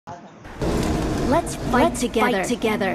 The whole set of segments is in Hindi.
Let's fight together.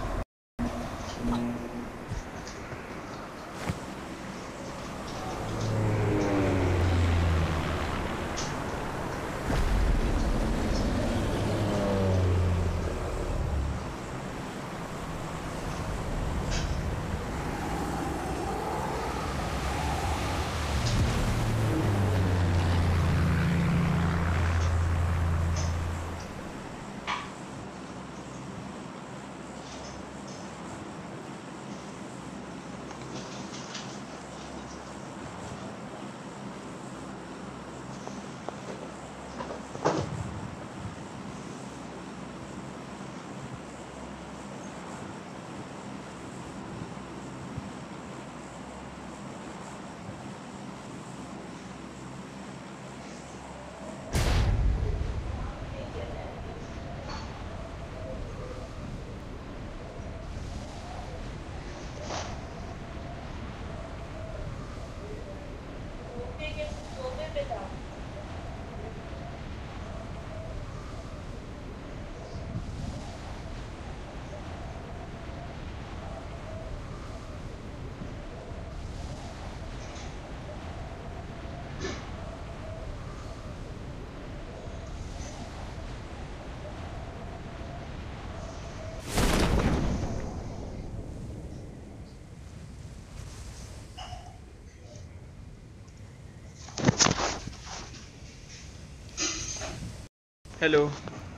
Hello,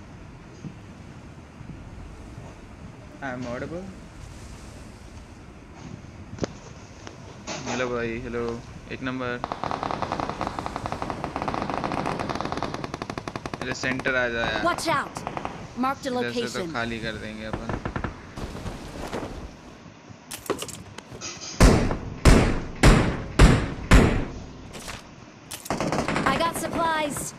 I'm audible. Hello भाई, हेलो। एक नंबर मेरे सेंटर आ जा यार। Watch out! Marked a इधर से तो location. खाली कर देंगे अपन। I got supplies.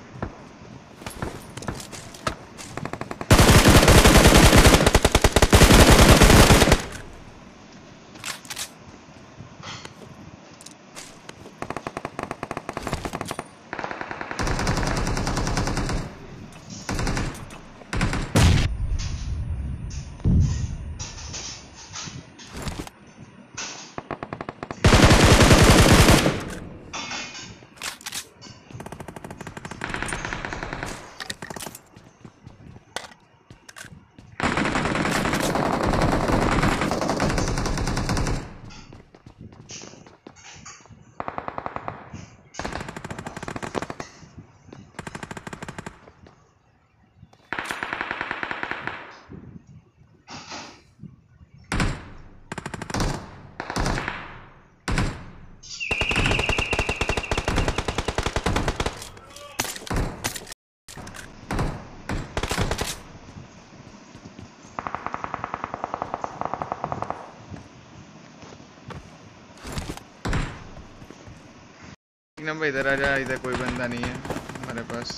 एक नंबर इधर आ जा, इधर कोई बंदा नहीं है हमारे पास।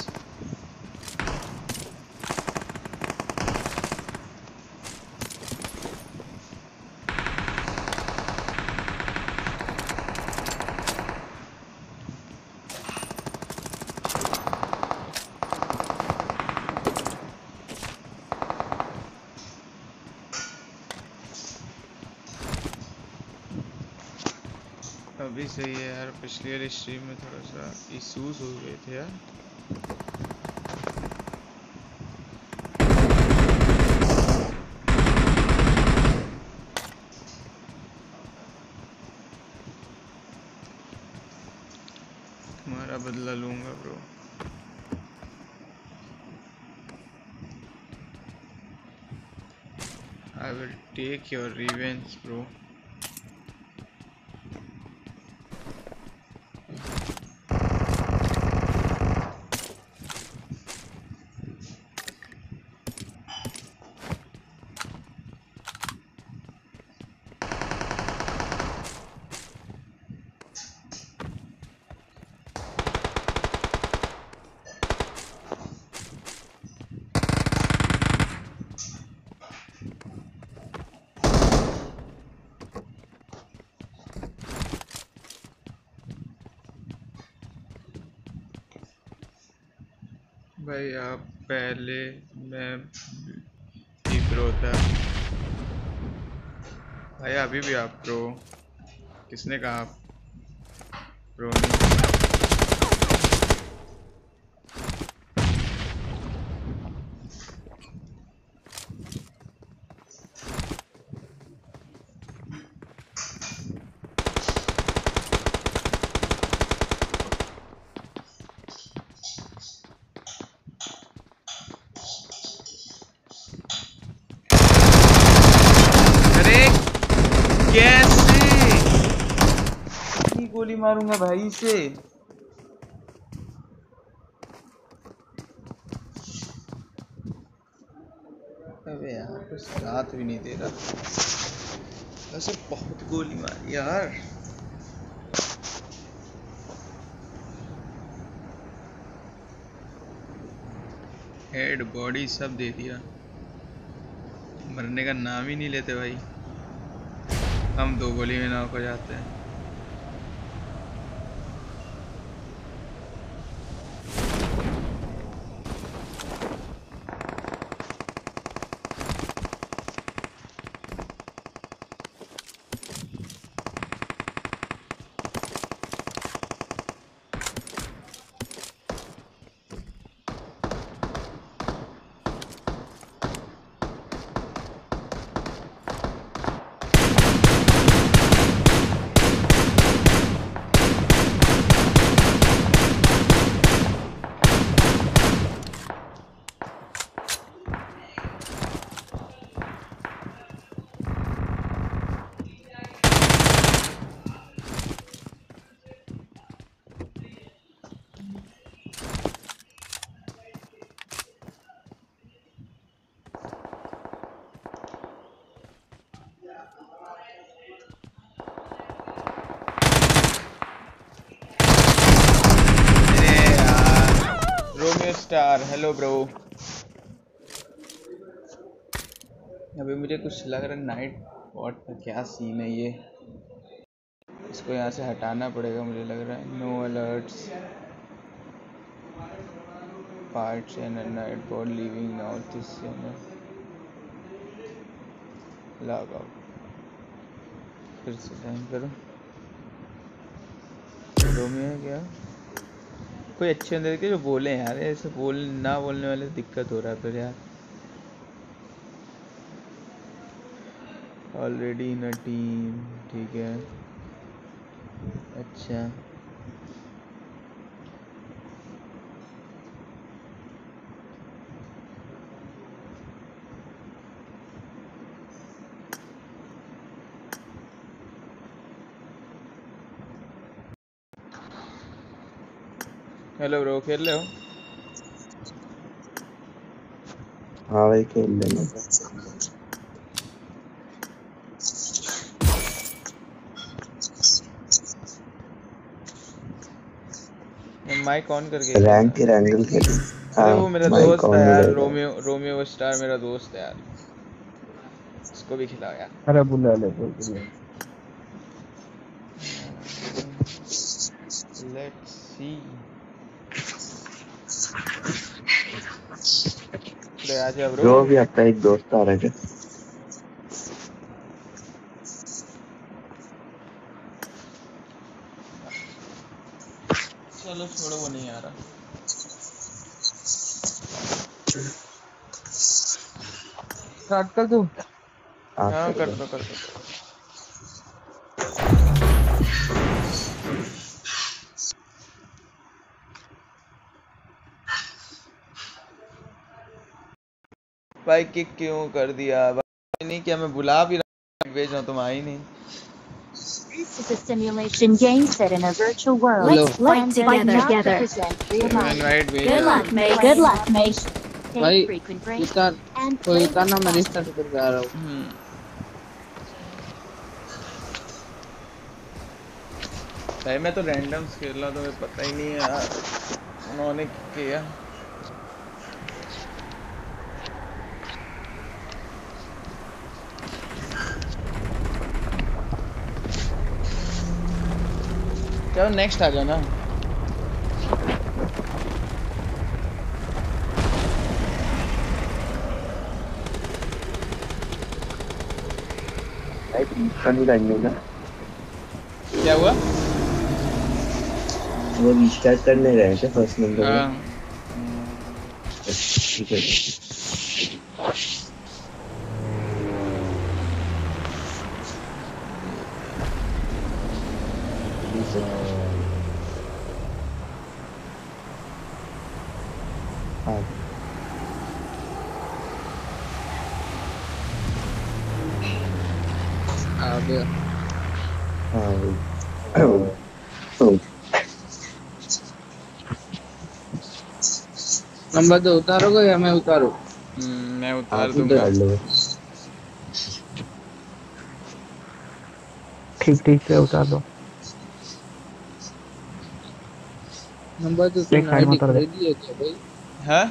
अभी सही है यार, पिछली वाली स्ट्रीम में थोड़ा सा इश्यूज हो गए थे यार। तुम्हारा बदला लूंगा bro. I will take your revenge bro. भाई आप पहले मैं भी प्रो था भाई, अभी भी आप प्रो? किसने कहा आप प्रो नहीं? अरे कैसे इतनी गोली मारूंगा भाई से? अबे यार कुछ साथ भी नहीं दे रहा, वैसे बहुत गोली मारी यार। हेड बॉडी सब दे दिया, मरने का नाम ही नहीं लेते भाई। हम 2 गोली में नॉक हो जाते हैं। Star hello bro. अभी मुझे कुछ लग रहा है नाइट बॉट का क्या सीन है ये, इसको यहाँ से हटाना पड़ेगा मुझे लग रहा है। No alerts parts and night bot leaving north east channel, log out. फिर से टाइम करो। रोमियो है क्या? कोई अच्छे अंदर के जो बोले यार, ऐसे ना बोलने वाले दिक्कत हो रहा है फिर यार। ऑलरेडी इन अ टीम, ठीक है अच्छा। हेलो ब्रो, खेल रहे हो? हाँ भाई खेल लेना। माइक ऑन करके रैंक के रैंगल खेल। अरे वो मेरा दोस्त है यार, रोमियो स्टार मेरा दोस्त है यार, इसको भी खिलाओ यार। अरे बुला ले बुला। Let's see. आजा ब्रो। जो भी आपका एक दोस्त आ रहा है। चलो छोड़ो, वो नहीं आ रहा। स्टार्ट कर दूं? हाँ कर दो कर दो। भाई किक क्यों कर दिया भाई? नहीं क्या मैं बुला भी रहा भेज रहा, तुम आई नहीं। This is a simulation game set in a virtual world. Let's fight together. Good luck, mate. Good luck, mate. भाई Take frequent breaks इसका and कोई play इतना मैं faster. रिस्टार्ट करके आ रहा हूँ। भाई मैं तो रैंडम्स खेल रहा, तो मुझे पता ही नहीं है यार उन्होंने किया। चलो नेक्स्ट आ जाना। भाई तीसरा नहीं करने ना, क्या हुआ? वो रिस्टार्ट करने रहे थे फर्स्ट नंबर में। हाँ ठीक है। हाँ आ गया। हाँ वही। तो नंबर दो उतारोगे या मैं उतारूं? मैं उतार आप दूंगा। उतार लो। ठीक ठीक से उतार दो। नंबर दो एक तुमने साइड में आईडी उतार दे। खरीदी है क्या भाई? हाँ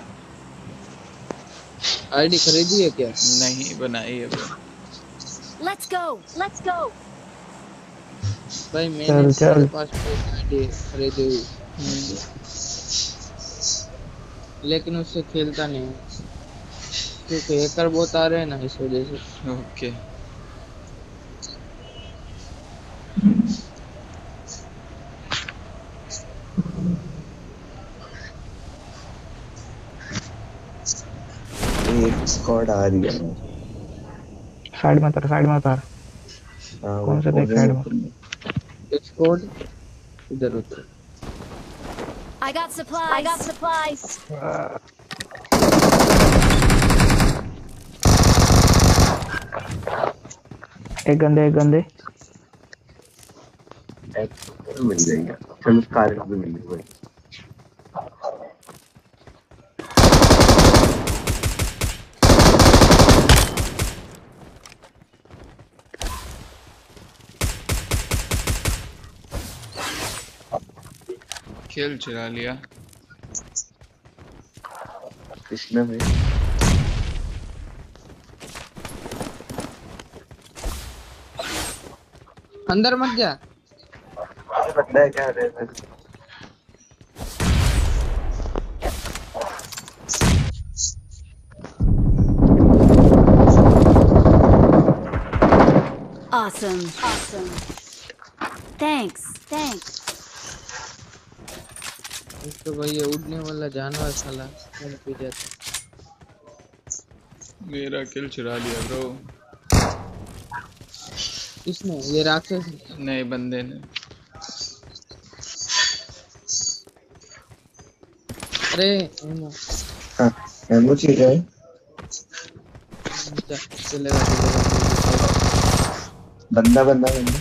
आईडी खरीदी है क्या? नहीं बनाई है bro. Let's go. Let's go. भाई मैंने चल चल। 5.5 आईडी खरीदी हुई, लेकिन उससे खेलता नहीं हूँ क्योंकि हैकर बहुत आ रहे हैं ना, इस वजह से। ओके एक स्क्वाड आ रही है। साइड में उतार, साइड में उतार। हाँ वो कौन से देख साइड में? एक स्क्वाड इधर उधर। I got supplies. I got supplies. एक गंदे, एक गंदे। मिल जाएगा। चलो कार भी मिल गई। खेल चला लिया। कृष्णा में अंदर मत जा। बंदा है क्या रहता है? Awesome. Awesome. Thanks. Thanks. तो भाई ये उड़ने वाला जानवर साला कौन पी जाता। मेरा किल चुरा लिया ब्रो। किसने? ये राक्षस ने? नहीं बंदे ने। अरे एमो। हाँ एमो चाहिए। चलेगा चलेगा। बंदा बंदा बंदा।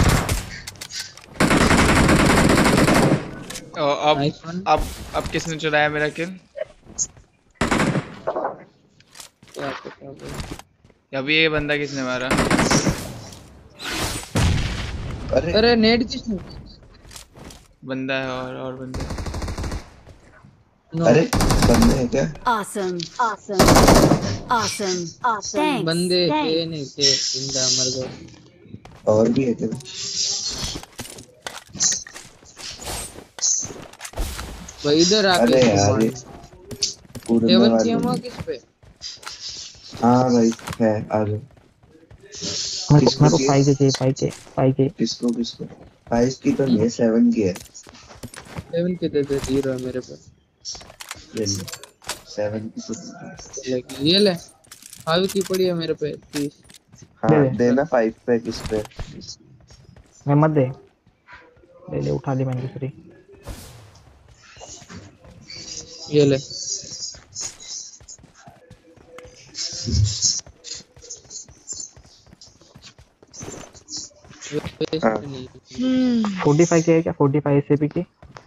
Nice one. अब किसने चुराया मेरा किल? क्या पता भाई। अभी ये बंदा किसने मारा? अरे नेट किसने? बंदा है और बंदे। नो। अरे बंदे है क्या? Awesome. Awesome. Awesome. Awesome. Thanks. बंदे थे Thanks. नहीं थे, जिंदा मर गए। और भी है क्या? भाई इधर आके अरे इसको यार मार। ये उड़ने सेवन वाले की एमो हैं। किस पे? हाँ भाई है आ जाओ। मेरे को 5 के चाहिए, 5 के। किसको किसको? 5 की तो नहीं है 7 की है। 7 के दे दे, 0 है मेरे पास। ले लो 7 की तो। लेकिन ये ले 5 की पड़ी है मेरे पे 30। हाँ दे दे। देना 5 पे किस पे? मैं मत दे। ले ले, उठा ली मैंने दूसरी। ये ले। हाँ। 45 के है क्या? 45 एसएपी की।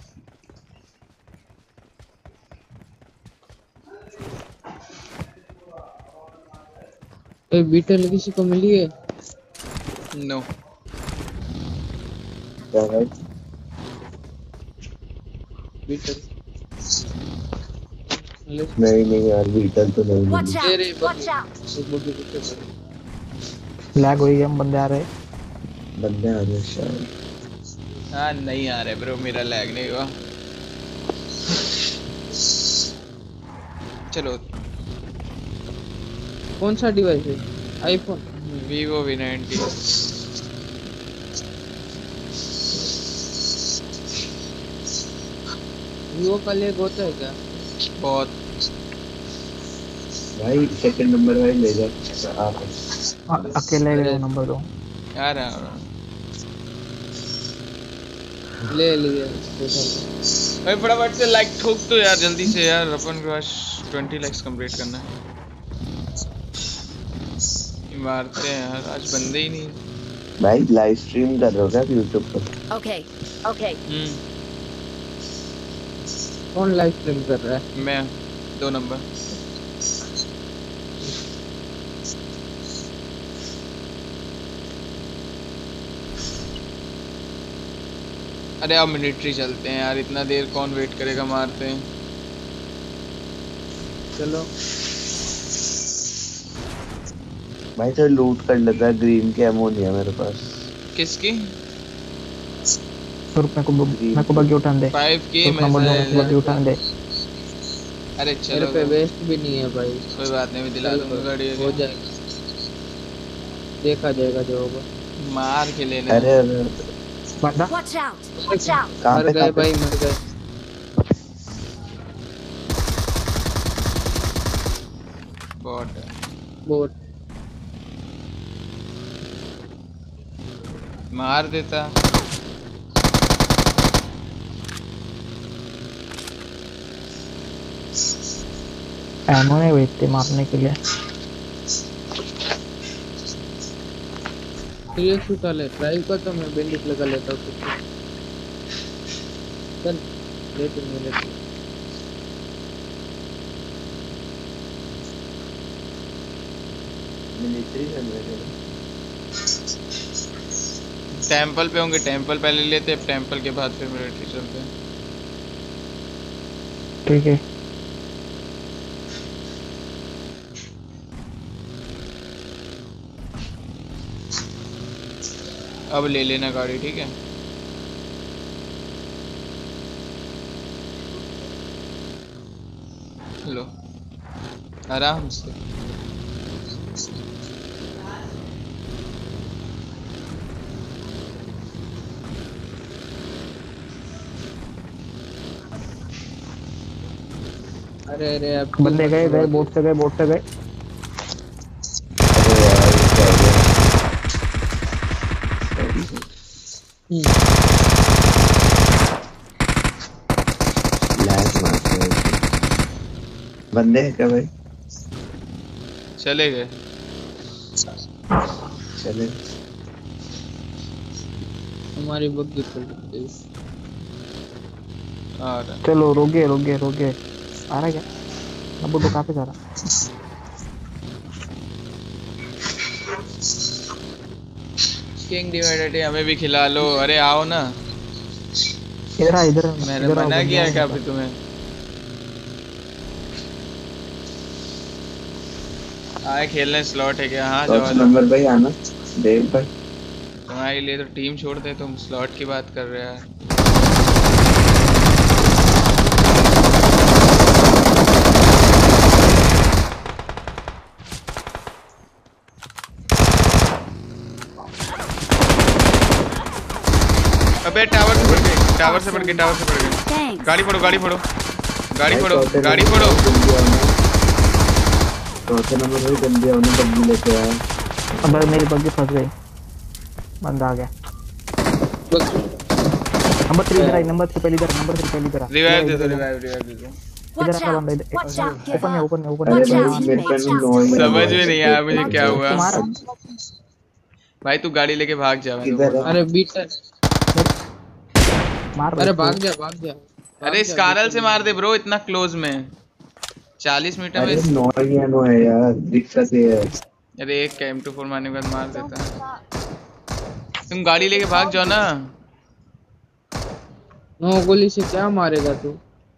बीटल किसी को मिली है? नो क्या भाई? बीटल नहीं यार बीटल तो नहीं Watch मिली। out. तेरे Watch out. लैग हुई, हम बंदे आ रहे। बंदे आ रहे शायद। हाँ नहीं आ रहे ब्रो, मेरा लैग नहीं हुआ। चलो कौन सा डिवाइस है? आईफोन। Vivo V90 वीवो का लेग होता है क्या? बहुत। भाई सेकंड नंबर भाई ले जा आप। अकेले अरे। गए नंबर 2। यार ले लिए भाई फटाफट से लाइक ठोक तो यार जल्दी से यार, अपन के पास 20 लाइक्स कंप्लीट करना है। मारते हैं यार, आज बंदे ही नहीं। भाई लाइव स्ट्रीम कर रहे हो क्या यूट्यूब पर? Okay. Okay. कौन लाइव स्ट्रीम कर रहा है? मैं 2 नंबर। अरे अब मिलिट्री चलते हैं यार, इतना देर कौन वेट करेगा, मारते हैं। चलो भाई तो लूट कर लेता है, ग्रीन के एमो नहीं है मेरे पास। किसकी? मेरे को बग्गी उठान दे। 5K नंबर 2 में बग्गी उठान दे। अरे मेरे चलो पे वेस्ट भी नहीं है भाई। कोई बात नहीं, मैं दिला दूंगा गाड़ी। हो जाएगा, देखा जाएगा जो होगा। मार के लेने। अरे अरे बंदा Watch out. Watch out. कहाँ मर पे गए भाई, मर गए। बॉट है। बोट मार देता। एमो नहीं भेजते मारने के लिए। ये शूट ले ड्राइव का तो मैं बैंडिट लगा लेता हूँ कुछ। चल लेते मिनट मिलिट्री चल रहे हैं। टेंपल पे होंगे, टेंपल पहले लेते हैं, टेंपल के बाद फिर मिलिट्री चलते हैं। ठीक है। अब ले लेना गाड़ी, ठीक है। लो आराम से। अरे अरे अब बंदे गए बोट से गए अरे यार ये क्या हो गया? लैग मारते हैं। बंदे हैं क्या भाई? चले गए। चले हमारी बग्गी चल रही है। आ रहा चलो रोके आ रहा क्या? नंबर 2 कहाँ पे जा रहा? किंग डिवाइडेड, हमें भी खिला लो। अरे आओ ना, इधर मैंने मना किया क्या अभी तुम्हें? आए खेलने, स्लॉट है क्या? हाँ जाओ। नंबर भाई आना देव भाई। तुम्हारे लिए तो टीम छोड़ते, तुम स्लॉट की बात कर रहे हैं। अबे टावर से पड़ गए। Thanks. गाड़ी फोड़ो। भाई चौथे नंबर भाई जल्दी आओ ना, बग्गी लेके आए। अब मेरी बग्गी फंस गई। बंदा आ गया। नंबर 3 इधर आई, नंबर 3 पहली इधर। रिवाइव दे दो। Watch इधर आ out. बंदा इधर। Watch out. ओपन है। अरे Watch भाई out. मेरे पे Watch out. नॉइज समझ में नहीं आया मुझे क्या हुआ। तुम्हारा भाई तू गाड़ी लेके भाग जा। मैंने किधर बोला। है? अरे बीटर, मार अरे भाई भाग जा। अरे स्कारल से मार दे ब्रो, इतना क्लोज में 40 मीटर अरे में। नॉइज है यार, दिक्कत ये है। अरे एक M24 मारने के बाद मार देता। तुम गाड़ी लेके भाग जाओ ना। नो गोली से क्या मारेगा तू?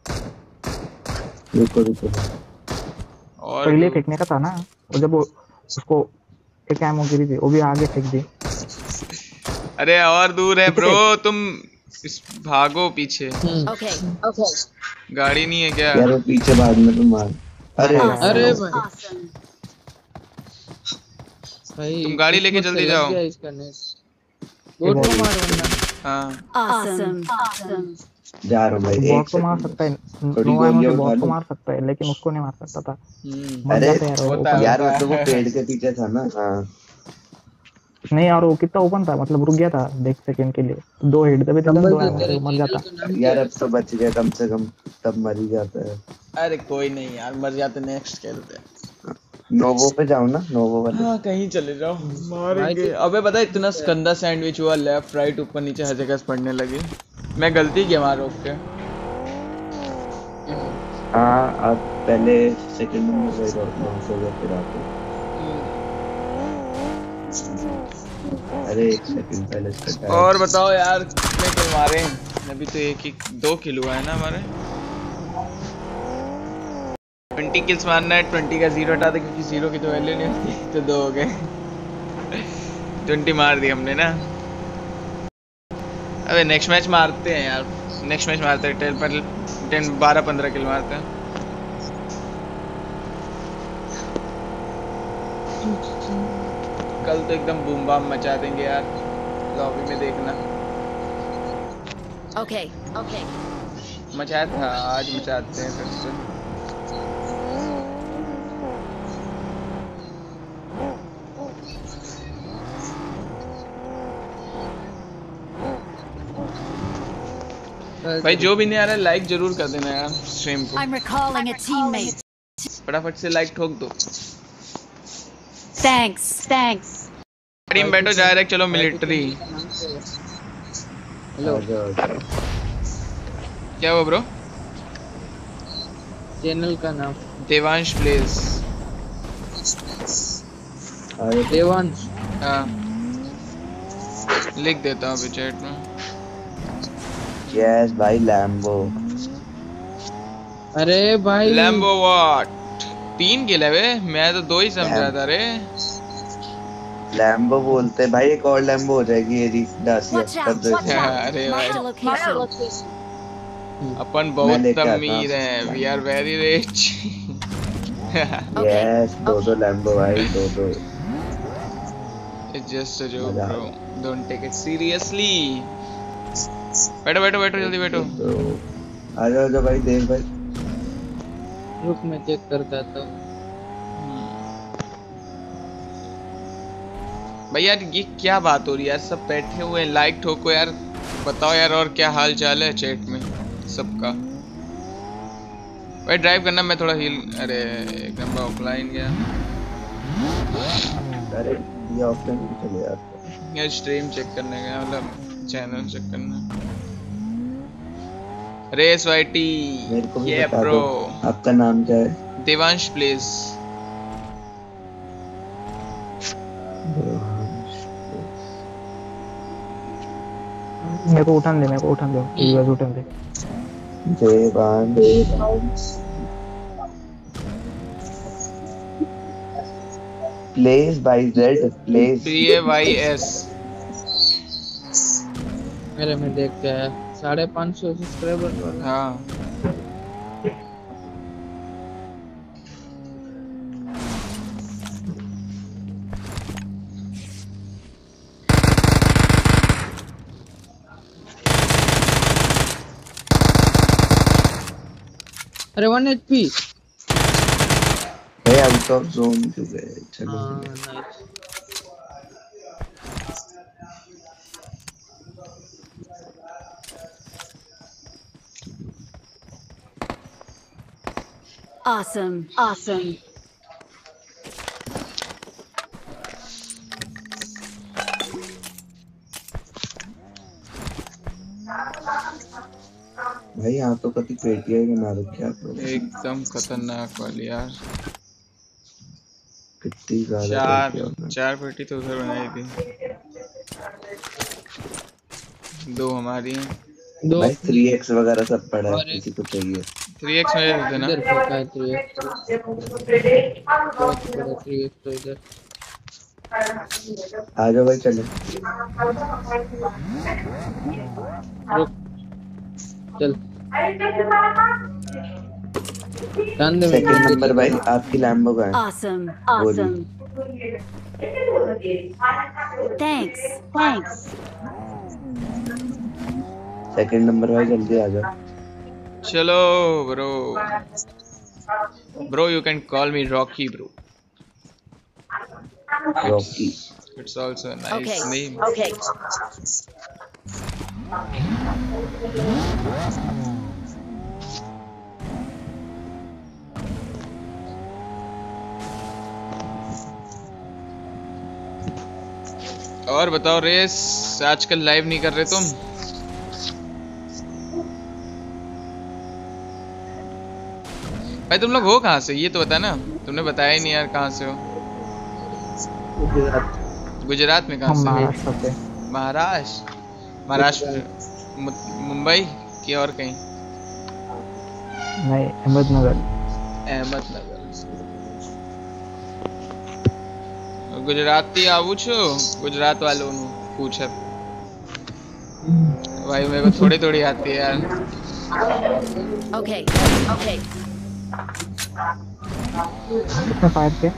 रुको और पहले फेंकने का था ना, और जब वो उसको एक एमो गिरी थी, वो भी आगे फेंक दी। अरे और दूर है ब्रो, तुम भागो पीछे। Okay. गाड़ी नहीं है क्या? यार वो पीछे बाद में तो मार। अरे Awesome. अरे भाई। Awesome. भाई तुम गाड़ी लेके किस्मत से जल्दी लग जाओ। गया इसका नेट। बोट को मार वरना। हाँ Awesome. Awesome. जा रहा हूँ भाई, बॉट एक को मार सेकंड सकता है, थोड़ी नो एमो से गोलियां उठा बॉट को लूं। मार सकता है, लेकिन उसको नहीं मार सकता था। मर अरे जाते यार वो होता ओपन। यार होता मतलब वो है। पेड़ के पीछे था ना। हाँ नहीं यार वो कितना ओपन था, मतलब रुक गया था देख सेकंड के लिए, 2 हिट दबे थे, कंबल 2 से एमो तेरे से मर चैनल जाता। का नाम क्या यार है? अब तो बच गया कम से कम, तब मर ही जाता है। अरे कोई नहीं यार, मर जाते नेक्स्ट खेलते हैं। नोवो पे जाओ ना, नोवो वाले। हाँ कहीं चले जाओ, भाई मारेंगे। अबे पता है इतना गंदा सैंडविच हुआ, लेफ्ट राइट ऊपर नीचे हर जगह से पड़ने लगी। मैं गलती किया वहाँ रोक के। हाँ अब पहले सेकंड नंबर पे लॉस हो गया फिर आके। अरे एक सेकंड पहले इसका टायर। और बताओ यार कितने किल मारे? अभी तो 2 किल हुआ है ना हमारे। 20 किल्स मारना है, 20 का 0 हटा दे क्योंकि 0 की तो वैल्यू नहीं होती, तो 2 हो गए। 20 मार दी हमने ना। अबे नेक्स्ट मैच मारते हैं यार, नेक्स्ट मैच मारते हैं 10 12-15 किल मारते हैं। कल तो एकदम बूम बाम मचा देंगे यार, लॉबी में देखना। Okay. Okay. मचाया था, आज मचाते हैं फिर से। भाई जो भी नहीं आ रहा है लाइक जरूर कर देना यार स्ट्रीम को। I'm recalling a teammate. फटाफट से लाइक ठोक दो। Thanks. Thanks. गाड़ी में बैठो डायरेक्ट, चलो मिलिट्री। हेलो आ जाओ, आ जाओ। क्या हुआ ब्रो? चैनल का नाम देवांश प्लेस। अरे देवांश। हाँ लिख देता हूँ अभी चैट में। यस भाई लैम्बो। अरे भाई लैम्बो व्हाट? 3 किल है वे, मैं तो 2 ही समझा था रे। लैम्बो बोलते हैं भाई, एक और लैम्बो हो जाएगी ये डासिया Watch कर out. दो Watch इसे। out. अरे Mark भाई the location. अपन मैं बहुत लेके आता अमीर हूँ। हैं, we are very rich. Okay. Yes दो लैम्बो भाई, दो। It's just a joke मजा आ bro, गया। don't take it seriously। बैठो बैठो बैठो जल्दी बैठो। तो आ जाओ भाई, देव भाई। रुक मैं चेक करता था। भाई यार ये क्या बात हो रही है यार, सब बैठे हुए हैं, लाइक ठोको यार। बताओ यार और क्या हाल चाल है चैट में सबका। भाई ड्राइव करना, मैं थोड़ा हील। अरे एक नंबर ऑफलाइन गया अरे ये ऑफलाइन भी चले यार। यार, स्ट्रीम चेक करने गया, मतलब चैनल चेक करना। रेस वाईटी मेरे को भी ये बता ब्रो। दो आपका नाम क्या है? देवांश प्लेस। मेरे को उठान दे, यूएस उठान दे। Devansh plays by Z plays. PAYS। मेरे में देख के आया 550 सब्सक्राइबर वाला। हाँ अरे 1 HP। है आउट ऑफ जोन क्यों गए? चलो हाँ नाइस। Awesome. Awesome. भाई यहाँ तो कभी पेटिया ही बना रखी है आप लोगों ने। एकदम खतरनाक वाली यार। कितनी ज्यादा पेटिया होना। 4 पेटी तो उधर बनाई थी, 2 हमारी हैं। दो भाई 3x वगैरह सब पड़ा है, और एक किसी को चाहिए? 3x में दे देना। इधर फेंका है 3x। बहुत बड़ा 3x तो इधर। आ जाओ भाई चले। रुक चल। डन दे सेकंड नंबर भाई आपकी लैम्बो का है। Awesome. वो ली। Awesome. Thanks. Thanks. Second number भाई जल्दी आ जाओ। चलो bro, bro you can call me Rocky bro, Rocky. It's also nice Okay. Name. Okay. और बताओ रेस, आजकल लाइव नहीं कर रहे तुम? भाई तुम लोग हो कहाँ से ये तो बता ना, तुमने बताया ही नहीं यार कहाँ से हो। गुजरात में कहाँ हम से? महाराष्ट्र से। महाराष्ट्र? महाराष्ट्र मुंबई कि और कहीं? नहीं, अहमदनगर। अहमदनगर। गुजराती आવું છો? गुजरात वालों नु पूछ भाई, मेरे को थोड़ी थोड़ी आती है यार। Okay. Okay. कितने फायर के?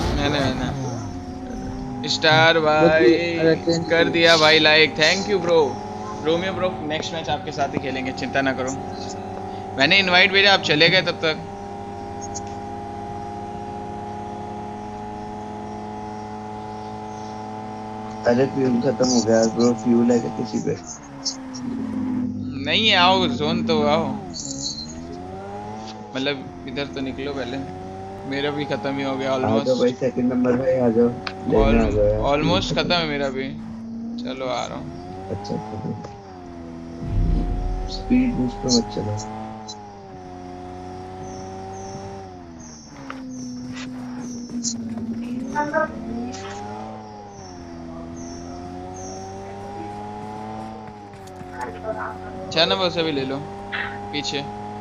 मैंने स्टार भाई कर दिया भाई like, thank you bro. Romeo bro next match आपके साथ ही खेलेंगे, चिंता ना करो। मैंने इनवाइट भेजा, आप चले गए तब तक। अरे फ्यूल खत्म हो गया ब्रो, फ्यूल है क्या किसी पे? नहीं है, आओ जोन तो आओ, मतलब इधर तो निकलो पहले। मेरा भी खत्म ही हो गया आ जाओ ऑलमोस्ट। भाई सेकंड नंबर भाई आ जाओ, लेने आ जाओ यार। ऑलमोस्ट खत्म है मेरा भी। चलो आ रहा हूँ। अच्छा स्पीड बूस्ट पे मत चलो। चार नंबर से भी ले लो पीछे।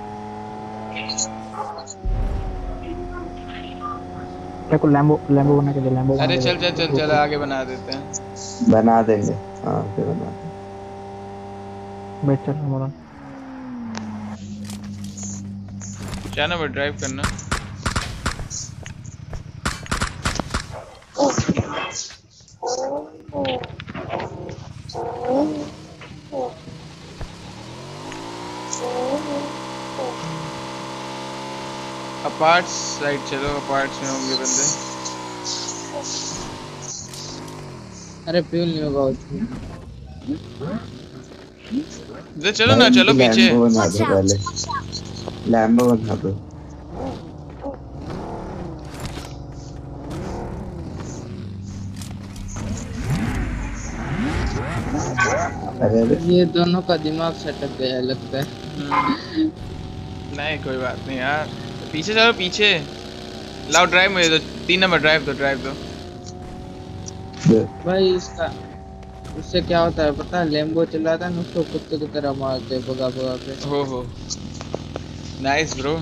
क्या को लैम्बो बना के दे, लैम्बो। अरे चल चल चल चल आगे बना देते हैं। बना देंगे, हाँ फिर बना देंगे। बैठ चल हमारा। चार नंबर ड्राइव करना। अपार्ट्स राइट चलो, अपार्ट्स में होंगे बंदे। अरे फ्यूल नहीं होगा उसमें। इधर चलो ना, चलो पीछे। लैम्बो बना Watch दो out. पहले, लैम्बो बना दो। अरे ये दोनों का दिमाग सटक गया है लगता है। नहीं कोई बात नहीं यार, पीछे चलो पीछे। लाओ ड्राइव मुझे दो, 3 नंबर ड्राइव दो, ड्राइव दो। भाई इसका उससे क्या होता है पता है, लैम्बो चलाता है ना उसको कुत्ते की तरह मारते हैं भगा भगा के। हो नाइस ब्रो।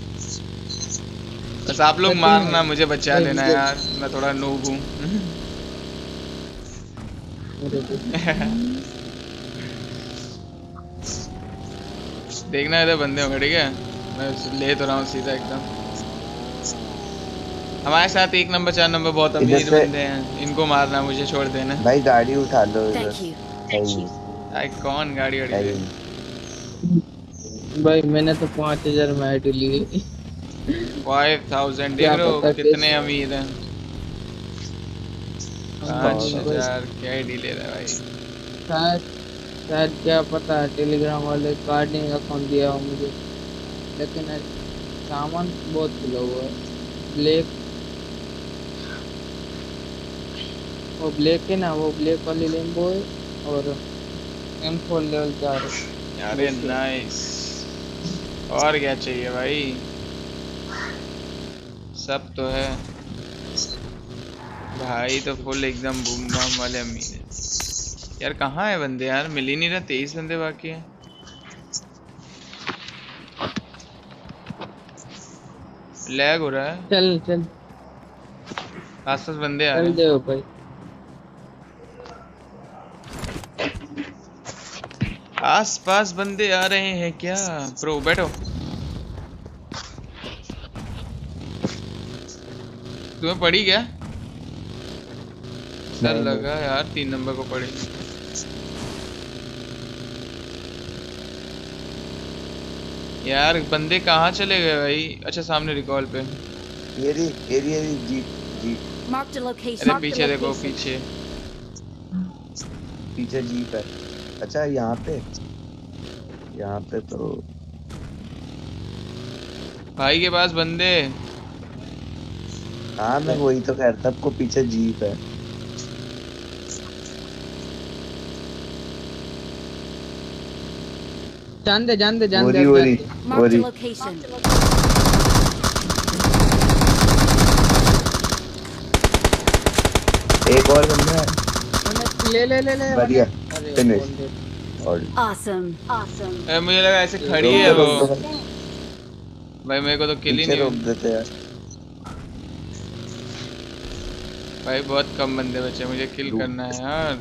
बस आप लोग मारना, मुझे बचा लेना यार, मैं थोड़ा नूब हूँ। देखना इधर बंदे होंगे, ठीक है? मैं ले तो रहा हूँ सीधा एकदम। हमारे साथ 1 नंबर 4 नंबर बहुत अमीर बंदे हैं, इनको मारना, मुझे छोड़ देना भाई। गाड़ी उठा लो इधर। Thank you. Thank you. भाई। कौन गाड़ी वाड़ी अरे भाई मैंने तो 5000 में आईडी ली। 5000 क्या ब्रो, पता कितने कैसे? अमीर हैं। 5000 क्या ही ले रहा है भाई। शायद क्या पता है, टेलीग्राम वाले कार्डिंग अकाउंट दिया हो मुझे, लेकिन सामान बहुत खुला हुआ है। ब्लैक, वो ब्लैक है ना, वो ब्लैक वाली लैम्बो है और M4 लेवल 4 है। अरे नाइस, और क्या चाहिए भाई, सब तो है भाई। तो फुल एकदम बूम बम वाले अमीर है यार। कहाँ है बंदे यार, मिल ही नहीं रहा। 23 बंदे बाकी हैं। लैग हो रहा है। चल चल आस-पास बंदे आ चल रहे दे भाई। हैं, आस-पास बंदे आ रहे हैं क्या? ब्रो बैठो। तुम्हें पड़ी क्या? सर नहीं, लगा यार 3 नंबर को पड़ी। यार बंदे कहाँ चले गए भाई? अच्छा सामने रिकॉल पे। ये jeep jeep Marked a location. अरे Marked a पीछे देखो location. पीछे। पीछे जीप है। अच्छा यहाँ पे तो भाई के पास बंदे। हाँ मैं वही तो कह रहा था, आपको पीछे जीप है। जान दे वोरी Marked a location. एक और बंदा है। ले बढ़िया अरे फिनिश। और Awesome. Awesome. मुझे लगा ऐसे खड़ी है वो। भाई मेरे को तो किल ही पीछे नहीं रोक देते यार। भाई बहुत कम बंदे बचे, मुझे किल करना है यार।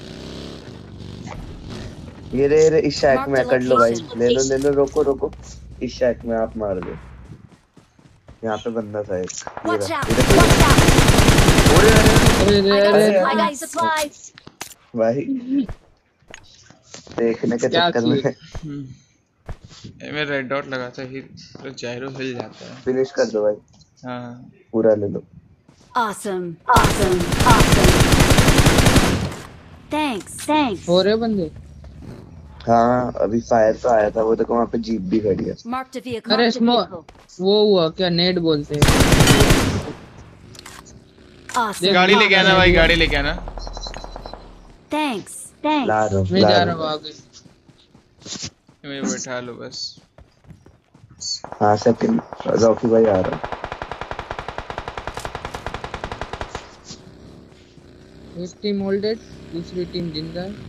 ये रे इस शैक में कर लो भाई, ले लो रोको इस शैक में आप मार दो। यहाँ पे बंदा था एक। Watch out. ये Watch out. अरे I got supplies. भाई देखने के क्या चक्कर में मैं रेड डॉट लगाता ही तो जायरो हिल जाता है। फिनिश कर दो भाई। हाँ पूरा ले लो। Awesome. Awesome. Awesome. Thanks. Thanks. हो रहे बंदे। हाँ अभी फायर तो आया था, वो देखो वहाँ पे जीप भी खड़ी है। Marked a vehicle. अरे Marked a vehicle. वो हुआ क्या, नेट बोलते हैं। Awesome. गाड़ी लेके आना भाई, गाड़ी लेके आना। Thanks. Thanks. ला रहा हूँ मैं जा रहा हूँ आगे। मुझे बैठा लो बस। हाँ सेकंड रॉकी भाई आ रहा है। एक टीम होल्डेड, दूसरी टीम जिंदा है।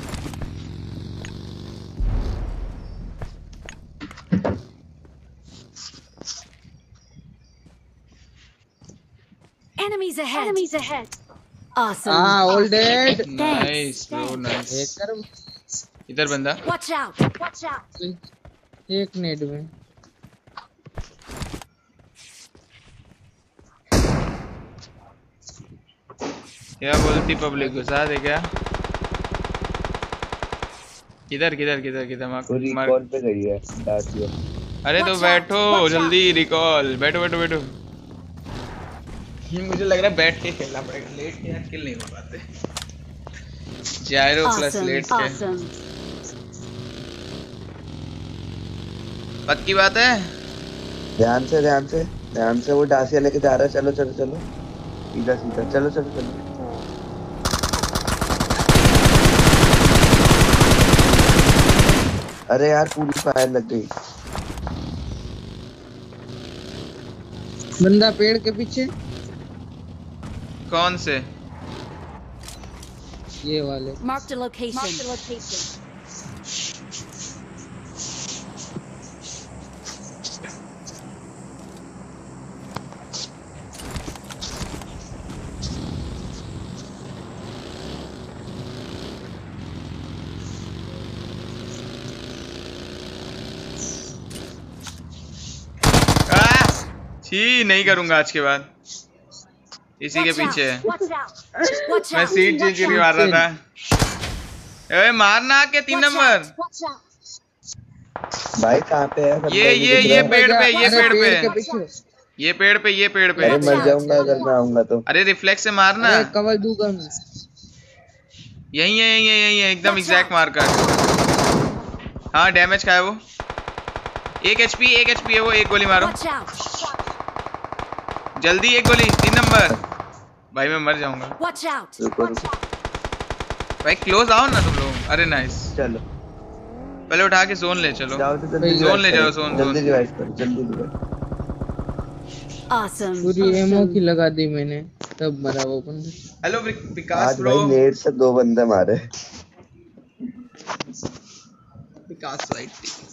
Enemies ahead. Enemies ahead. Awesome. Holded. Nice bro nice. इधर बंदा। Watch out. Watch out. एक नेट में क्या बोलती पब्लिक, घुसा दे क्या? किधर मार रिकॉल पे गई है दासिया। अरे तो बैठो जल्दी, रिकॉल बैठो। मुझे लग रहा है बैठ के खेलना पड़ेगा, लेट के यार किल नहीं हो पाते। Gyro plus Awesome. लेट के। Awesome. पक्की बात है। ध्यान से वो डासिया लेके जा रहा है। चलो सीधा चलो। अरे यार पूरी फायर लग गई। बंदा पेड़ के पीछे। कौन से? ये वाले। Marked a location. Marked a location. छी नहीं करूंगा आज के बाद। इसी के पीछे है। Watch out. Watch मैं out. सीट चेंज करके मार रहा था। ए मारना के 3 नंबर। Watch out. भाई कहाँ पे है? ये पेड़ पे, ये पेड़ पे, के पीछे। ये पेड़ पे, ये पेड़ पे। अरे मर जाऊंगा अगर मैं आऊंगा तो। अरे रिफ्लेक्स से मारना। अरे कवर दूंगा मैं। यही है एकदम एग्जैक्ट मार्कर। हाँ डैमेज का है वो। 1 HP है वो। एक गोली मारो Watch out. जल्दी, एक गोली 3 नंबर। भाई मैं मर जाऊंगा। Watch out. रुको भाई क्लोज आओ ना तुम लोग। अरे नाइस। चलो पहले उठा के जोन ले चलो। जाओ तो जल्दी जोन ले जाओ, जोन जल्दी रिवाइव करो जल्दी। Awesome. पूरी एमओ की लगा दी मैंने, तब मरा वो बंदा। हेलो विकास आज ब्रो। भाई नेट से 2 बंदे मारे। विकास राइट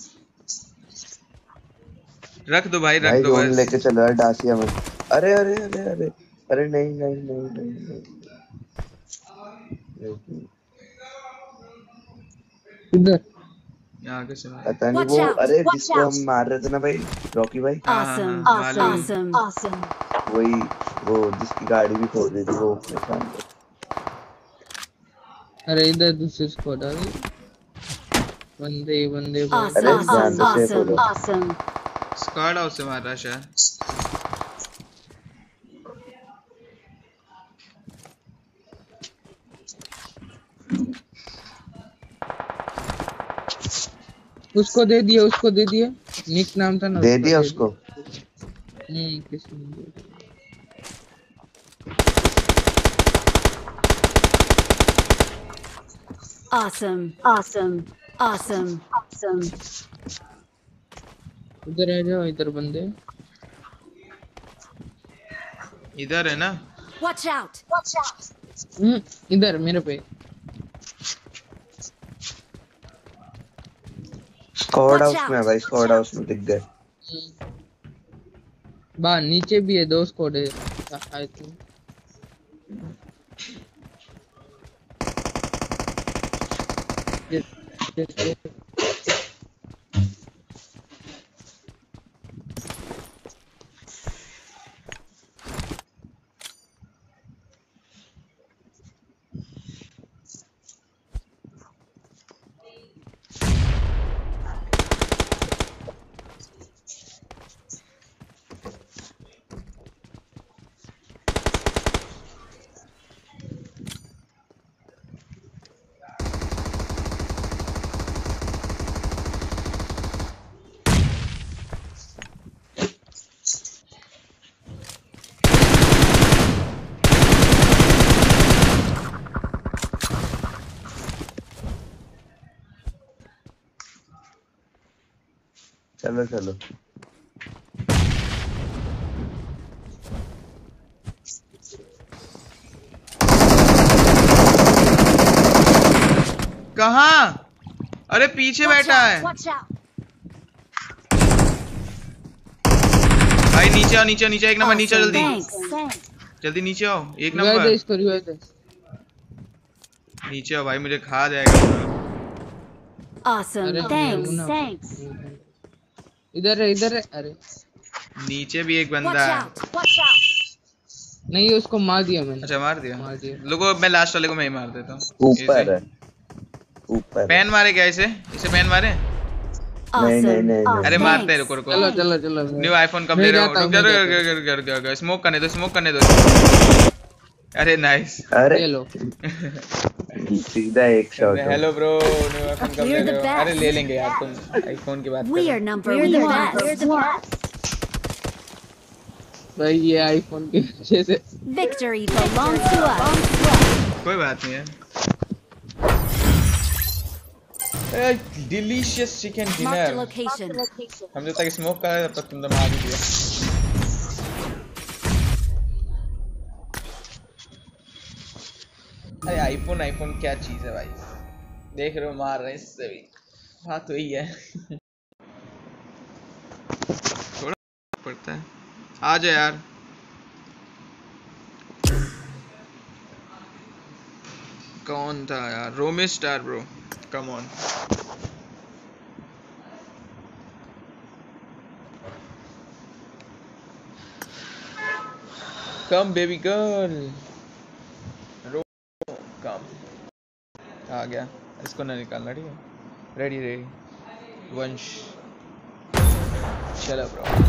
रख दो भाई, रख भाई दो जोन बस। लेके चलो यार डासिया में। अरे नहीं। इधर यहाँ आगे से मार। पता नहीं Watch वो, out, अरे watch जिसको out. हम मार रहे थे ना भाई, रॉकी भाई, हाँ Awesome, मालूम। awesome, awesome. वही, वो जिसकी गाड़ी भी फोड़ दी थी वो अपने सामने। अरे इधर दूसरी स्क्वाड आ गई। बंदे बंदे बहुत अरे Awesome, ध्यान से सेफ हो awesome, जाओ। awesome. स्क्वाड हाउस से मार रहा है शायद। उसको दे दिया। निक नाम था ना दे उसका, दिया उसको। किसने दे दिया? Awesome, awesome, awesome, awesome. इधर आ जाओ, इधर बंदे। इधर है ना। Watch out, watch out. इधर मेरे पे। स्क्वाड Watch हाउस out, में है भाई, watch स्क्वाड out. हाउस में दिख गए। बाहर नीचे भी है, 2 स्क्वाड है आई थिंक। चलो चलो। कहाँ? अरे पीछे Watch बैठा है out, watch out. भाई। नीचे आओ, नीचे आओ, नीचे, एक नंबर नीचे, Awesome, जल्दी thanks, thanks. जल्दी नीचे आओ, एक रिवाइव दे नंबर इसको, रिवाइव दे। नीचे आओ भाई, मुझे खा जाएगा। Awesome, अरे thanks, मुन्ना, thanks. इधर है। अरे नीचे भी एक Watch बंदा है। out, watch out. नहीं, उसको मार दिया मैंने। अच्छा मार दिया। मार दिया। लोगो मैं लास्ट वाले को मैं ही मार देता हूँ। ऊपर है, ऊपर है। पैन मारे क्या इसे? इसे पैन मारे? नहीं, Awesome, नहीं। अरे awesome. मारते हैं, रुको रुको। चलो न्यू आईफोन कब मैं ले रहे हो? जाता हूँ, रुक मैं जा, जाता हूँ। रुक स्मोक करने दो, स्मोक करने दो। अरे नाइस। अरे ये लो। सीधा एक shot. Hello bro, new iPhone कब ले We're the रहे हो? अरे best. ले लेंगे यार, तुम आईफोन की बात कर We रहे are हो। number one. We're the best. भाई ये आईफोन के पीछे से Victory belongs to us. कोई बात नहीं है। Delicious chicken Mark the dinner. location. हम जब तक स्मोक कर रहे तब तक तुम तो मार ही दिया। अरे आईफोन क्या चीज है भाई, देख रहे हो मार रहे हैं इससे भी, बात वही है। थोड़ा पड़ता है। आ जा यार। कौन था यार? Romi star bro, come on. Come baby girl, रो कम। आ गया, इसको ना निकालना, ठीक है? रेडी वंश, चलो bro.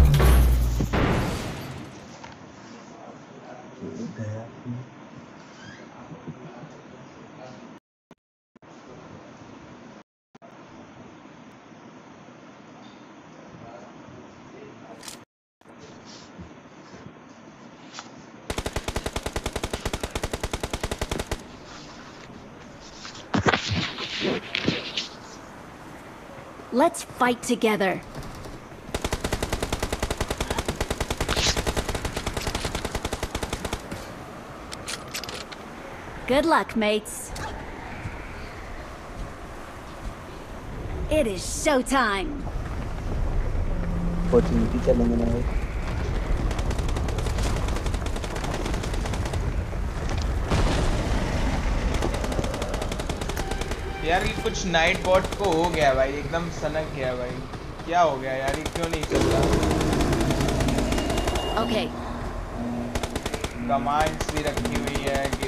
Let's fight together. Good luck, mates. It is showtime. Opportunity चलेंगे ना भाई। यार ये कुछ नाइट बॉट को हो गया भाई, एकदम सनक गया भाई। क्या हो गया यार, ये क्यों नहीं चल रहा? Okay. कमांड्स भी रखी हुई है कि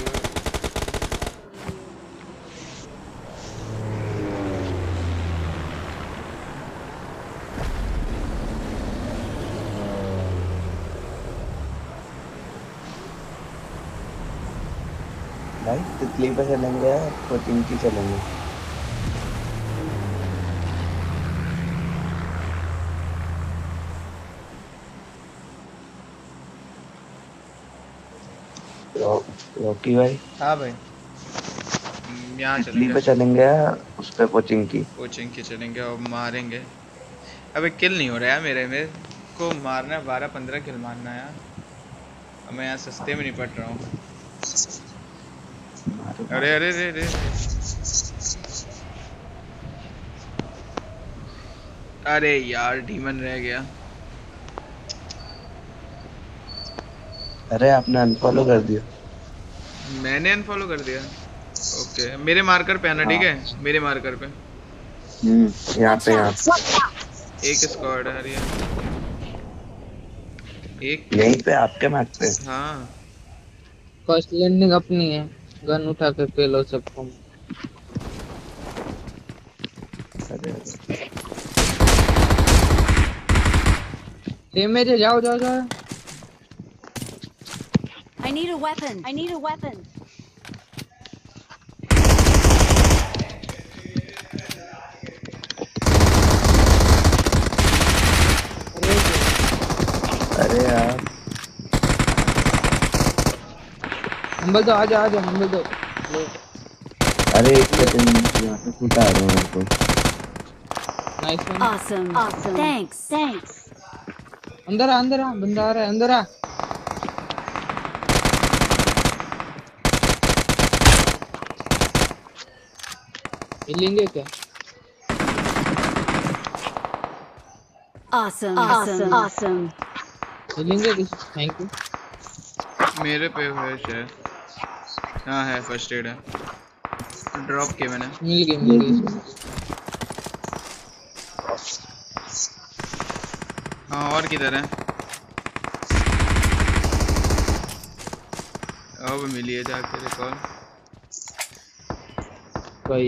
भाई तितली पे चलेंगे या कोचिंग की चलेंगे? रॉकी भाई हाँ भाई यहाँ तितली पे चलेंगे, चलेंगे या उस पे कोचिंग की? कोचिंग के चलेंगे और मारेंगे। अबे किल नहीं हो रहा है मेरे को मारना है, 12-15 किल मारना है यार। अब मैं यहाँ सस्ते में निपट रहा हूँ। अरे अरे अरे अरे अरे यार डीमन रह गया। अरे आपने अनफॉलो कर दिया। मैंने अनफॉलो कर दिया। ओके मेरे मार्कर पे आना, ठीक है मेरे मार्कर पे। यहाँ पे यहाँ एक स्क्वाड है यार, एक यहीं पे आपके मैच पे। हाँ फर्स्ट लैंडिंग अपनी है, गन उठा के पेलो सबको। अरे टीम में जाओ जाओ जाओ। I need a weapon. I need a weapon. अरे यार नंबर दो, आजा आजा नंबर दो। अरे एक सेकंड यहाँ पे फुटा आ रहा है मेरे को। Nice one. Awesome. Awesome. Thanks. Thanks. अंदर आ बंदा आ रहा है, अंदर आ। मिलेंगे क्या? Awesome. Awesome. Awesome. मिलेंगे किसी? Thank you. मेरे पे है शायद। हाँ है, फर्स्ट एड है, ड्रॉप किया मैंने। मिल गई। हाँ और किधर है? अब मिली है जाके रिकॉल। भाई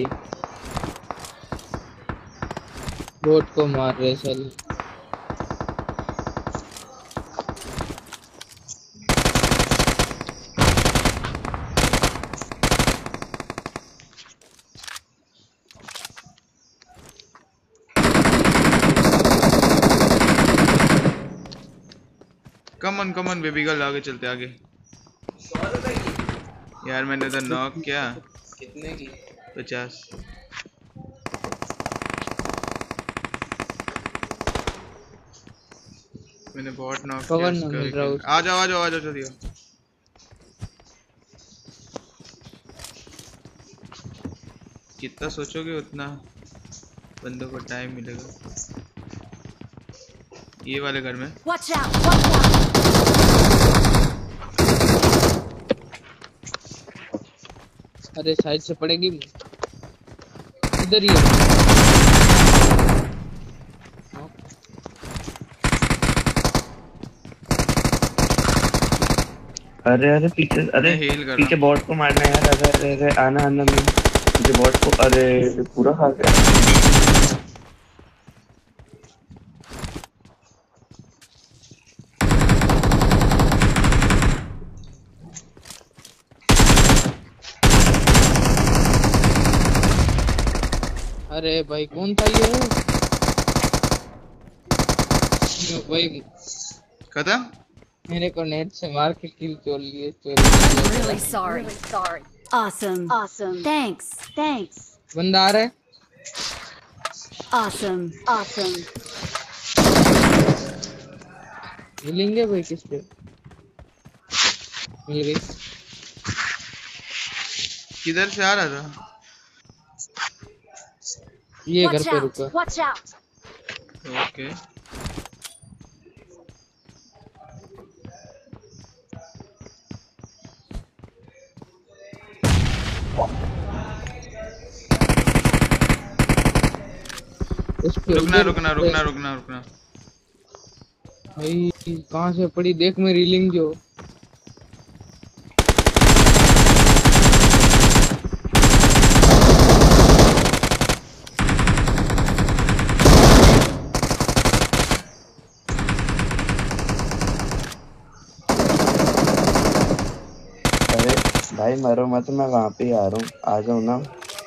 बोट को मार रहे साले। कमन बेबी गर्ल, आगे चलते आगे। यार मैंने उधर नॉक किया। कितने की? 50। मैंने बहुत नॉक कवर किया ना मिल इसका। रहा उसको। आ जाओ जल्दी। जितना सोचोगे उतना बंदों को टाइम मिलेगा। ये वाले घर में। Watch out. Watch out. अरे साइड से पड़ेगी, इधर ही है। अरे पीछे, अरे मैं heal कर रहा पीछे बॉट को मारना है यार। अरे आना पीछे बॉट को। अरे पूरा खा गया। अरे भाई कौन था ये? भाई खत्म। मेरे को नेट से मार के किल चोर लिए। I'm really sorry. Awesome. Awesome. Thanks. Thanks. बंदा आ रहा है। Awesome. Awesome. मिलेंगे भाई किस पे? मिल गई। किधर से आ रहा था? ये घर Watch पे out. रुका। Watch out. ओके रुकना रुकना रुकना रुकना रुकना भाई कहाँ से पड़ी देख मेरी लिंक जो। अरे भाई मरो मत, मैं वहाँ पे ही आ रहा हूँ, आ जाओ ना।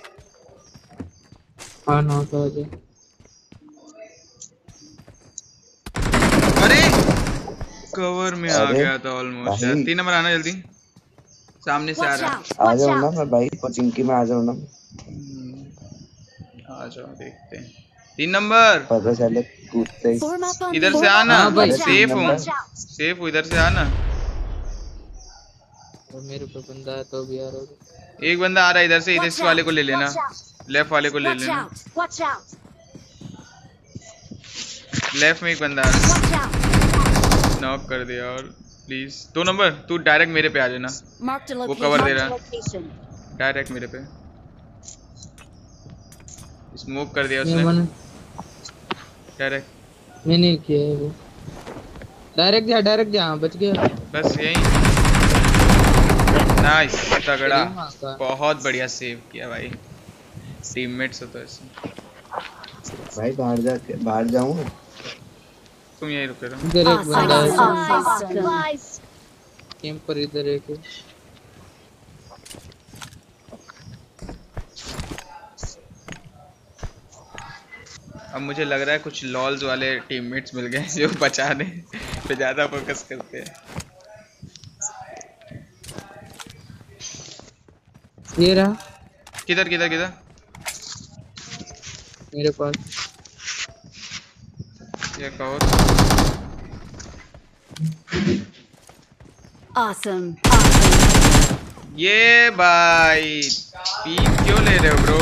हाँ ना तो आ जाए। अरे कवर में आ अरे गया था ऑलमोस्ट यार। भाई। 3 नंबर आना जल्दी, सामने से आ Watch रहा out! आ Watch जाओ ना, out! मैं भाई कोचिंग में आ जाओ ना। आ जाओ देखते हैं। 3 नंबर पता चले कूदते ही। Form up on इधर me. से आना, हाँ भाई। सेफ हूँ, Watch out! सेफ हूँ, इधर से आना। और मेरे पे बंदा है तो भी आ रहा है। एक बंदा आ रहा है इधर से, इधर Watch इस वाले out! को ले लेना, Watch out! लेफ्ट वाले को ले Watch लेना। out! Watch out! लेफ्ट में एक बंदा आ रहा है, Watch out! नॉक कर दिया। और प्लीज 2 नंबर तू डायरेक्ट मेरे पे आ जाना, Marked a वो location. कवर दे Marked a रहा, location. डायरेक्ट मेरे पे। स्मोक कर दिया ये उसने मैंने डायरेक्ट। मैंने किया है वो। डायरेक्ट जा हाँ, बच गया। बस यही। नाइस, तगड़ा, माँ का। बहुत बढ़िया सेव किया भाई। टीममेट्स हो तो ऐसे। भाई बाहर जाऊँ। तुम यहीं रुके रहो। इधर एक बंदा है Awesome. Supplies. कैंप पर, इधर एक है। अब मुझे लग रहा है कुछ लॉल्स वाले टीममेट्स मिल गए जो बचाने पे ज्यादा फोकस करते हैं। ये रहा किधर किधर किधर? मेरे पास। ये कहो। Awesome. Awesome. ये भाई पी क्यों ले रहे हो bro?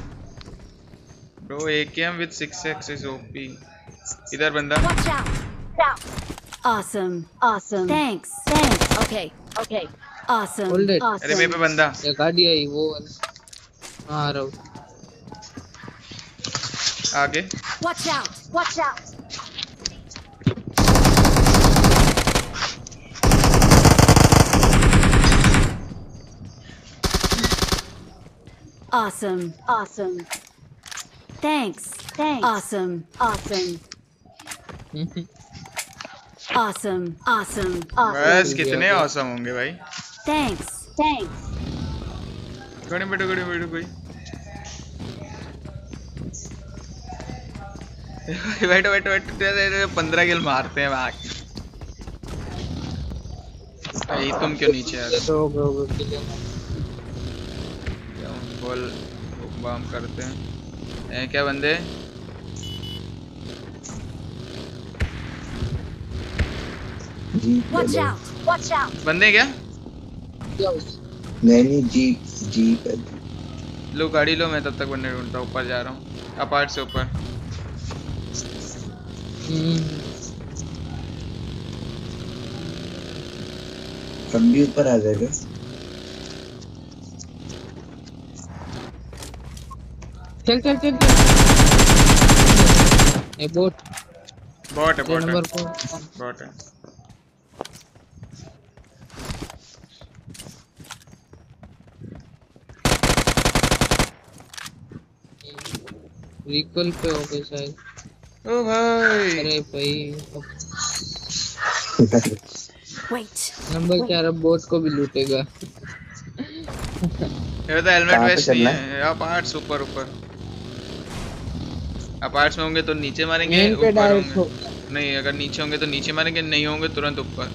Bro AKM with 6x is OP। इधर बंदा। Watch out! Awesome. Awesome. Thanks. Thanks. Okay. Okay. Awesome. Hold it. अरे मेरे पे बंदा। ये गाड़ी आई वो वाला। हाँ आ रहा हूँ। आगे। Watch out! Watch out! Awesome. Awesome. Thanks. Thanks. Awesome. Awesome. Awesome. Awesome. Awesome. बस कितने awesome होंगे भाई। Thanks. Thanks. गड़ी बैठो कोई। बैठो 15 किल मारते हैं वहाँ। भाई तुम क्यों नीचे आ रहे हो? बॉल बम करते हैं क्या बंदे? Watch out! Watch out! बंदे क्या? नहीं जीप लो गाड़ी लो, मैं तब तक बंदे ढूंढता हूँ। ऊपर जा रहा हूँ, अपार्ट से ऊपर। हम भी ऊपर आ जाएगा। चल ये बोट है नंबर बॉट है। रिकॉल पे हो गए शायद। ओ भाई अरे भाई Wait. नंबर क्या, अब बोट को भी लूटेगा। ये तो हेलमेट कहाँ पे वेस्ट नहीं चलना है। अपार्ट्स ऊपर अपार्ट्स में होंगे तो नीचे मारेंगे, मेन पे ऊपर डायरेक्ट होंगे नहीं, अगर नीचे होंगे तो नीचे मारेंगे, नहीं होंगे तुरंत ऊपर।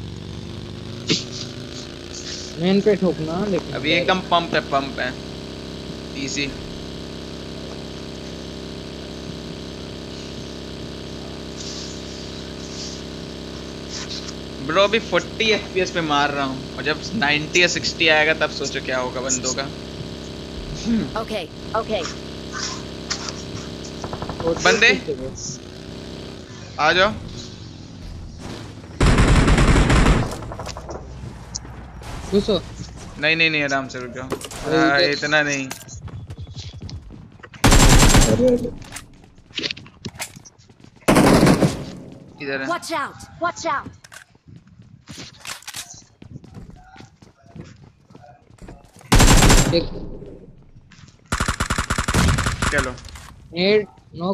मेन पे ठोकना। लेकिन अभी एकदम पंप है इजी। ब्रो अभी 40 FPS पे मार रहा हूँ, और जब 90 या 60 आएगा तब सोचो क्या होगा बंदों का। Okay. Okay. बंदे आ जाओ। घुसो। नहीं आराम से रुक जाओ। इतना नहीं। अरे इधर है। Watch out! Watch out! एक चलो नेड नॉक।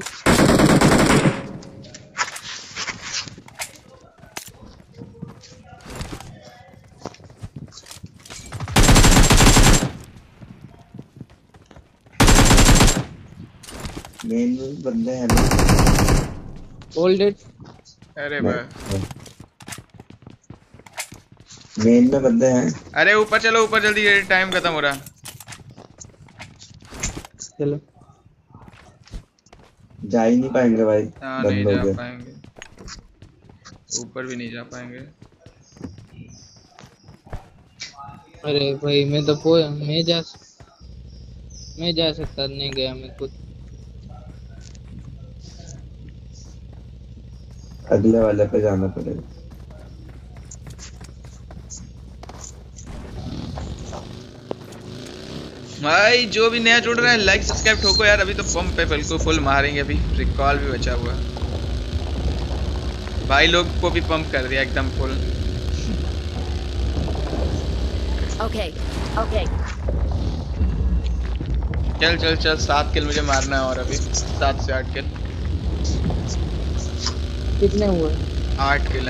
मेन में बंदे हैं ना। Hold it. अरे भाई मेन में बंदे हैं। अरे ऊपर चलो ऊपर जल्दी, टाइम खत्म हो रहा। चलो जा ही नहीं पाएंगे भाई, हाँ नहीं बंद हो जा गए। पाएंगे, ऊपर भी नहीं जा पाएंगे। अरे भाई मैं जा सकता नहीं गया मैं खुद। अगले वाले पे जाना पड़ेगा। भाई जो भी नया जुड़ रहा है लाइक सब्सक्राइब ठोको यार, अभी तो पंप पे बिल्कुल फुल मारेंगे, अभी रिकॉल भी बचा हुआ है। भाई लोग को भी पंप कर दिया एकदम फुल। Okay. Okay. चल चल चल 7 किल मुझे मारना है, और अभी 7 से 8 किल। कितने हुए? 8 किल है।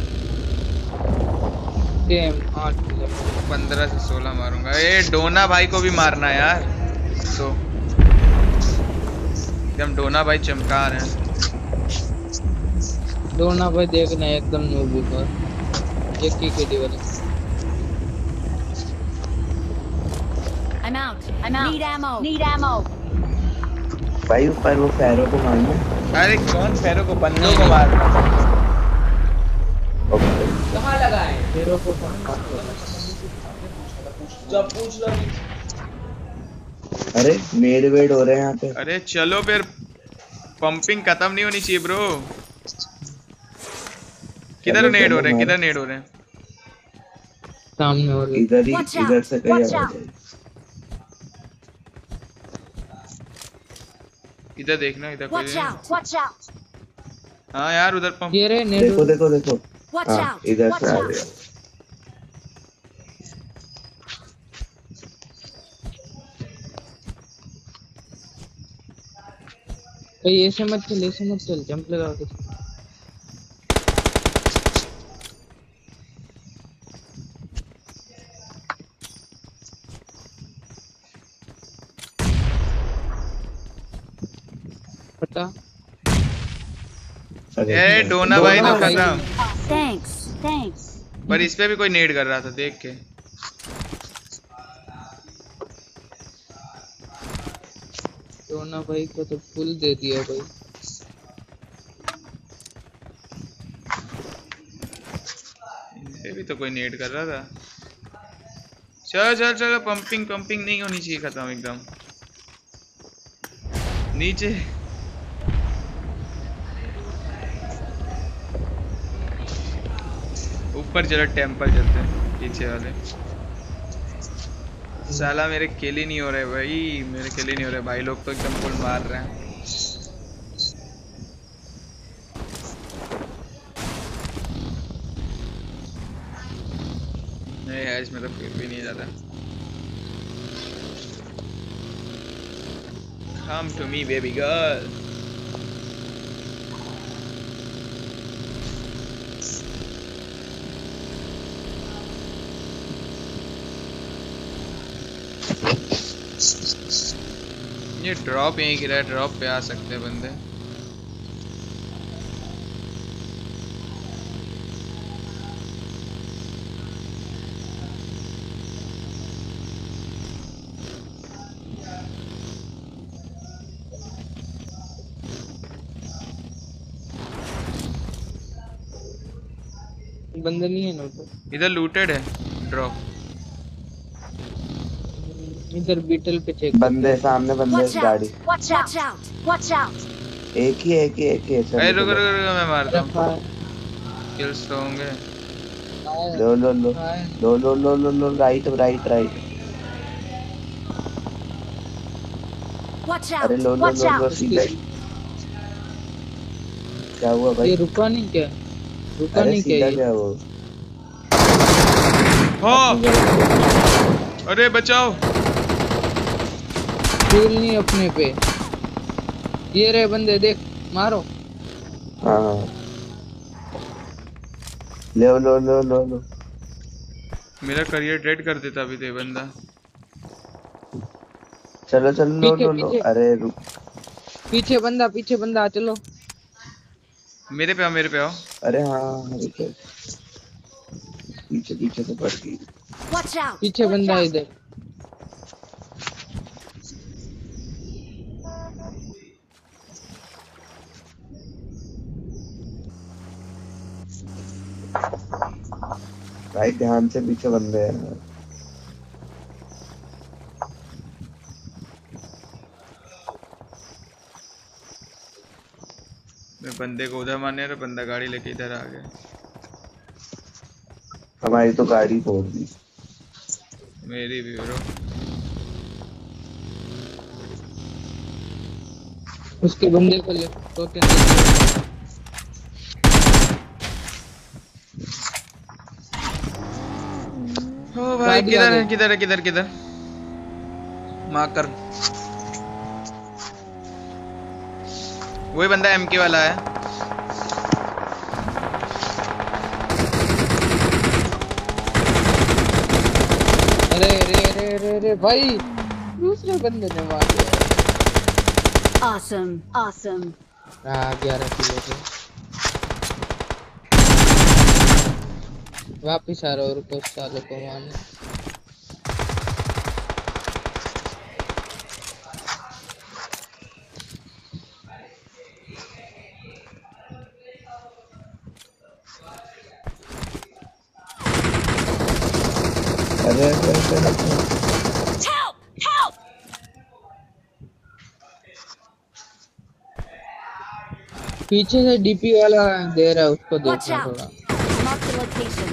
Same 8 kilo. 15 से 16 मारूंगा। ये डोना भाई को भी मारना है यार, तो एकदम डोना भाई चमका रहे हैं। डोना भाई देखना एकदम नूबी पर एक ही केडी वाले। I'm out. Need ammo. Need ammo. भाई ऊपर वो फैरो को मारना। अरे कौन फेरो को, बंदों को मारना। ओके कहाँ लगा है? हीरो को जब पूछ लो। अरे नेड वेड हो रहे हैं यहाँ पे। अरे चलो फिर, पंपिंग खत्म नहीं होनी चाहिए ब्रो। किधर चलो, नेड हो चलो, रहे हैं, किधर मारो। नेड हो रहे हैं? सामने और इधर ही, Watch out, इधर से कहीं watch आ out। जाए। इधर देखना, इधर कोई Watch नहीं। out. Watch out. हाँ यार उधर पंप। ये रे नेट। देखो देखो देखो। Watch हाँ out. इधर Watch से आ out. गया। भाई ऐसे मत चल जंप लगा के। पता ए डोना भाई तो खत्म, Thanks. Thanks. पर इस पे भी कोई नेड कर रहा था देख के। डोना भाई को तो फुल दे दिया भाई। ये भी तो कोई नेड कर रहा था। चलो चलो चलो, पंपिंग नहीं होनी चाहिए, खत्म एकदम। नीचे ऊपर चलो, टेम्पल चलते हैं पीछे वाले। साला मेरे किल ही नहीं हो रहे भाई, मेरे किल ही नहीं हो रहे भाई, लोग तो एकदम फुल मार रहे हैं। नहीं यार इसमें तो फिर भी नहीं जाता। Come to me baby girl। ये ड्रॉप यहीं गिरा है, ड्रॉप पे आ सकते हैं बंदे। बंदा नहीं है ना ऊपर। इधर लूटेड है ड्रॉप। इधर बीटल पे चेक। बंदे सामने, बंदे Watch गाड़ी। out. Watch out. Watch out. एक ही अरे चलो, रुको चलो। रुको रुको, मैं मारता हूँ, किल्स तो होंगे। लो लो लो लो लो लो लो लो, right right right. Watch out. अरे लो लो Watch लो लो out. सीधे। क्या हुआ भाई? ये रुका नहीं क्या? रुका अरे नहीं क्या सीधा ये? क्या वो? हाँ अरे बचाओ। फूल नहीं अपने पे। ये रहे बंदे, देख मारो। हाँ हाँ लो लो लो लो लो। मेरा करियर डेड कर देता अभी तो ये बंदा। चलो चलो लो पीछे लो लो। पीछे अरे रुक। पीछे बंदा चलो। मेरे पे आओ मेरे पे आओ। अरे हाँ रुक। पीछे पीछे से पड़ गई। Watch out! पीछे बंदा है इधर। भाई ध्यान से, पीछे बंदे हैं। मैं बंदे को उधर मारने रहा, बंदा गाड़ी लेके इधर आ गया। हमारी तो गाड़ी तोड़ दी। मेरी भी ब्रो। उसके बंदे को ले तो ओ भाई गाड़ी आ गई। किधर मार कर। वही बंदा एमके वाला है। अरे भाई, दूसरे बंदे ने मार दिया। Awesome! Awesome! 11 किलो के। वापिस आ रहा और कुछ सालों को मारने। अरे Help! Help! पीछे से डीपी वाला दे रहा है, उसको Watch देखना out! थोड़ा। Mark the location.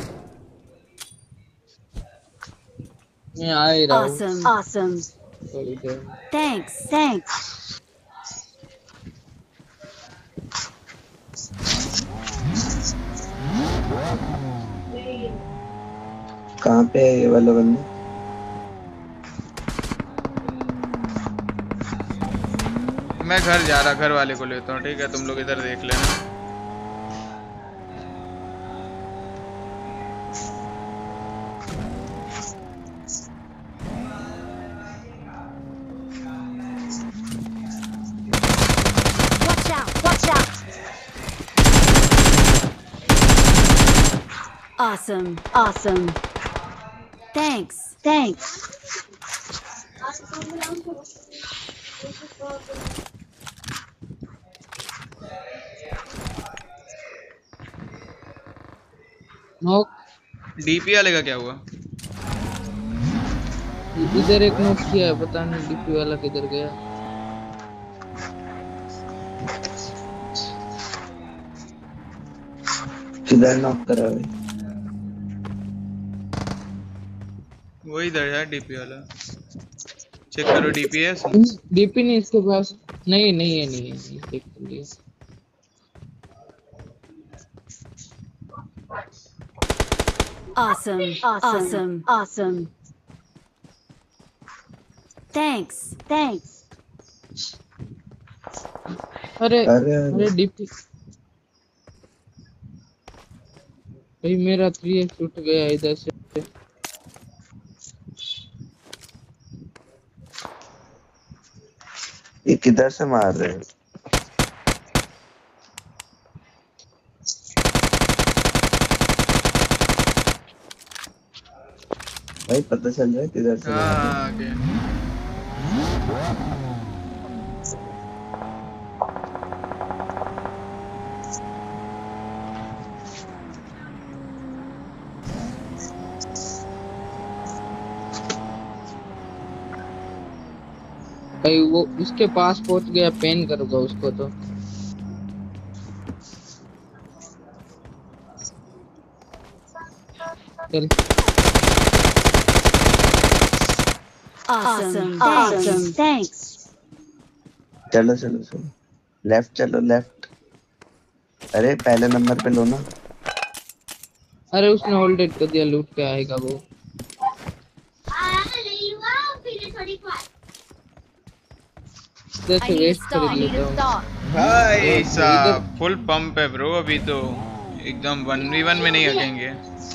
मैं आ ही रहा हूँ Awesome! Awesome! थोड़ी देर में। Thanks! Thanks! कहाँ पे है ये वाला बंदा? मैं घर जा रहा, घर वाले को लेता हूँ, ठीक है? तुम लोग इधर देख लेना। Watch out! Watch out! Awesome! Awesome! Thanks! Thanks! Knock. DP वाले का क्या हुआ? इधर एक नॉक किया है, पता नहीं डीपी वाला किधर गया। किधर नॉक करा भाई? वो इधर है डीपी वाला। चेक करो डीपी है। डीपी नहीं इसके पास। नहीं है देख लिया। Awesome! Awesome! Awesome! Thanks! Thanks! अरे डीपी भाई, मेरा 3x उठ गया इधर से। ये किधर से मार रहे हैं? भाई पता चल रहा है किधर से मार रहे हैं? आगे भाई वो उसके पास पहुंच गया, पेन करूंगा उसको तो। चल Awesome! Awesome! Thanks! चलो चलो चलो, लेफ्ट चलो लेफ्ट। अरे पहले नंबर पे लो ना। अरे उसने होल्डेड कर दिया, लूट के आएगा वो। जैसे I need a वेस्ट कर stock. I need लेता a हूँ। stock. भाई साहब फुल पंप है ब्रो, अभी तो एकदम 1v1 में नहीं हकेंगे।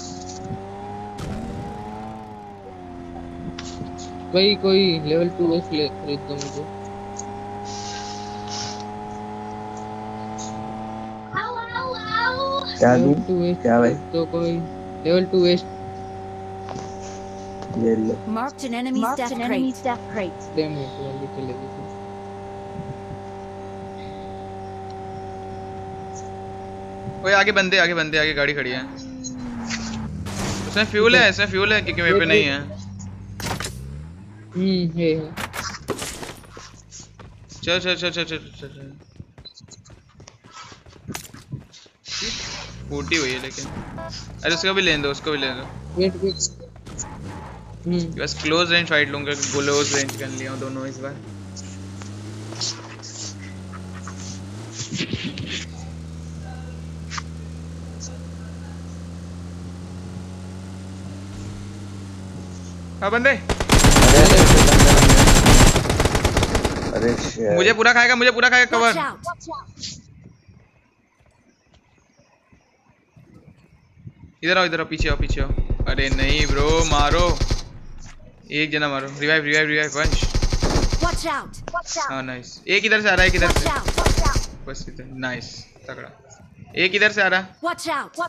भाई कोई लेवल 2 वेस्ट ले खरीद दो मुझे। क्या दूं? लेवल 2 वेस्ट क्या भाई? तो कोई लेवल 2 वेस्ट ये लो। Marked an enemy's Marked death an crate. enemy's death crate. दे मेरे वाली चलेगी। ओए आगे बंदे आगे गाड़ी खड़ी है। उसमें फ्यूल है, इसमें फ्यूल है क्योंकि मेरे पे नहीं है। है। चल फूटी हुई है लेकिन। अरे उसको भी लेने दो, उसको भी लेने दो। वेट। बस क्लोज रेंज फाइट लूंगा, क्लोज रेंज कर लिया हूं दोनों इस बार। हाँ बंदे, अरे shit। मुझे पूरा खाएगा Watch कवर। out. इधर आओ पीछे आओ। अरे नहीं ब्रो, मारो एक जना, मारो। Revive punch. Watch out. हाँ नाइस। एक इधर से आ रहा है, एक इधर Watch से, out. बस इधर। नाइस तगड़ा। एक इधर से आ रहा। Watch out.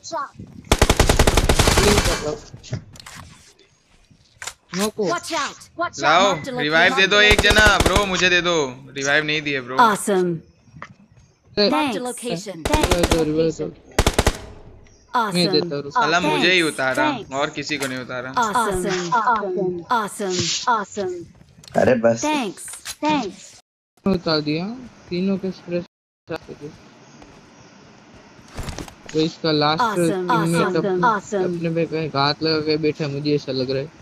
नोको। Watch out. लाओ Marked a रिवाइव दे location. दो एक जना। ब्रो मुझे दे दो, रिवाइव नहीं दिए bro. Awesome. Marked a Thanks. location. Revive दो। मैं Awesome. देता हूँ। साला मुझे ही Thanks, उतारा thanks. और किसी को नहीं उतारा। Awesome. Awesome. अरे बस। Thanks. उतार दिया तीनों के स्प्रेस। तो इसका लास्ट Awesome. Teammate Awesome. अपने पे कहीं हाथ लगा के बैठा है, मुझे ऐसा लग रहा है।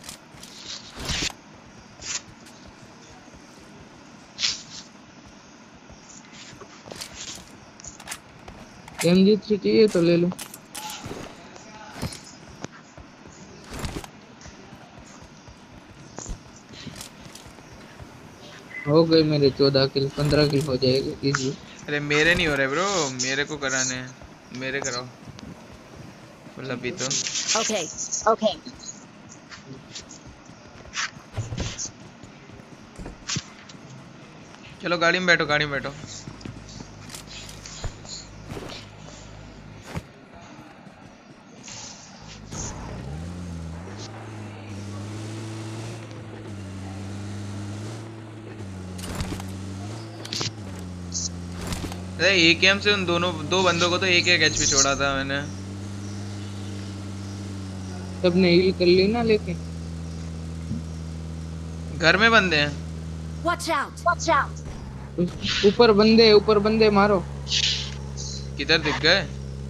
MG3 चाहिए तो ले लो। हो गए मेरे 14 किल, 15 किल हो जाएगा इजी। अरे मेरे नहीं हो रहे ब्रो, मेरे को कराने हैं, मेरे कराओ। मतलब अभी तो Okay. चलो गाड़ी में बैठो। अरे AKM से उन दो बंदों को तो एक HP छोड़ा था मैंने। सबने हील कर ली ना, लेकिन घर में बंदे हैं। Watch out. ऊपर बंदे मारो। किधर दिख गए?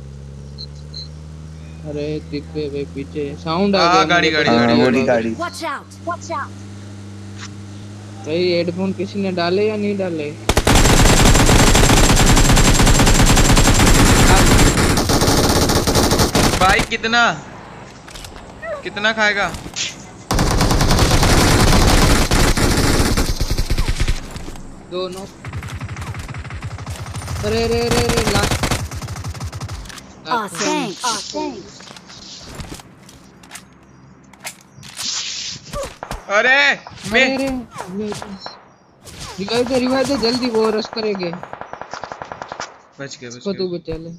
अरे दिख गए भाई, पीछे साउंड आ हाँ, गया। गाड़ी गाड़ी। Watch out. भाई हेडफोन किसी ने डाले या नहीं डाले? भाई कितना खाएगा? दोनों। अरे लास्ट। Awesome. अरे मैं रिवाइव दे जल्दी, वो रश करेंगे। बच गए। उसको तू बचा ले।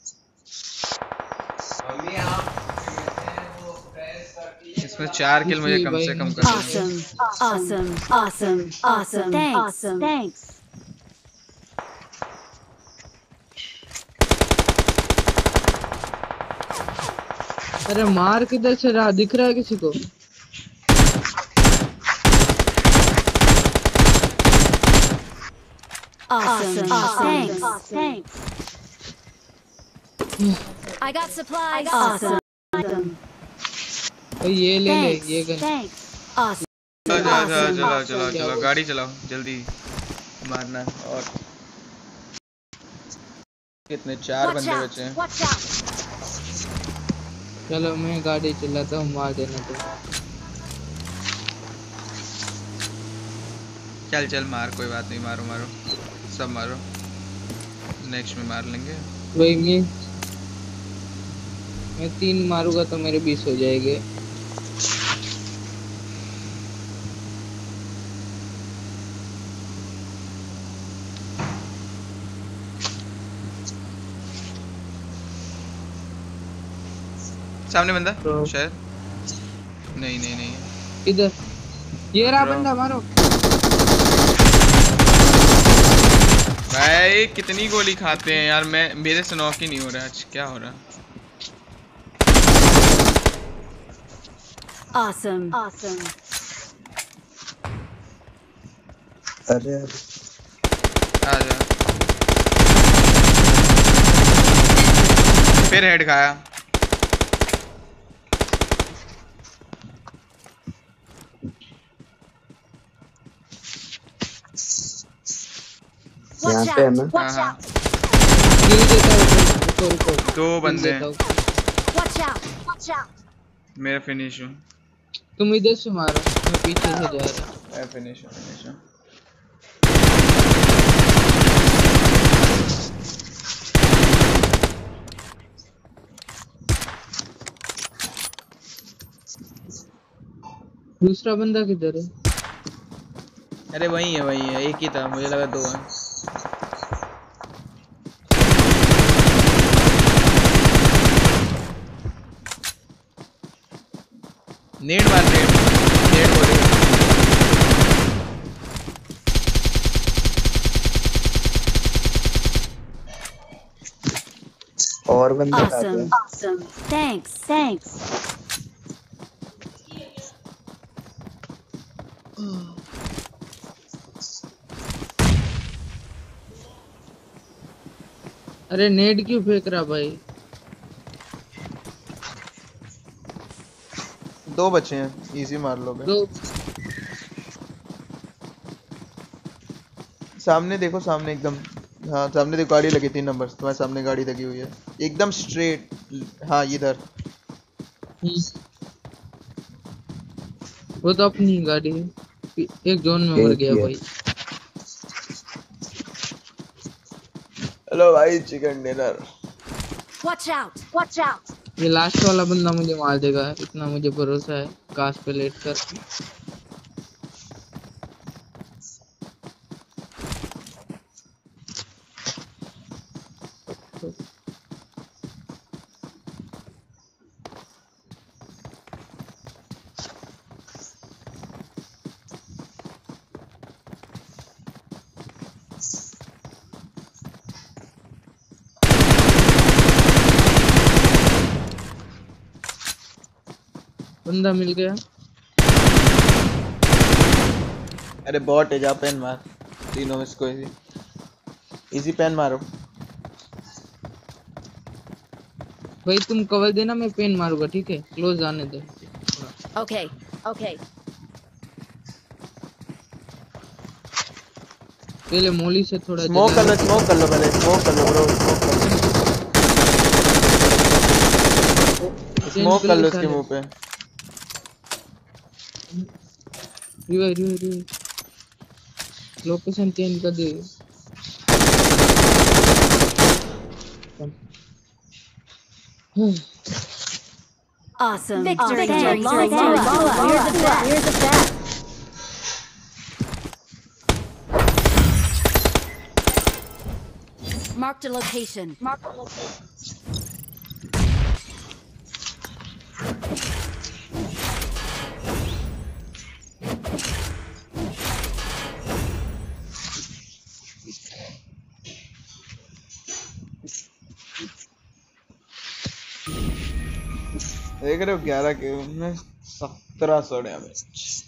इसमें 4 किल मुझे कम से कम करना है। Awesome. Thanks. अरे मार किधर से रहा, दिख रहा है किसी को? Awesome. Thanks. I got supplies. Awesome. भाई ये ले ये गन। Awesome. चलो गाड़ी चलाओ जल्दी, मारना। और कितने 4 Watch बंदे out! बचे हैं। Watch out! चलो मैं गाड़ी चलाता हूँ, मार देना तो। चल चल मार, कोई बात नहीं, मारो मारो सब मारो, नेक्स्ट में मार लेंगे। वही मैं 3 मारूंगा तो मेरे 20 हो जाएंगे। सामने बंदा तो शायद, नहीं नहीं नहीं, इधर ये रहा Bro. बंदा, मारो। भाई कितनी गोली खाते हैं यार, मैं मेरे से नॉक ही नहीं हो रहा आज, क्या हो रहा। Awesome! Awesome! अरे आ जा, फिर हेड खाया। Watch यहाँ पे है out! ना। Watch हाँ, out! गिर देता हूँ, रुको। 2 गिर बंदे देता हैं, हूँ। Watch out! Watch out! मेरा फिनिश हूँ, तुम इधर से मारो, मैं पीछे से जा रहा। मैं फिनिश हूँ। दूसरा बंदा किधर है? अरे वही है, एक ही था, मुझे लगा 2 है। नेड मार, नेड बोलेगा। और बंदे आ Awesome! गए। Awesome! Thanks! Thanks! अरे नेट क्यों फेंक रहा भाई? 2 बचे हैं, इजी मार लोगे। दो सामने देखो, सामने एकदम, हाँ सामने देखो, गाड़ी लगी 3 नंबर तुम्हारे सामने, गाड़ी लगी हुई है एकदम स्ट्रेट। हाँ इधर, वो तो अपनी ही गाड़ी है। एक जोन में मर गया भाई। हेलो भाई, chicken dinner. Watch out! Watch out! ये लास्ट वाला बंदा मुझे मार देगा, इतना मुझे भरोसा है। काश पे लेट कर। बंदा मिल गया। अरे बॉट है, जा पेन मार, तीनों में इसको इजी पेन मारो। भाई तुम कवर देना, मैं पेन मारूंगा, ठीक है? क्लोज आने दो। Okay. Okay. पहले मोली से थोड़ा स्मोक कर लो पहले, स्मोक कर लो ब्रो, स्मोक कर लो इसके मुंह पे। रिवाइव लोकेशन चेंज कर दे। Awesome! Victory! Victory! You're the best! You're the best! Marked a location. Marked a location. देख रहे हो 11 के में 1700 डैमेज।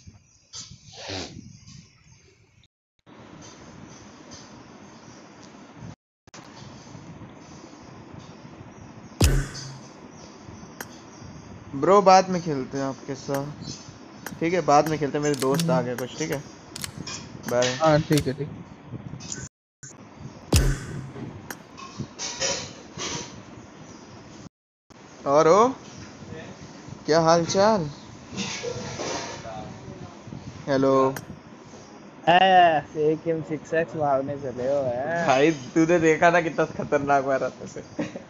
ब्रो बाद में खेलते हैं आपके साथ, ठीक है? बाद में खेलते हैं, मेरे दोस्त आ गए कुछ, ठीक है? बाय। हाँ ठीक है। और हो क्या हाल चाल? हेलो AKM6X मारने चले हो है। भाई, तूने देखा ना कितना खतरनाक मारा था उसे।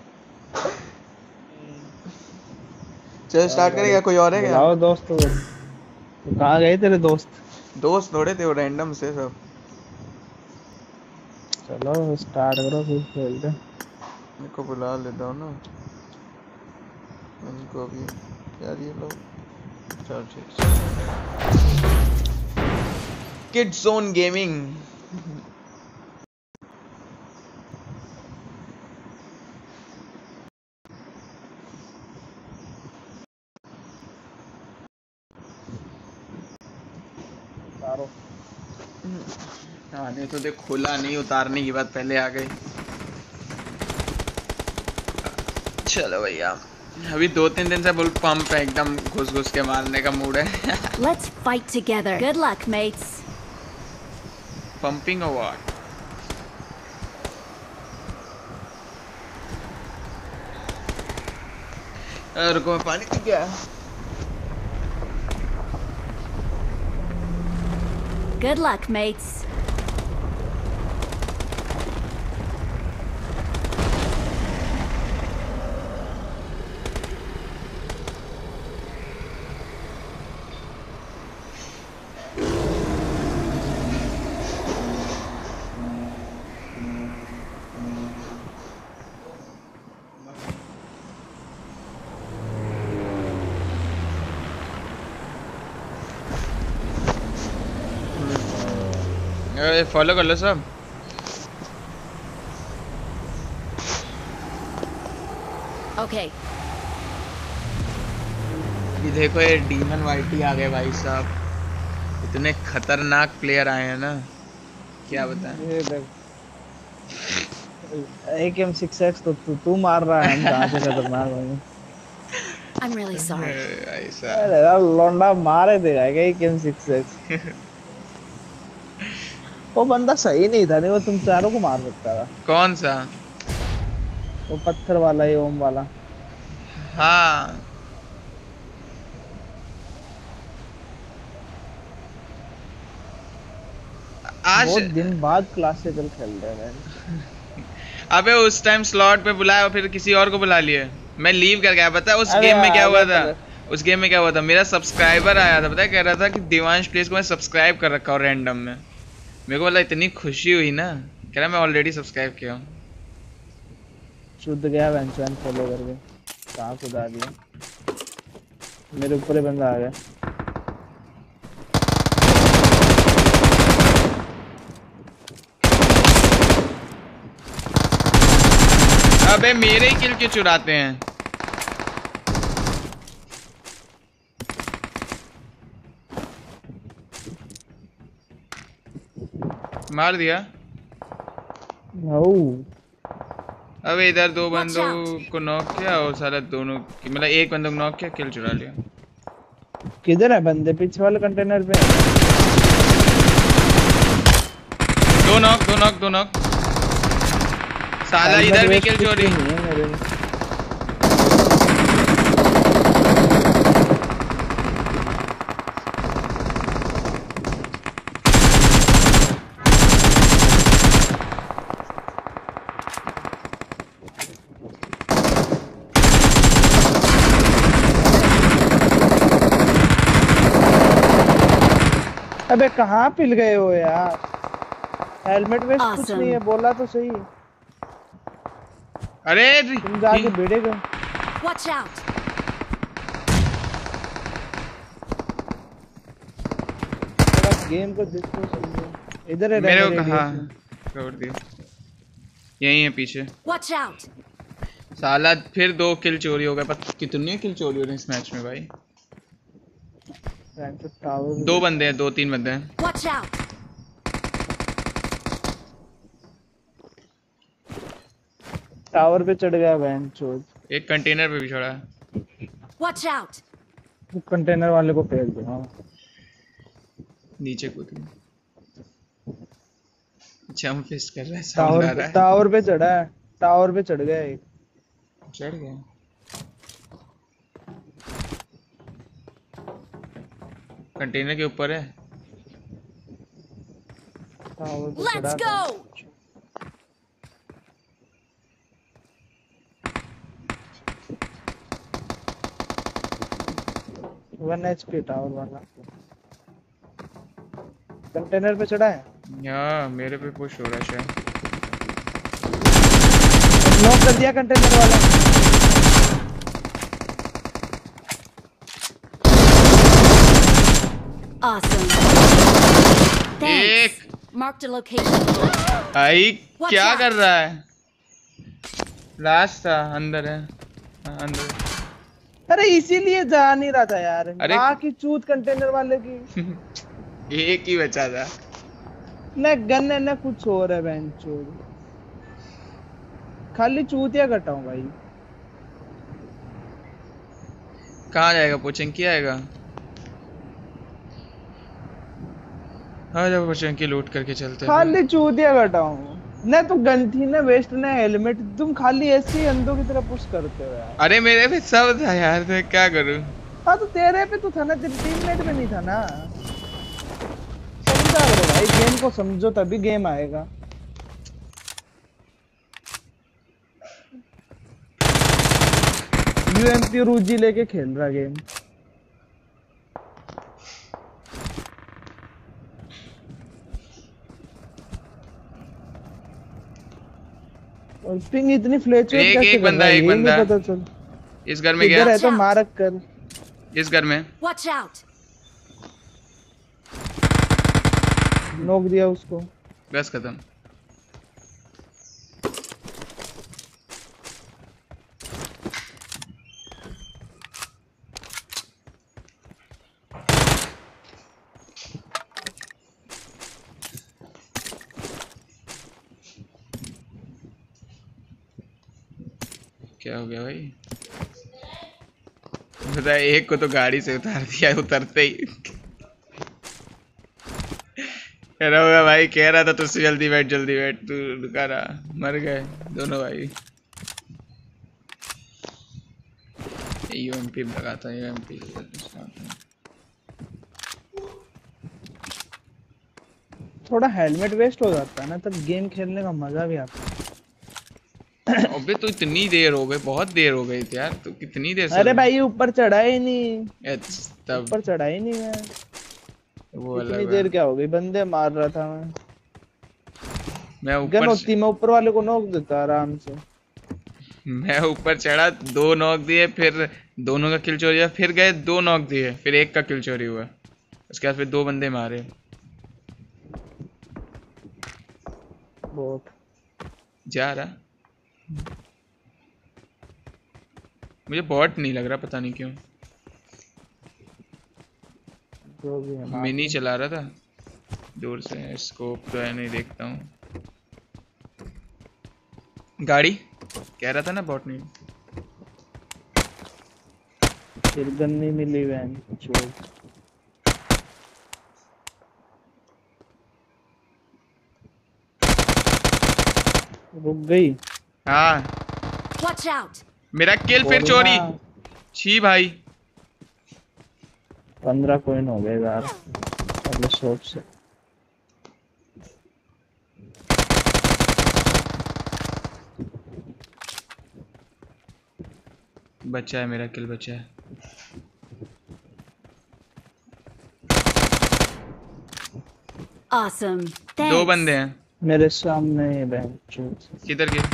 चल स्टार्ट करेगा, कोई और है क्या? बुलाओ दोस्तों को। तो कहाँ गए तेरे दोस्त? दोस्त थोड़े थे वो, रैंडम से सब। चलो स्टार्ट करो फिर खेलते हैं। इनको बुला लेता हूँ ना, इनको भी। यार ये लोग, चल ठीक। Kids zone gaming. उतारो। आने तो देख, खुला नहीं, उतारने की बात पहले आ गई। चलो भैया, अभी 2-3 दिन से बुल पंप है, एकदम घुस घुस के मारने का मूड है। Let's fight together. Good luck, mates. Pumping award. रुको मैं पानी पी गया। Good luck, mates. फॉलो कर लो सब। Okay. ये देखो, ये डीमन वाइटी आ गए भाई साहब। इतने खतरनाक प्लेयर आए हैं ना, क्या बताएं। ये देख AKM6X तो तू मार रहा है, हम कहाँ से खतरनाक होंगे। I'm really sorry. ऐसा अरे यार लौंडा मारे देगा AKM6X। वो बंदा सही नहीं था, नहीं वो तुम चारों को मार सकता था। कौन सा? वो पत्थर वाला, ये ओम वाला। हाँ आज बहुत दिन बाद क्लासिकल खेल रहे हैं। अबे उस टाइम स्लॉट पे बुलाया, फिर किसी और को बुला लिए। मैं लीव कर गया। पता है उस अरे गेम में क्या यार, हुआ था? उस गेम में क्या हुआ था, मेरा सब्सक्राइबर आया था, पता है, कह रहा था कि दिवांश प्लेस को मैं सब्सक्राइब कर रखा हूँ रैंडम में। मेरे को बोला, इतनी खुशी हुई ना, कह रहा मैं ऑलरेडी सब्सक्राइब किया हूँ। शुद्ध गया वेंचुअन फॉलो करके, कहाँ खुदा दिया। मेरे ऊपर ही बंदा आ गया। अबे मेरे ही किल क्यों चुराते हैं? मार दिया। अबे इधर दो बंदों को नॉक किया और साला दोनों मतलब एक बंदों को नॉक किया, किल चुरा लिया। किधर है बंदे? पीछे वाले कंटेनर पे। दो नॉक। साला इधर भी किल चोरी। अबे कहाँ पिल गए हो यार? हेलमेट में कुछ Awesome. नहीं है, बोला तो सही। अरे तुम जाके भिड़ेगा। Watch out. थोड़ा गेम को देखो सही। इधर है मेरे को radius कहा में। छोड़ दिया, यही है पीछे। Watch out. साला फिर 2 किल चोरी हो गए। पता कितनी किल चोरी हो रही इस मैच में भाई। टावर 2 बंदे हैं, 2-3 बंदे हैं। Watch out. टावर पे चढ़ गया वैन चोद। एक कंटेनर पे भी छोड़ा है। Watch out. वो कंटेनर वाले को फेल दो। हाँ नीचे कूद गया, जंप फिस्ट कर रहा है, साउंड आ रहा है। टावर पे चढ़ा है, टावर पे चढ़ गया एक। चढ़ गया। कंटेनर के ऊपर है। टावर पे Let's चढ़ा go. था। 1 HP टावर वाला कंटेनर पे चढ़ा है। यहाँ मेरे पे पुश हो रहा है शायद। नॉक कर दिया कंटेनर वाला। Awesome. एक Thanks. Marked a location. भाई Watch क्या out. कर रहा है? लास्ट था, अंदर है। हाँ, अंदर। अरे इसीलिए जा नहीं रहा था यार। अरे- माँ की चूत कंटेनर वाले की। एक ही बचा था। न गन है न कुछ और है बेंचोर। खाली चूतिया कटा हूँ भाई। कहाँ जाएगा? पोचंकी आएगा। हाँ जब पोचंकी लूट करके चलते हैं। खाली चूतिया कटा हूँ। न तो गन थी न वेस्ट न हेलमेट। तुम खाली ऐसे ही अंधों की तरह पुश करते हो यार। अरे मेरे पे सब था यार, मैं क्या करूँ? हाँ तो तेरे पे तो था ना, तेरे टीममेट पे नहीं था ना। समझा करो भाई, गेम को समझो तभी गेम आएगा। यूएमपी रूजी लेके खेल रहा गेम। और पिंग इतनी फ्लेचर एक- कैसे एक कर बंदा, रहा है, एक ये नहीं बंदा। पता चल। इस घर में इधर गया। है तो मारक कर। इस घर में। Watch out. नोक दिया उसको। बस खत्म। क्या हो गया भाई? पता है, एक को तो गाड़ी से उतार दिया उतरते ही। कह रहा होगा भाई, कह रहा था तुझसे जल्दी बैठ तू रुका रहा। मर गए दोनों भाई। यूएमपी लगाता है, यूएमपी। थोड़ा हेलमेट वेस्ट हो जाता है ना, तब गेम खेलने का मजा भी आता है। अबे तो इतनी देर हो गई, बहुत देर हो गई थी यार। तो कितनी देर से? अरे भाई ऊपर चढ़ा ही नहीं। तब ऊपर चढ़ा ही नहीं मैं। वो इतनी अलग देर है। क्या हो गई, बंदे मार रहा था मैं। मैं गन ऊपर होती मैं ऊपर वाले को नोक देता आराम से। मैं ऊपर चढ़ा, 2 नॉक दिए, फिर दोनों का किल चोरी हुआ, फिर गए 2 नॉक दिए, फिर एक का किल चोरी हुआ। उसके बाद फिर 2 बंदे मारे। बहुत जा रहा। मुझे बॉट नहीं लग रहा, पता नहीं क्यों। जो भी है। मिनी चला रहा था दूर से। स्कोप तो है नहीं, देखता हूँ। गाड़ी कह रहा था ना बॉट नहीं। फिर गन नहीं मिली वैन छोड़। रुक गई। हाँ Watch out. मेरा किल फिर और चोरी। ना, छी भाई। 15 कॉइन हो गए यार अगले शॉट से। बचा है, मेरा किल बचा है। Awesome. 2 Thanks. बंदे हैं। मेरे सामने ही बेंच। किधर के?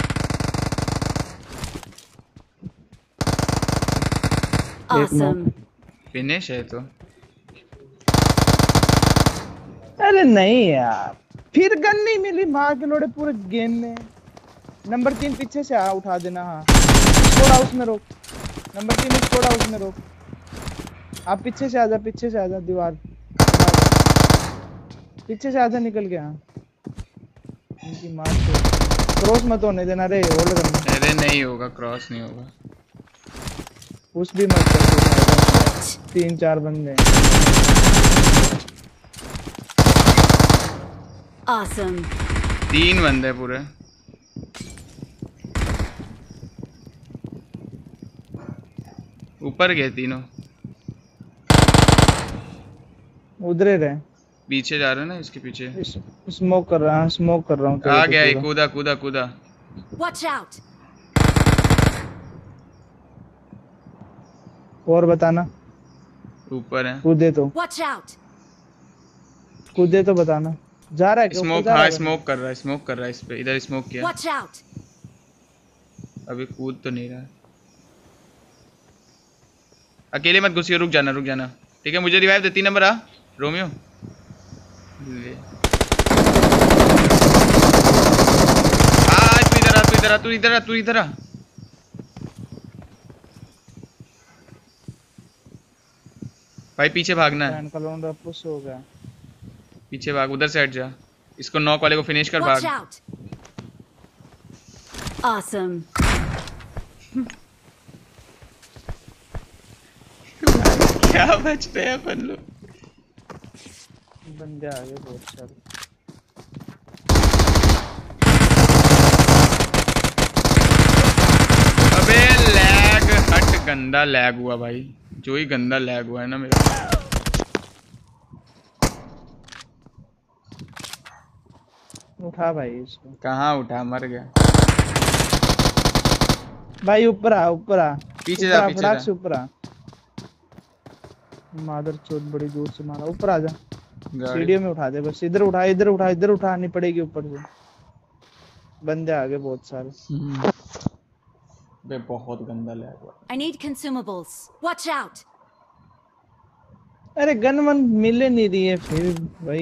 Awesome. फिनिश है तो। अरे नहीं यार, फिर गन नहीं मिली मार के लोड़े पूरे गेम में। नंबर 3 पीछे से आ, उठा देना। हाँ स्कोर हाउस में रोक। नंबर 3 स्कोर हाउस में रोक। आप पीछे से आजा, पीछे से आजा। दीवार पीछे से आजा, निकल गया। इनकी मार को क्रॉस मत होने देना रे। होल्ड करना। अरे नहीं होगा, क्रॉस नहीं होगा। पुश भी मत कर। 3-4 बंदे हैं। Awesome. 3 बंदे पूरे। ऊपर गए तीनों। उधर ही रहे। पीछे जा रहे हैं ना, इसके पीछे। स्मोक कर रहा हूँ, स्मोक कर रहा हूँ। आ गया ये, कूदा कूदा कूदा। Watch out! और बताना। ऊपर है। कूदे तो, Watch out! कूदे तो बताना। जा रहा है क्या? ऊपर स्मोक, जा रहा हाँ है? स्मोक कर रहा है, स्मोक कर रहा है इस पे। इधर स्मोक किया, Watch out! अभी कूद तो नहीं रहा। अकेले मत घुसिए, रुक जाना रुक जाना। ठीक है, मुझे रिवाइव दे। 3 नंबर आ रोमियो ले। तू इधर आ, तू इधर आ, तू इधर आ, तू इधर आ। भाई पीछे भागना है, का लौंडा पुश हो गया। पीछे भाग, उधर से हट जा। इसको नॉक वाले को फिनिश कर, Watch भाग। out! Awesome. क्या बचते हैं अपन लोग। बंदे आ गए बहुत सारे। अबे लैग हट, गंदा लैग हुआ भाई, जो ही गंदा लैग हुआ है ना मेरा। उठा भाई इसको। कहाँ उठा, मर गया। भाई ऊपर आ, ऊपर आ। पीछे ऊपर जा, आ, पीछे फटाक जा। से ऊपर आ। मादर चोद बड़ी दूर से मारा। ऊपर आ जा, गाड़ी सीढ़ियों में उठा दे बस। इधर उठा, इधर उठा, इधर उठानी पड़ेगी ऊपर से। बंदे आ गए बहुत सारे। बे बहुत गंदा लैग हुआ। I need consumables. Watch out! अरे गन वन मिले नहीं रही है फिर भाई।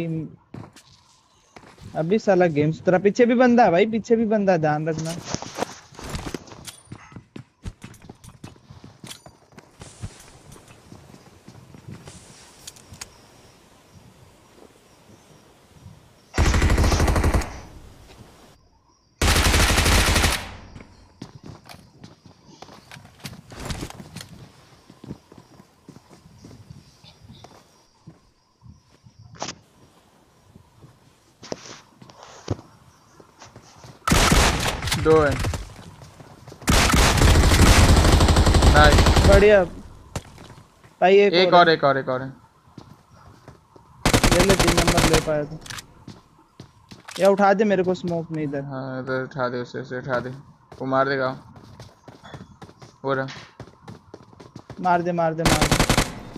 अभी साला गेम्स तेरा पीछे भी बंदा है भाई, पीछे भी बंदा है, ध्यान रखना। दो है। नाइस, बढ़िया भाई। एक और एक और एक और है। ले ले, 3 नंबर ले पाया तो। या उठा दे मेरे को स्मोक में इधर। हाँ इधर उठा दे, उसे उठा दे, वो मार देगा। हो रहा, मार दे मार दे मार दे।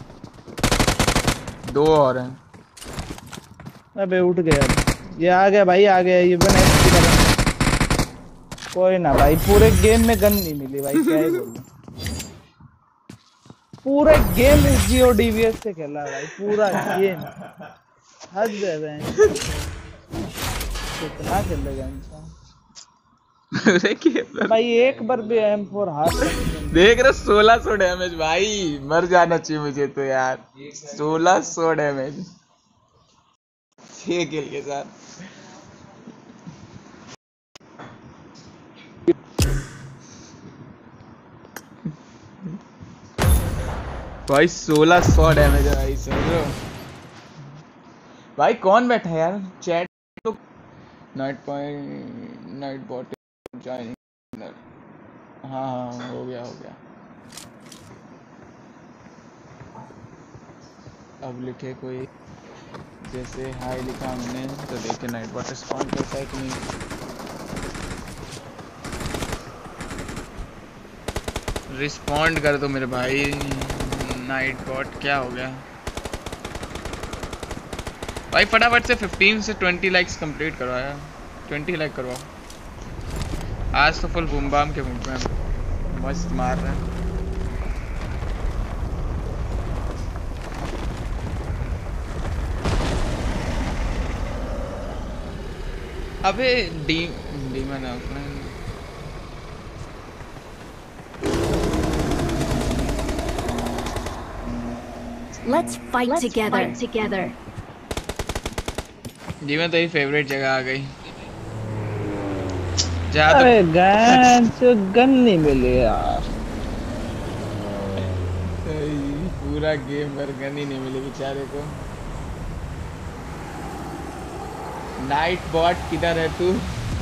2 और हैं। अबे उठ गया। ये आ गया भाई, आ गया। ये बने की तरह। कोई ना भाई, पूरे गेम में गन नहीं मिली भाई, क्या ही बोलूं। पूरे गेम जियो डीवीएस से खेला भाई, पूरा गेम। हद है भाई, कितना खेलेगा इंसान भाई। एक बार भी M4 हाथ देख रहे 1600 डैमेज भाई, मर जाना चाहिए मुझे तो यार। 1600 डैमेज 6 किल के साथ। भाई 1600 डैमेज है भाई, समझो भाई। कौन बैठा है यार चैट तो। Night point, night bot joining. हाँ हाँ हो गया हो गया। अब लिखे कोई, जैसे हाई लिखा हमने तो देखे नाइट बॉट रिस्पॉन्ड करता है कि नहीं। रिस्पॉन्ड कर दो मेरे भाई। नाइट बॉट क्या हो गया भाई, फटाफट से 15 से 20 लाइक्स कंप्लीट करवाया। 20 लाइक करवाओ आज तो। फुल बूम बाम के मूड में मस्त मार रहे हैं। अबे डीमन है उसमें। Let's fight together. डीमन तेरी फेवरेट जगह आ गई। जहाँ तो अरे गन से गन नहीं मिली यार। पूरा गेम भर गन ही नहीं मिली बेचारे को। नाइट बॉट किधर है तू?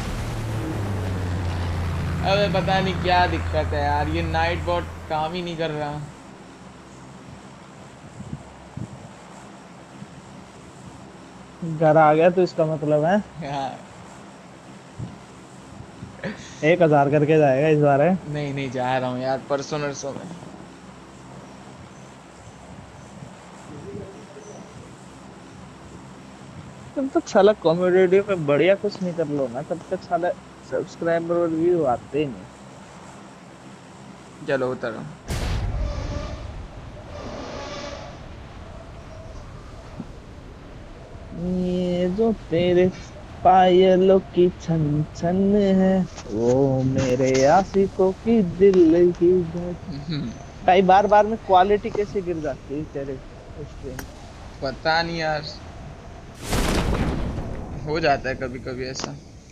अबे पता नहीं क्या दिक्कत है यार, ये नाइट बॉट काम ही नहीं कर रहा। घर आ गया तो इसका मतलब है हाँ 1000 करके जाएगा इस बार है। नहीं नहीं जा रहा हूँ यार, परसों नरसों में। तब तक साला कॉमेडी पे बढ़िया कुछ नहीं कर लो ना, तब तक साला सब्सक्राइबर और व्यू आते ही नहीं। चलो उतरो। ये जो तेरे पायलों की छन छन है वो मेरे आशिकों की दिल की धड़कन। कई बार बार में क्वालिटी कैसे गिर जाती है तेरे स्ट्रीम? पता नहीं यार, हो जाता है कभी कभी ऐसा।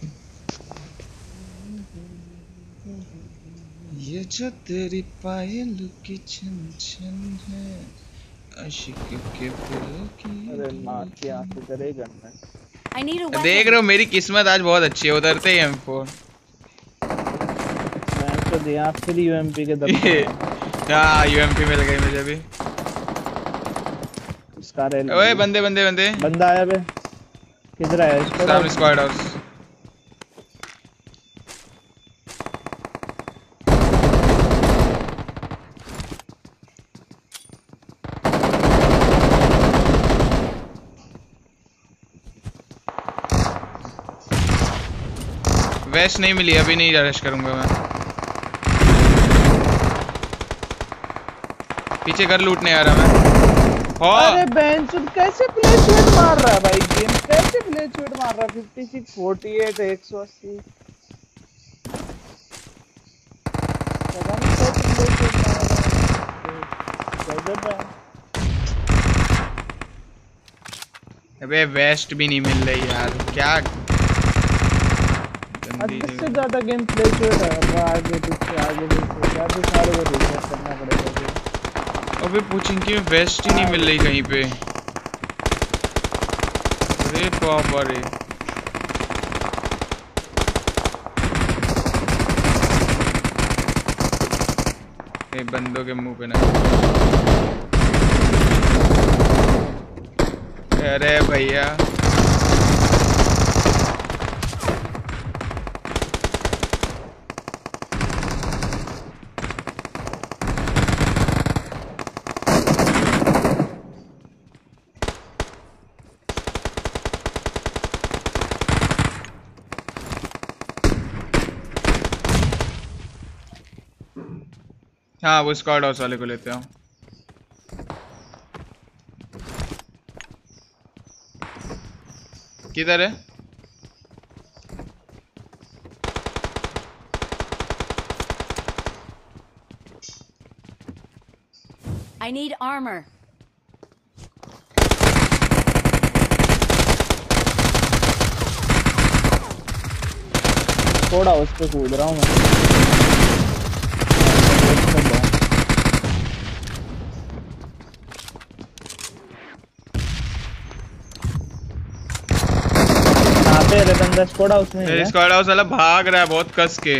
ये जो तेरी पायल की छन छन है आशिक के दिल की। अरे माँ की आंखें करे गन्ना। I need a देख weapon. रहे हो मेरी किस्मत आज बहुत अच्छी है, उतरते ही M4। मैं तो दिया फिर यूएमपी के दम पे। हाँ UMP मिल गई मुझे भी। उसका रेल ओए बंदे बंदे बंदे बंदा आया बे, किधर आया इसको? सामने स्क्वाड हाउस। वेस्ट नहीं मिली, अभी नहीं रश करूंगा मैं। पीछे घर लूटने आ रहा मैं। अरे बेंच कैसे प्लेसमेंट मार रहा है भाई, गेम कैसे प्लेसमेंट मार रहा है? 56 48 180 पता नहीं कैसे प्लेसमेंट मार रहा है। गजब है। अबे वेस्ट भी नहीं मिल रही यार, क्या हद से ज्यादा गेम प्लेसमेंट है। अब आगे पीछे या तो सारे को रिसेट करना पड़ेगा। अबे पूछिंग की वेस्ट ही नहीं मिल रही कहीं पे। अरे बाबा रे, ये बंदों के मुंह पे ना। अरे भैया हाँ वो स्क्वाड हाउस वाले को लेते हो। किधर है? I need armor. थोड़ा उस पे कूद रहा हूँ मैं। अरे बंदा स्क्वाड हाउस में है। स्क्वाड हाउस वाला भाग रहा है बहुत कस के।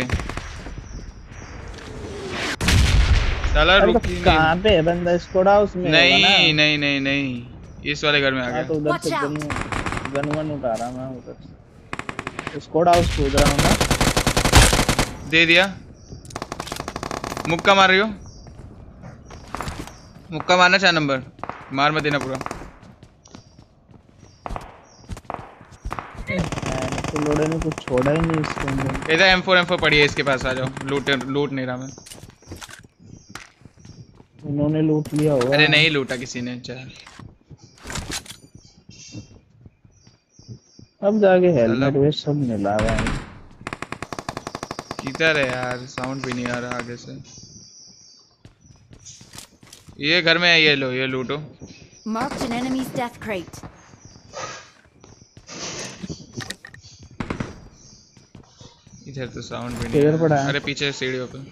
साला रुक ही कहाँ पे है बंदा? स्क्वाड हाउस में? नहीं नहीं नहीं नहीं, इस वाले घर में आ गया। तो उधर से गन उठा रहा मैं, उधर स्क्वाड हाउस कूद रहा हूँ ना। दे दिया। मुक्का मार रही हो? मुक्का मारना 4 नंबर, मार मत देना पूरा। तो लोड़े ने कुछ छोड़ा ही नहीं इसके अंदर। इधर M4 पड़ी है इसके पास, आ जाओ। लूट नहीं रहा मैं। उन्होंने लूट लिया होगा। अरे नहीं लूटा किसी ने। चल अब जाके हेलमेट वे सब मिला रहा है। किधर है यार? साउंड भी नहीं आ रहा आगे से। ये घर में है, ये लो, ये लूटो। Marked an enemy's death crate. इधर तो साउंड भी नहीं किधर पड़ा है? अरे पीछे सीढ़ियों पे।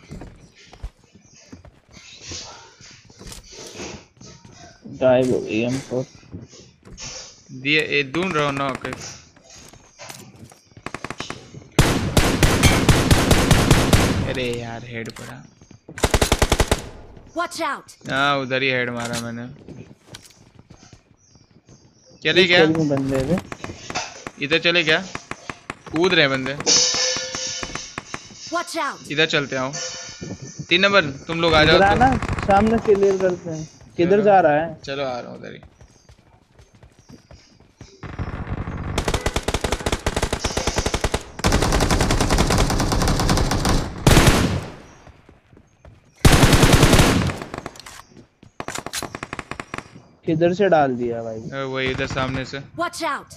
गायब हो गई हमको। दिए ये ढूंढ रहा हूँ ना। ओके अरे यार हेड पड़ा। Watch out. हाँ उधर ही हेड मारा मैंने। चले क्या में बंदे थे। इधर चले क्या कूद रहे बंदे Watch out! इधर चलते आओ 3 नंबर तुम लोग आ जाओ इधर तो आना सामने क्लियर करते हैं। किधर जा रहा है? चलो आ रहा हूँ उधर ही किधर से डाल दिया भाई? वही इधर सामने से Watch out!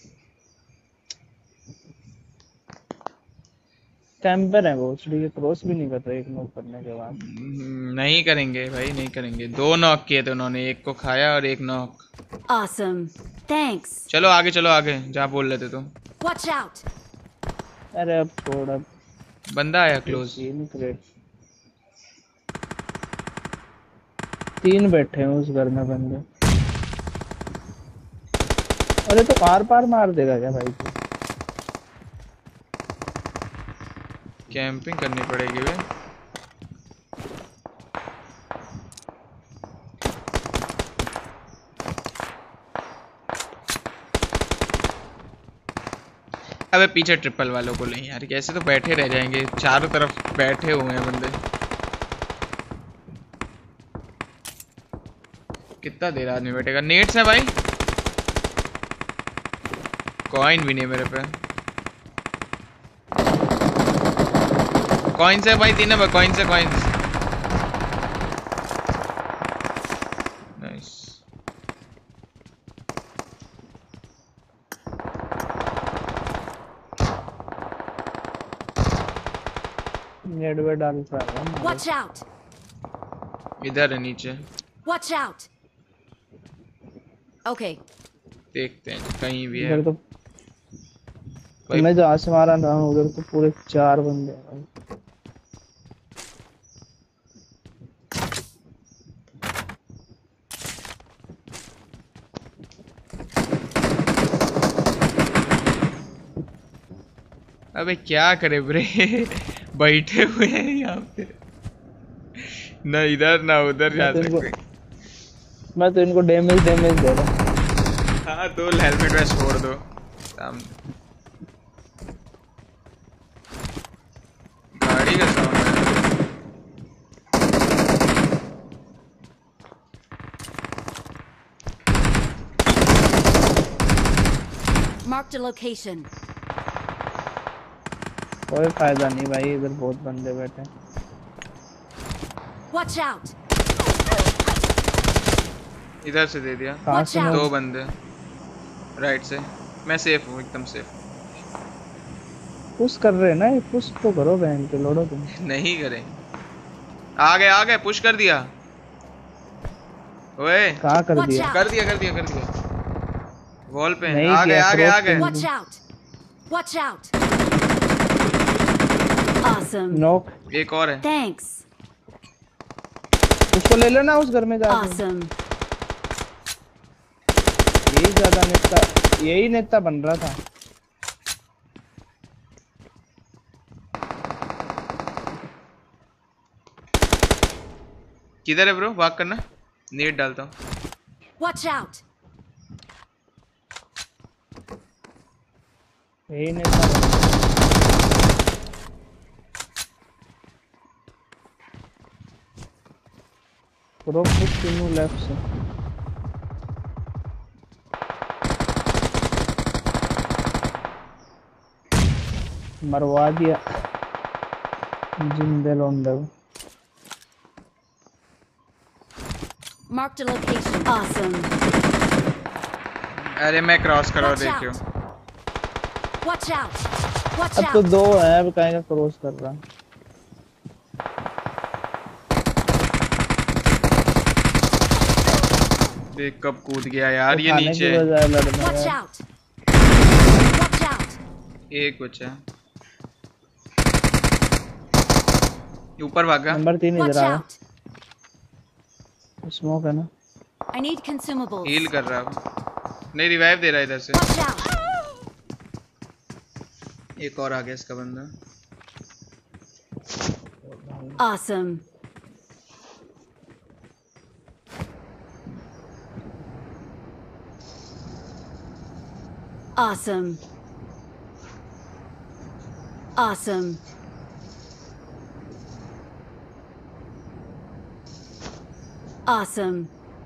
कैंपर है वो, इसलिए क्रॉस भी नहीं कर रहे एक नॉक करने के बाद। नहीं करेंगे भाई नहीं करेंगे 2 नॉक किए थे उन्होंने एक को खाया और एक नॉक Awesome. Thanks. चलो आगे जहाँ बोल रहे थे तुम Watch out! अरे अब थोड़ा बंदा आया क्लोज 3 बैठे हैं उस घर में बंदे। अरे तो पार मार देगा क्या भाई तू? कैंपिंग करनी पड़ेगी वे अबे पीछे ट्रिपल वालों को नहीं यार कैसे तो बैठे रह जाएंगे चारों तरफ बैठे हुए हैं बंदे कितना देर आदमी बैठेगा नेट्स है भाई कॉइन भी नहीं मेरे पे कॉइन्स है भाई 3 नंबर कॉइन्स है कॉइन्स नाइस नेट पे डाल रहा है। Watch out! इधर है नीचे Watch out! Okay. देखते हैं कहीं भी है इधर तो भाई मैं जहाँ से मारा था उधर तो पूरे 4 बंदे हैं भाई। अबे क्या करे ब्रे बैठे हुए हैं यहाँ पे ना इधर ना उधर जा सकते मैं तो इनको डैमेज दे रहा हूँ। हाँ तो हेलमेट वेस्ट छोड़ दो सामने गाड़ी का साउंड है Marked a location. कोई फायदा नहीं भाई इधर बहुत बंदे बैठे हैं। Watch out! इधर से दे दिया कहाँ से 2 बंदे राइट से मैं सेफ हूँ एकदम सेफ पुश कर रहे हैं ना, पुश तो करो बहन के लोड़ो तुम। नहीं करें आ गए पुश कर दिया ओए कहाँ कर दिया? कर दिया वॉल पे नहीं आ किया, गए Watch out! Watch out! Awesome. Knock एक और है Thanks. उसको ले लेना उस घर में जाके। Awesome. यही ज्यादा नेता, यही नेता बन रहा था। किधर है ब्रो वॉक करना नेट डालता हूँ Watch out! यही नेता बन रहा था। प्रो पुश तीनों लेफ्ट से मरवा दिया जिंदे लोंडे। Marked a location. Awesome. अरे मैं क्रॉस करा Watch देखियो out! Watch out! Watch अब तो out! 2 है, अब कहीं का क्रॉस कर रहा। देख कब कूद गया यार ये खाने नीचे की बजाय लड़ना Watch यार। out! Watch out! एक बचा ऊपर भागा नंबर 3 Watch इधर आया। out! स्मोक है ना? I need consumables. हील कर रहा है नहीं रिवाइव दे रहा है इधर से Watch out! एक और आ गया इसका बंदा Awesome. Awesome. Awesome. Awesome.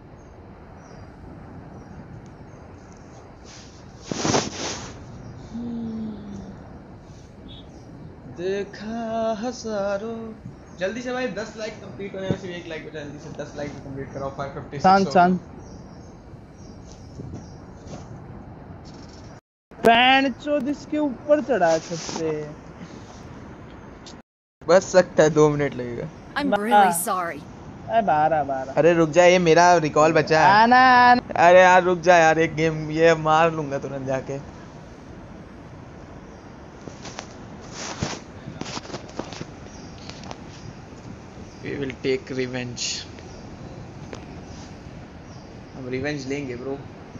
देखा हजारों। जल्दी से भाई 10 लाइक कंप्लीट होने में सिर्फ 1 लाइक बचा, जल्दी से 10 लाइक कंप्लीट कराओ। 556 शांत शांत। पैंट चोद इसके ऊपर चढ़ा है छत से। बस सकता है 2 मिनट लगेगा। I'm really sorry. 12। अरे रुक जा, ये मेरा रिकॉल बचा है। आना अरे यार रुक जा यार, एक गेम ये मार लूंगा तुरंत जाके। We will take revenge। हम रिवेंज लेंगे ब्रो।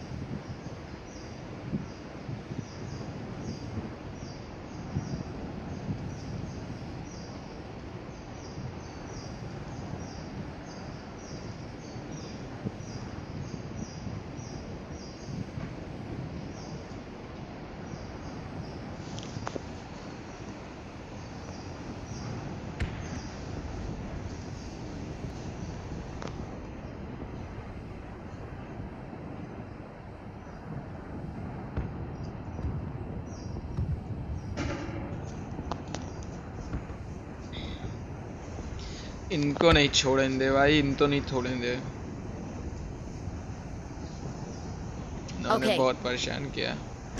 इनको नहीं छोड़ेंगे भाई, इनको नहीं छोड़ेंगे। इन्होंने बहुत परेशान किया।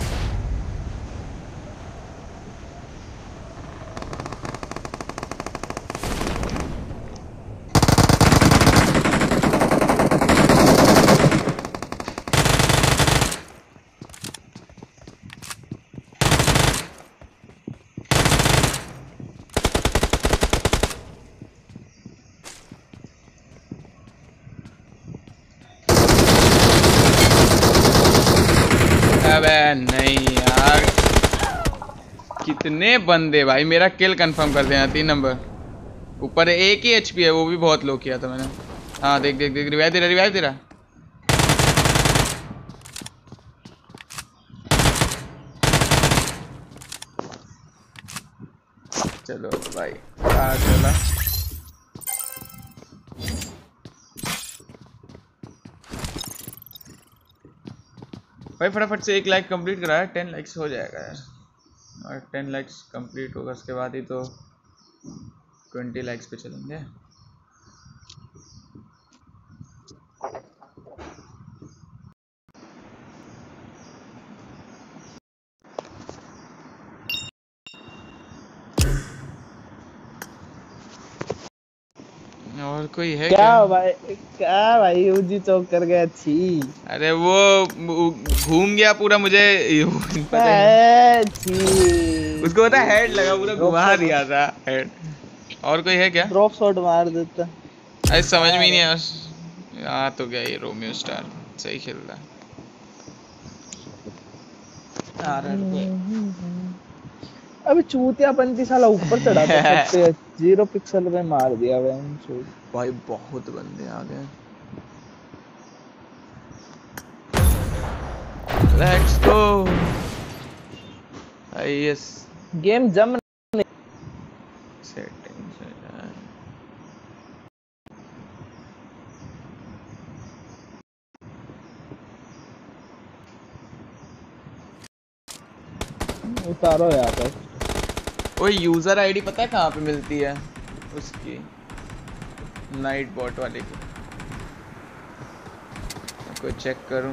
अबे नहीं यार, कितने बंदे भाई। मेरा किल कंफर्म कर देना। 3 नंबर ऊपर एक ही एचपी है, वो भी बहुत लो किया था मैंने। हाँ देख देख देख, रिवाइव तेरा, रिवाइव तेरा। चलो भाई चला। भाई फटाफट से 1 लाइक कंप्लीट करा है, 10 लाइक्स हो जाएगा यार। और 10 लाइक्स कंप्लीट होगा उसके बाद ही तो 20 लाइक्स पे चलेंगे। और कोई है क्या भाई? क्या भाई यूजी चौक कर गया? अच्छी। अरे वो घूम गया पूरा, मुझे पता नहीं। उसको पता हेड लगा, पूरा घुमा दिया था हेड। और कोई है क्या? ड्रॉप शॉट मार देता। अरे समझ में ही नहीं आया। आ तो गया ये रोमियो स्टार, सही खेल रहा। अबे चूतिया पंती साला ऊपर चढ़ा था छत पे, 0 पिक्सल में मार दिया भाई। बहुत बंदे आ गए। Let's go. यस गेम जम सेटिंग्स उतारो यहाँ पर। वो यूजर आईडी पता है कहाँ पे मिलती है उसकी? नाइट बॉट वाले की। को चेक करूं।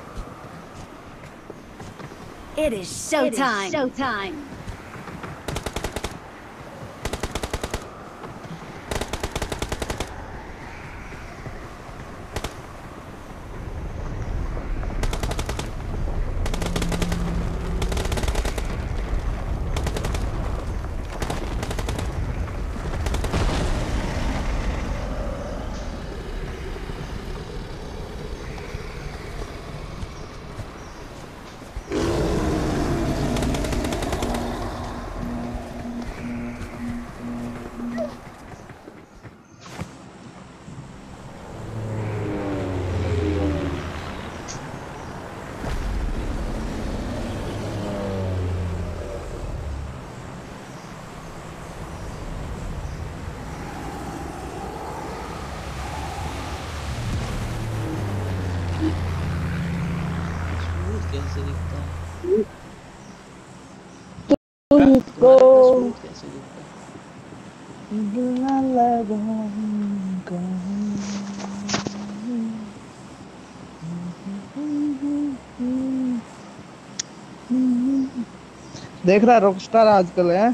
It is showtime. Showtime. जीतता है? तुझको तुम्हारे पास स्मूथ कैसे जीतता है? बुरा लगाऊंगा। देख रहा रॉकस्टार आजकल है।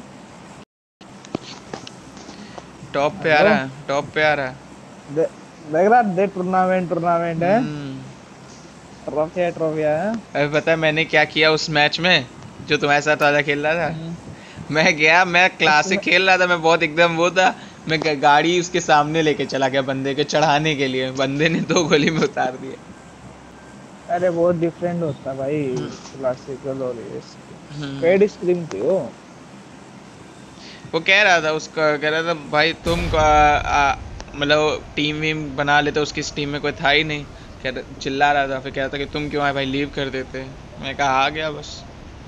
टॉप पे आ हेलो रहा है, टॉप पे आ रहा है। देख रहा दे टूर्नामेंट टूर्नामेंट है। हम्म। ट्रॉफिया ट्रॉफिया है। अभी पता है मैंने क्या किया उस मैच में जो तुम्हारे साथ वाला खेल रहा था? हम्म, मैं गया, मैं क्लासिक उसमें खेल रहा था, मैं बहुत एकदम वो था। मैं गाड़ी उसके सामने लेके चला गया बंदे के चढ़ाने के लिए, बंदे ने 2 गोली में उतार दिया। अरे बहुत डिफरेंट होता है भाई हम्म। क्लासिकल और ये हम्म। पेड स्क्रीम थी वो। वो कह रहा था, उसका कह रहा था भाई तुम मतलब टीम वीम बना लेते, उसकी टीम में कोई था ही नहीं। चिल्ला रहा था, फिर कह रहा था कि तुम क्यों आए भाई, लीव कर देते। मैं कहा आ गया बस।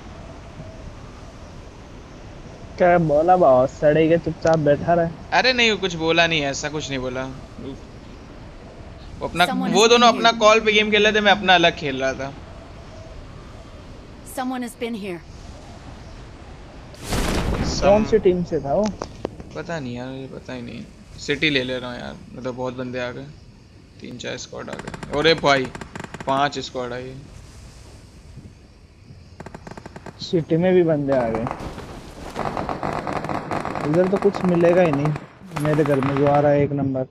क्या बोला बहुत सड़े के चुपचाप बैठा रहे। अरे नहीं, वो कुछ बोला नहीं, ऐसा कुछ नहीं बोला। वो अपना, Someone वो has been दोनों अपना here. कॉल पे गेम खेल रहे थे, मैं अपना अलग खेल रहा था। Someone has been here. कौन सी टीम से था वो? पता नहीं यार, ये पता ही नहीं। सिटी ले ले रहा हूँ यार, मतलब बहुत बंदे आ गए, 3-4 स्क्वाड आ गए। अरे भाई 5 स्क्वाड आई। सिटी में भी बंदे आ गए। इधर तो कुछ मिलेगा ही नहीं। मेरे घर में जो आ रहा है 1 नंबर।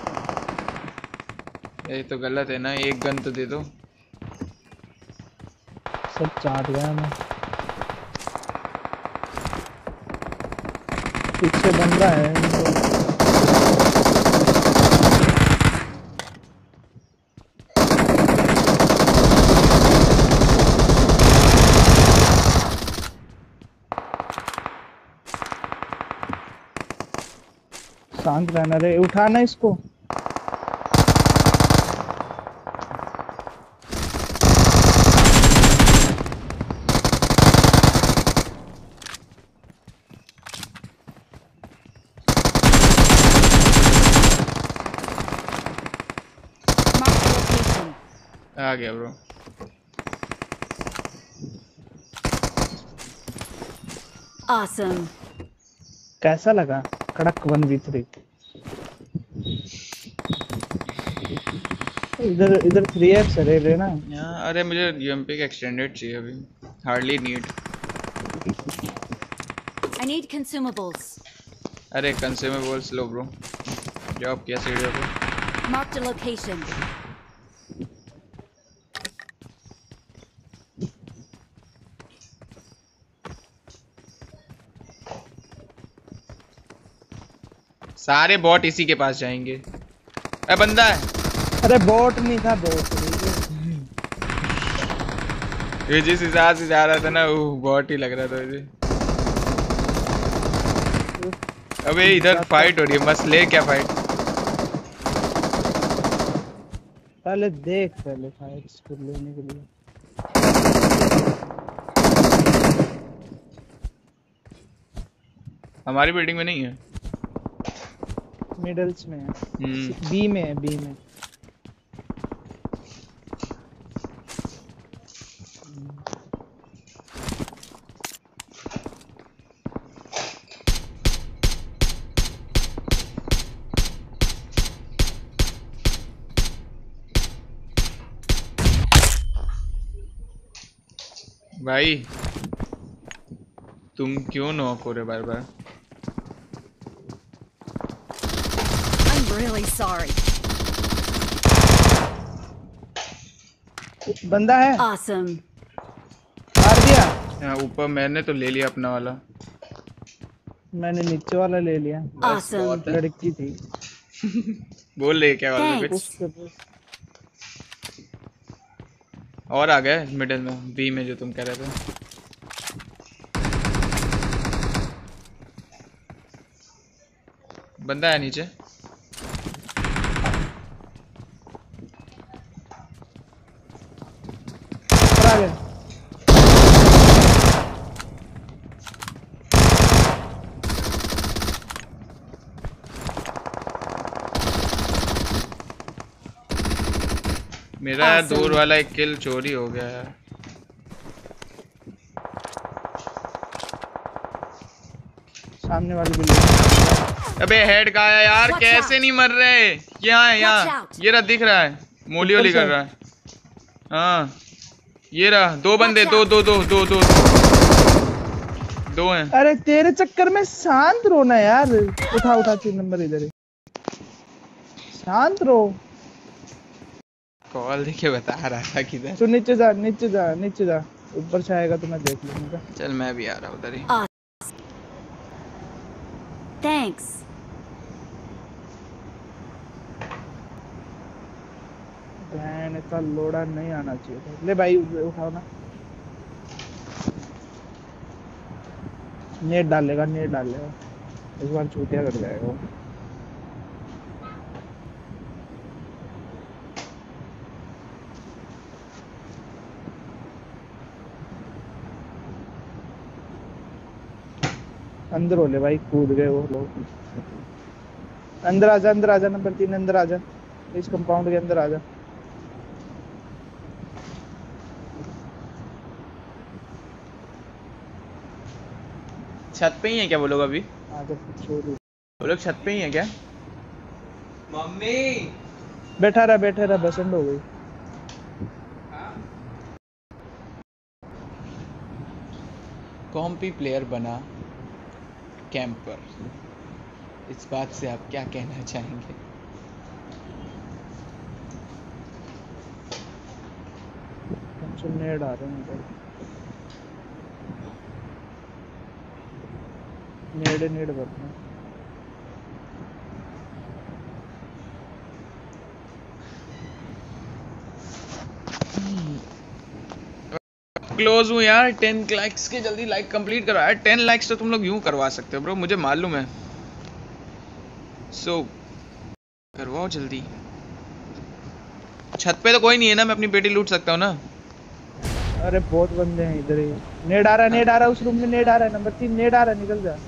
ये तो गलत है ना, एक गन तो दे दो। सब चाट गया मैं। पीछे बन रहा है। शांत रहना रे, उठाना इसको। Mark the location. आ गया ब्रो। Awesome. कैसा लगा कड़क 1v3? इधर इधर 3x है रे ना। अरे मुझे यूएमपी का एक्सटेंडेड चाहिए अभी, hardly need. I need consumables. अरे कंज्यूमेबल्स लो ब्रो, जॉब किया सीढ़ियों पे। Mark the location. सारे बॉट इसी के पास जाएंगे। अरे बंदा है। अरे बोट नहीं था, बोट नहीं। ये जिस हिसाब से जा रहा था ना, वो बॉट ही लग रहा था मुझे। अबे इधर फाइट हो रही है, मसले क्या फाइट? पहले देख, पहले फाइट्स कर लेने के लिए। हमारी बिल्डिंग में नहीं है, मिडल्स में है। बी में है, बी में। भाई तुम क्यों नॉक हो रहे बार बार? I'm really sorry. बंदा है, Awesome. मार दिया। हाँ ऊपर मैंने तो ले लिया अपना वाला। मैंने नीचे वाला ले लिया। Awesome. लड़की थी। बोल रही है क्या वाला Thanks. कुछ? और आ गए मिडिल में, बी में जो तुम कह रहे थे। बंदा है नीचे। आ गया। मेरा Awesome. दूर वाला एक किल चोरी हो गया यार। सामने वाली बिल्डिंग। अबे हेड का है यार, Watch कैसे out. नहीं मर रहे? यहाँ है, Watch यहाँ out. ये रहा, दिख रहा है, मोली ऊपर ओली कर से। रहा है। हाँ ये रहा, दो बंदे, Watch दो out. दो दो दो दो दो हैं। अरे तेरे चक्कर में शांत रहो ना यार। उठा उठा 3 नंबर इधर है, शांत रहो। कॉल देखे बता रहा था किधर। तू नीचे जा, नीचे जा, नीचे जा, ऊपर से आएगा तो मैं देख लूंगा। चल मैं भी आ रहा हूँ उधर ही। Thanks. बहन इतना लोड़ा नहीं आना चाहिए था। ले भाई उठाओ ना। नेट डालेगा, नेट डालेगा, इस बार छूटिया कर जाएगा वो। अंदर हो ले भाई, कूद गए वो लोग। अंदर आजा, अंदर आजा, नंबर 3 अंदर आजा, इस कंपाउंड के अंदर आजा। छत पे ही है क्या वो लोग अभी? आजा छोड़। वो लोग छत पे ही है क्या? मम्मी बैठा रहा, बसंत हो गई। कॉम्पी प्लेयर बना कैंपर, इस बात से आप क्या कहना चाहेंगे? नेट आ रहे हैं इधर। नेट भरना। क्लोज हूँ यार 10 लाइक्स के, जल्दी लाइक कंप्लीट करो यार। 10 लाइक्स तो तुम लोग यूं करवा सकते हो ब्रो, मुझे मालूम है। सो करवाओ जल्दी। छत पे तो कोई नहीं है ना, मैं अपनी बेटी लूट सकता हूँ ना। अरे बहुत बंदे हैं इधर ही। नेट आ रहा है, उस रूम में नेट आ रहा है। नंबर 3 नेट आ रहा है, निकल जा।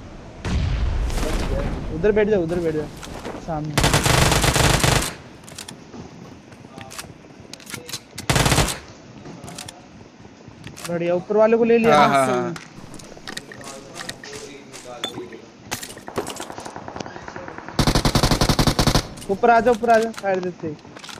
उधर बैठ जा सामने। बढ़िया, ऊपर वाले को ले लिया। हाँ, हाँ। ऊपर आजा, फायर देते।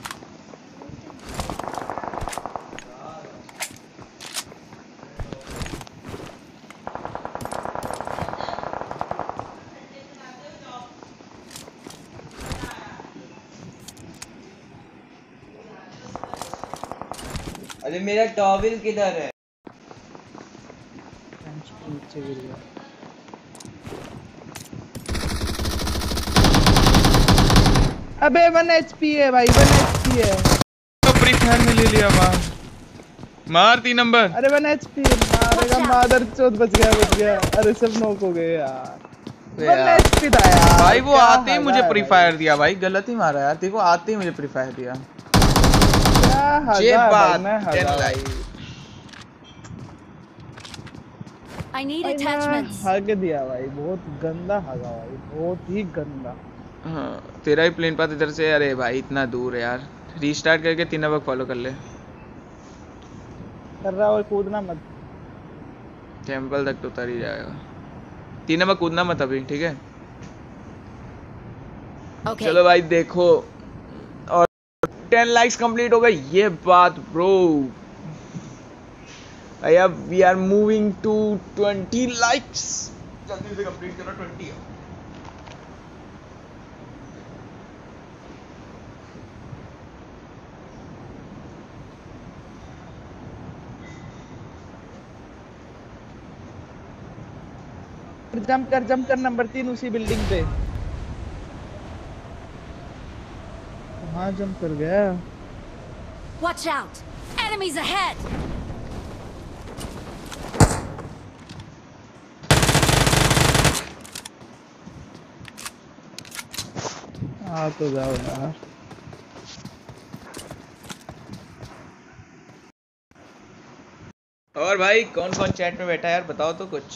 अरे मेरा टॉवेल किधर है? नीचे गिर गया। अबे 1 HP है भाई, 1 HP है। तो फ्री फायर में ले लिया। मार 3 नंबर। अरे 1 HP मारेगा, मादर चोद। बच गया। अरे सब नॉक हो गए यार। 1 HP था यार भाई, वो क्या आते ही हगा मुझे है फ्री भाई। फायर दिया भाई, गलत ही मारा यार। देखो आते ही मुझे फ्री फायर दिया। क्या हगा ये है भाई, बात मैं हगा 10 लाइक। I need भाई, मैं attachments. हग दिया भाई, बहुत गंदा हगा भाई, बहुत ही गंदा। हाँ, तेरा ही प्लेन पाथ इधर से। अरे भाई इतना दूर है यार। रीस्टार्ट करके 3 नंबर फॉलो कर ले। कर रहा हो, कूदना मत। टेंपल तक तो उतर ही जाएगा। 3 नंबर कूदना मत अभी, ठीक है? Okay. चलो भाई देखो, और 10 लाइक्स कंप्लीट हो गए। ये बात ब्रो, अब we are moving to 20 likes. जल्दी से कंप्लीट करो 20। जंप कर नंबर 3 उसी बिल्डिंग पे। हाँ जंप कर गया। Watch out! Enemies ahead! हाँ तो जाओ यार। और भाई कौन कौन चैट में बैठा है यार, बताओ तो कुछ।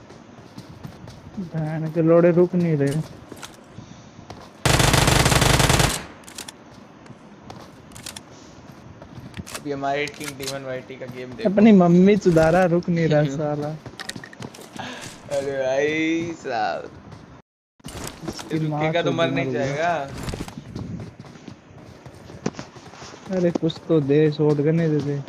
बहन के लोड़े रुक नहीं रहे। अभी हमारी टीम D1YT का गेम देखो। अपनी मम्मी सुधारा रुक नहीं रहा साला। अरे भाई साहब रुकेगा तो मर नहीं जाएगा। अरे कुछ तो दे, शॉट गन दे दे।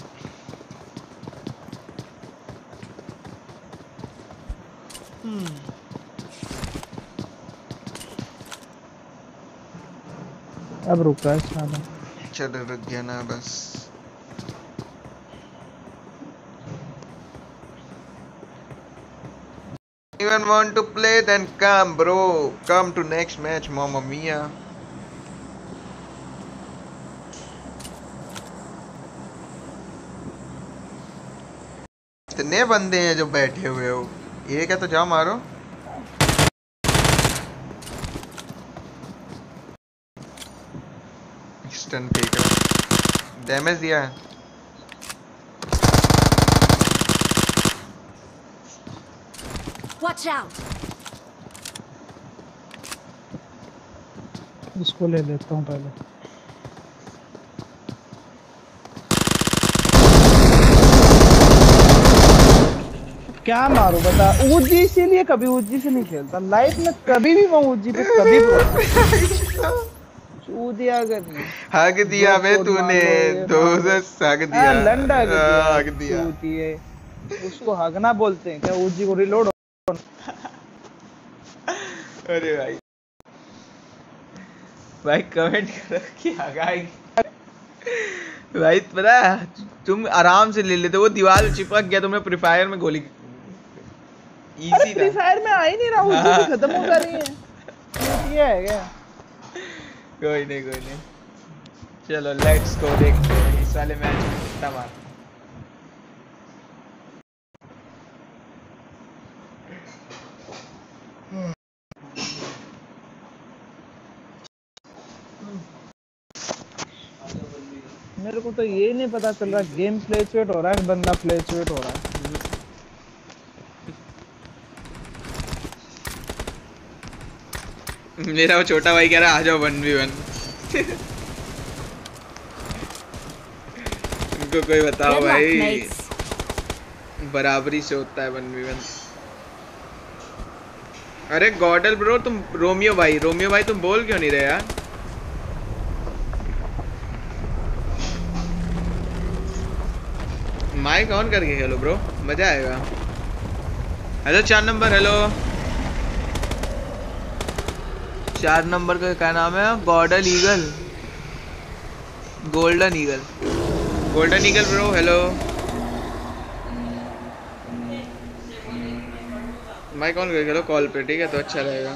अब रुका साला। चलो रुक गया ना बस। Even want to play then come bro, come to next match mamma mia. इतने बंदे हैं जो बैठे हुए हो, ये क्या तो जाओ मारो। स्टन टेकर डैमेज दिया है। Watch out! इसको ले लेता हूँ पहले। क्या मारूं बता। ऊजी इसीलिए कभी ऊजी से नहीं खेलता लाइफ में, कभी भी मैं ऊजी पे कभी दिया अगर हक दिया बे तूने, दोस्त हक दिया। लंडा हक दिया। उसको हगना बोलते हैं क्या? ऊजी को रिलोड। अरे भाई भाई कमेंट करो कि हगाएगी भाई। पता है तुम आराम से ले लेते, वो दीवार में चिपक गया, तुमने फ्री फायर में गोली इजी फ्री था। फायर में आ ही नहीं रहा, ऊजी भी खत्म हो जा रही है। ये है क्या? कोई नहीं चलो लेट्स गो, देखते हैं इस वाले मैच में कितना मार। मेरे को तो ये नहीं पता चल रहा गेम फ्लैचुएट हो रहा है, बंदा फ्लैचुएट हो रहा है। मेरा वो छोटा भाई कह रहा है आ जाओ 1v1। इनको कोई बताओ Good luck, भाई, mates. बराबरी से होता है 1v1। अरे गॉडल ब्रो, तुम रोमियो भाई तुम बोल क्यों नहीं रहे यार? माइक ऑन करके खेलो ब्रो, मजा आएगा। हेलो 4 नंबर, हेलो 4 नंबर का क्या नाम है? Golden eagle bro, hello. Mic on करके खेलो कॉल पे, ठीक है तो अच्छा रहेगा।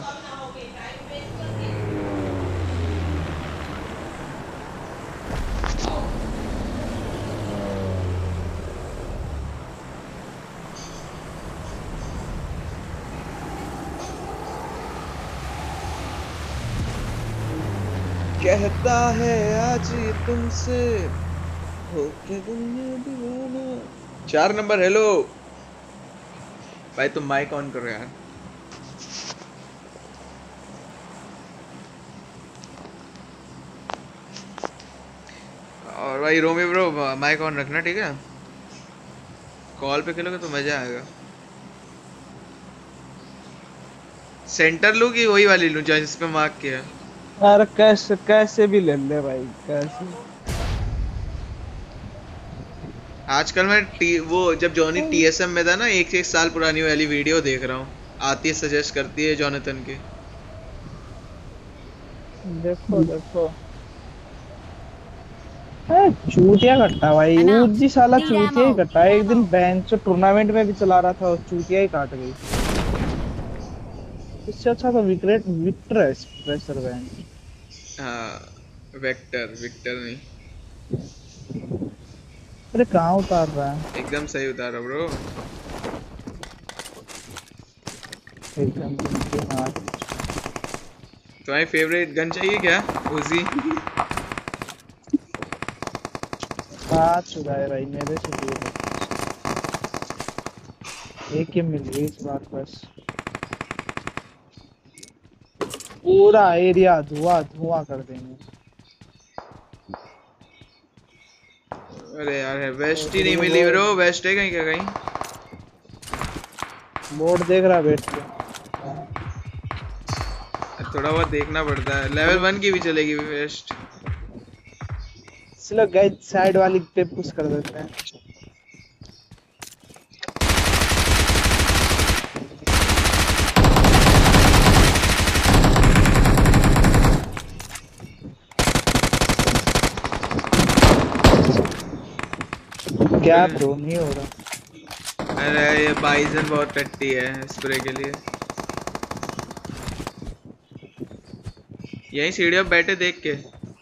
कहता है आज ये तुमसे हो के दुनिया दीवाना। 4 नंबर, हेलो भाई तुम माइक ऑन करो यार। और भाई रोमी ब्रो माइक ऑन रखना, ठीक है? कॉल पे खेलोगे तो मजा आएगा। सेंटर लूं कि वही वाली लूं जिस पे मार्क किया? अरे कैसे भी ले ले भाई, कैसे। आजकल मैं वो जब जॉनी TSM में था ना, एक साल पुरानी वाली वीडियो देख रहा हूँ, आती है सजेस्ट करती है जॉनथन की। देखो चूतिया कट्टा भाई, ऊजी साला चूतिया ही कट्टा। एक दिन बेंच टूर्नामेंट में भी चला रहा था और चूतिया ही काट गई। इससे अच्छा तो विक्टर है प्रेशर बैंड। हाँ विक्टर नहीं। अरे कहाँ उतार रहा है? एकदम सही उतारा ब्रो। एकदम तुम्हारी फेवरेट गन चाहिए क्या? उजी बात चुराए भाई मेरे से दूर। एक ही मिल गई इस बार बस। पूरा एरिया धुआं कर देंगे। अरे यार है वेस्ट ही नहीं मिली ब्रो। वेस्ट है कहीं क्या कहीं? बोर्ड देख रहा बैठ के। थोड़ा बहुत देखना पड़ता है। लेवल 1 की भी चलेगी वेस्ट। चलो गाइस साइड वाली पे पुश कर देते हैं। क्या ब्रो नहीं हो रहा। अरे ये बाइजन बहुत टट्टी है स्प्रे के लिए। यही सीढ़ियों पे बैठे देख के।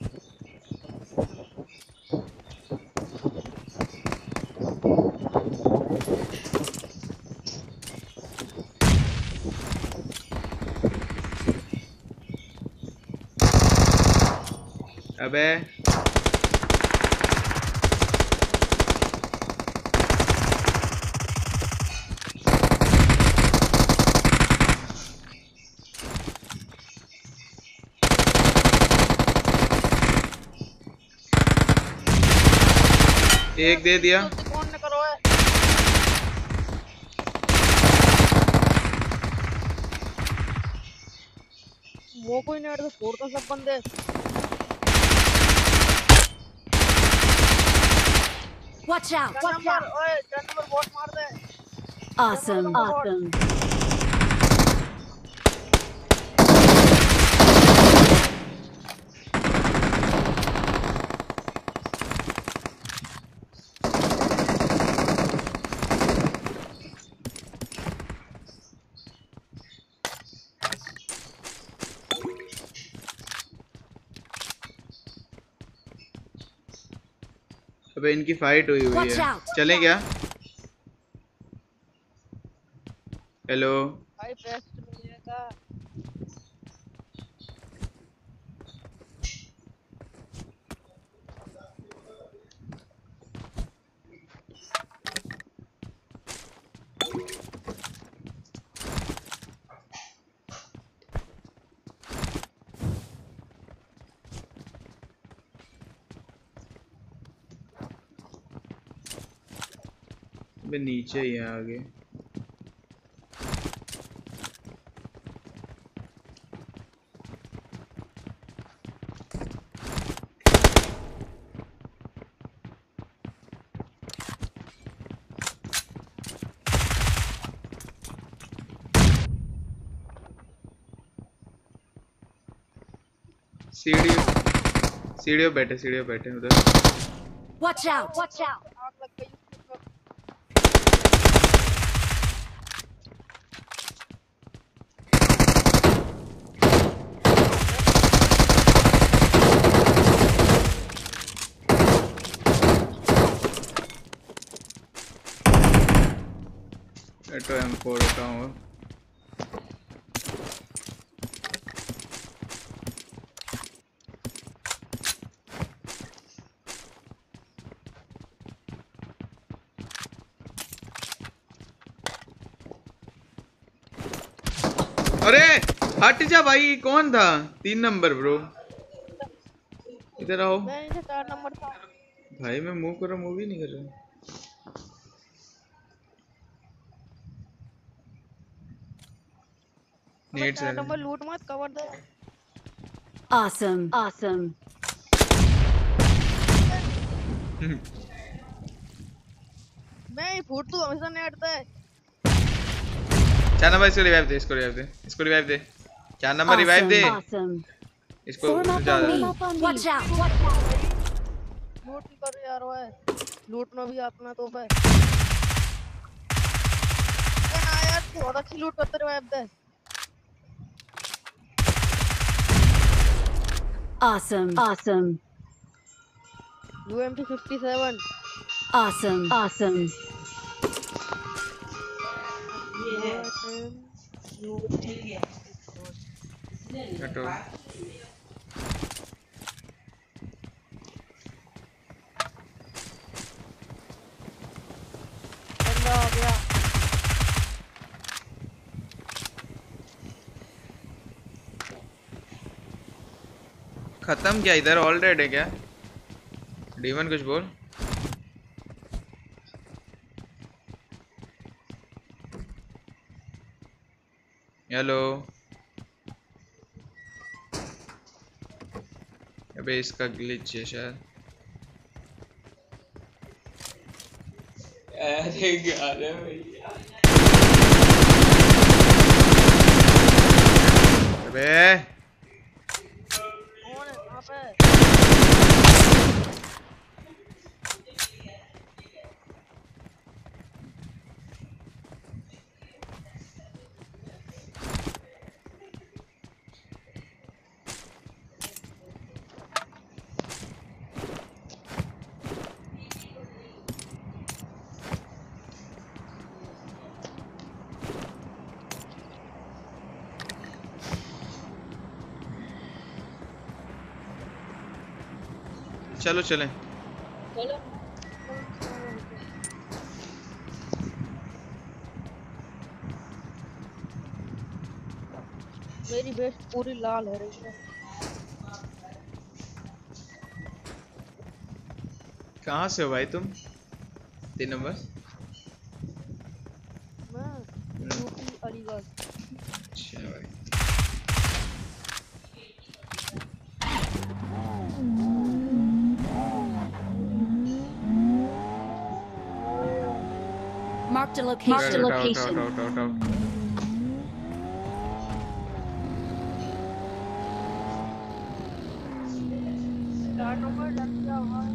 अबे एक दे दिया। कौन ने करो है? वो कोई नहीं तो फोड़ता सब बंदे। Watch out! Watch out! ओए नंबर बॉट मार दे। Awesome! Awesome! अबे इनकी फाइट हुई हुई Watch है। out! चलें क्या? हेलो भाई बेस्ट मिलेगा। अबे नीचे ही है आगे। सीढ़ियों बैठे उधर। Watch out! Watch out! आग लग गई उसको। तो M4 उठा हूँ। अरे हट जा भाई। कौन था? 3 नंबर ब्रो। इधर आओ मैं इसे 4 नंबर था। भाई। मैं मूव कर रहा, मूव ही नहीं कर रहा। नेट 4 नंबर लूट मत कवर दे। Awesome! Awesome! मैं ही फूट तू हमेशा नेट दे। 4 नंबर इसको रिवाइव दे। इसको रिवाइव दे। 4 नंबर रिवाइव दे। Awesome! इसको Form up on me! Watch out! लूट नहीं कर यार। ओए लूटना भी अपना तो पे। ना यार बहुत अच्छी लूट करते रहे अब दे। Awesome! Awesome! UMP 57। Awesome! Awesome! हटो। बंदा आ गया। खत्म क्या? इधर ऑल रेड है क्या? डीमन कुछ बोल। हेलो। अबे इसका ग्लिच है शायद। अरे अरे भैया अबे कौन है वहाँ पे? चलो चलें। मेरी वेस्ट पूरी लाल है रही है। कहाँ से हो भाई तुम? 3 नंबर। मैं यूपी अलीगढ़। अच्छा भाई। Marked a location. Out. चार नंबर लग गया भाई।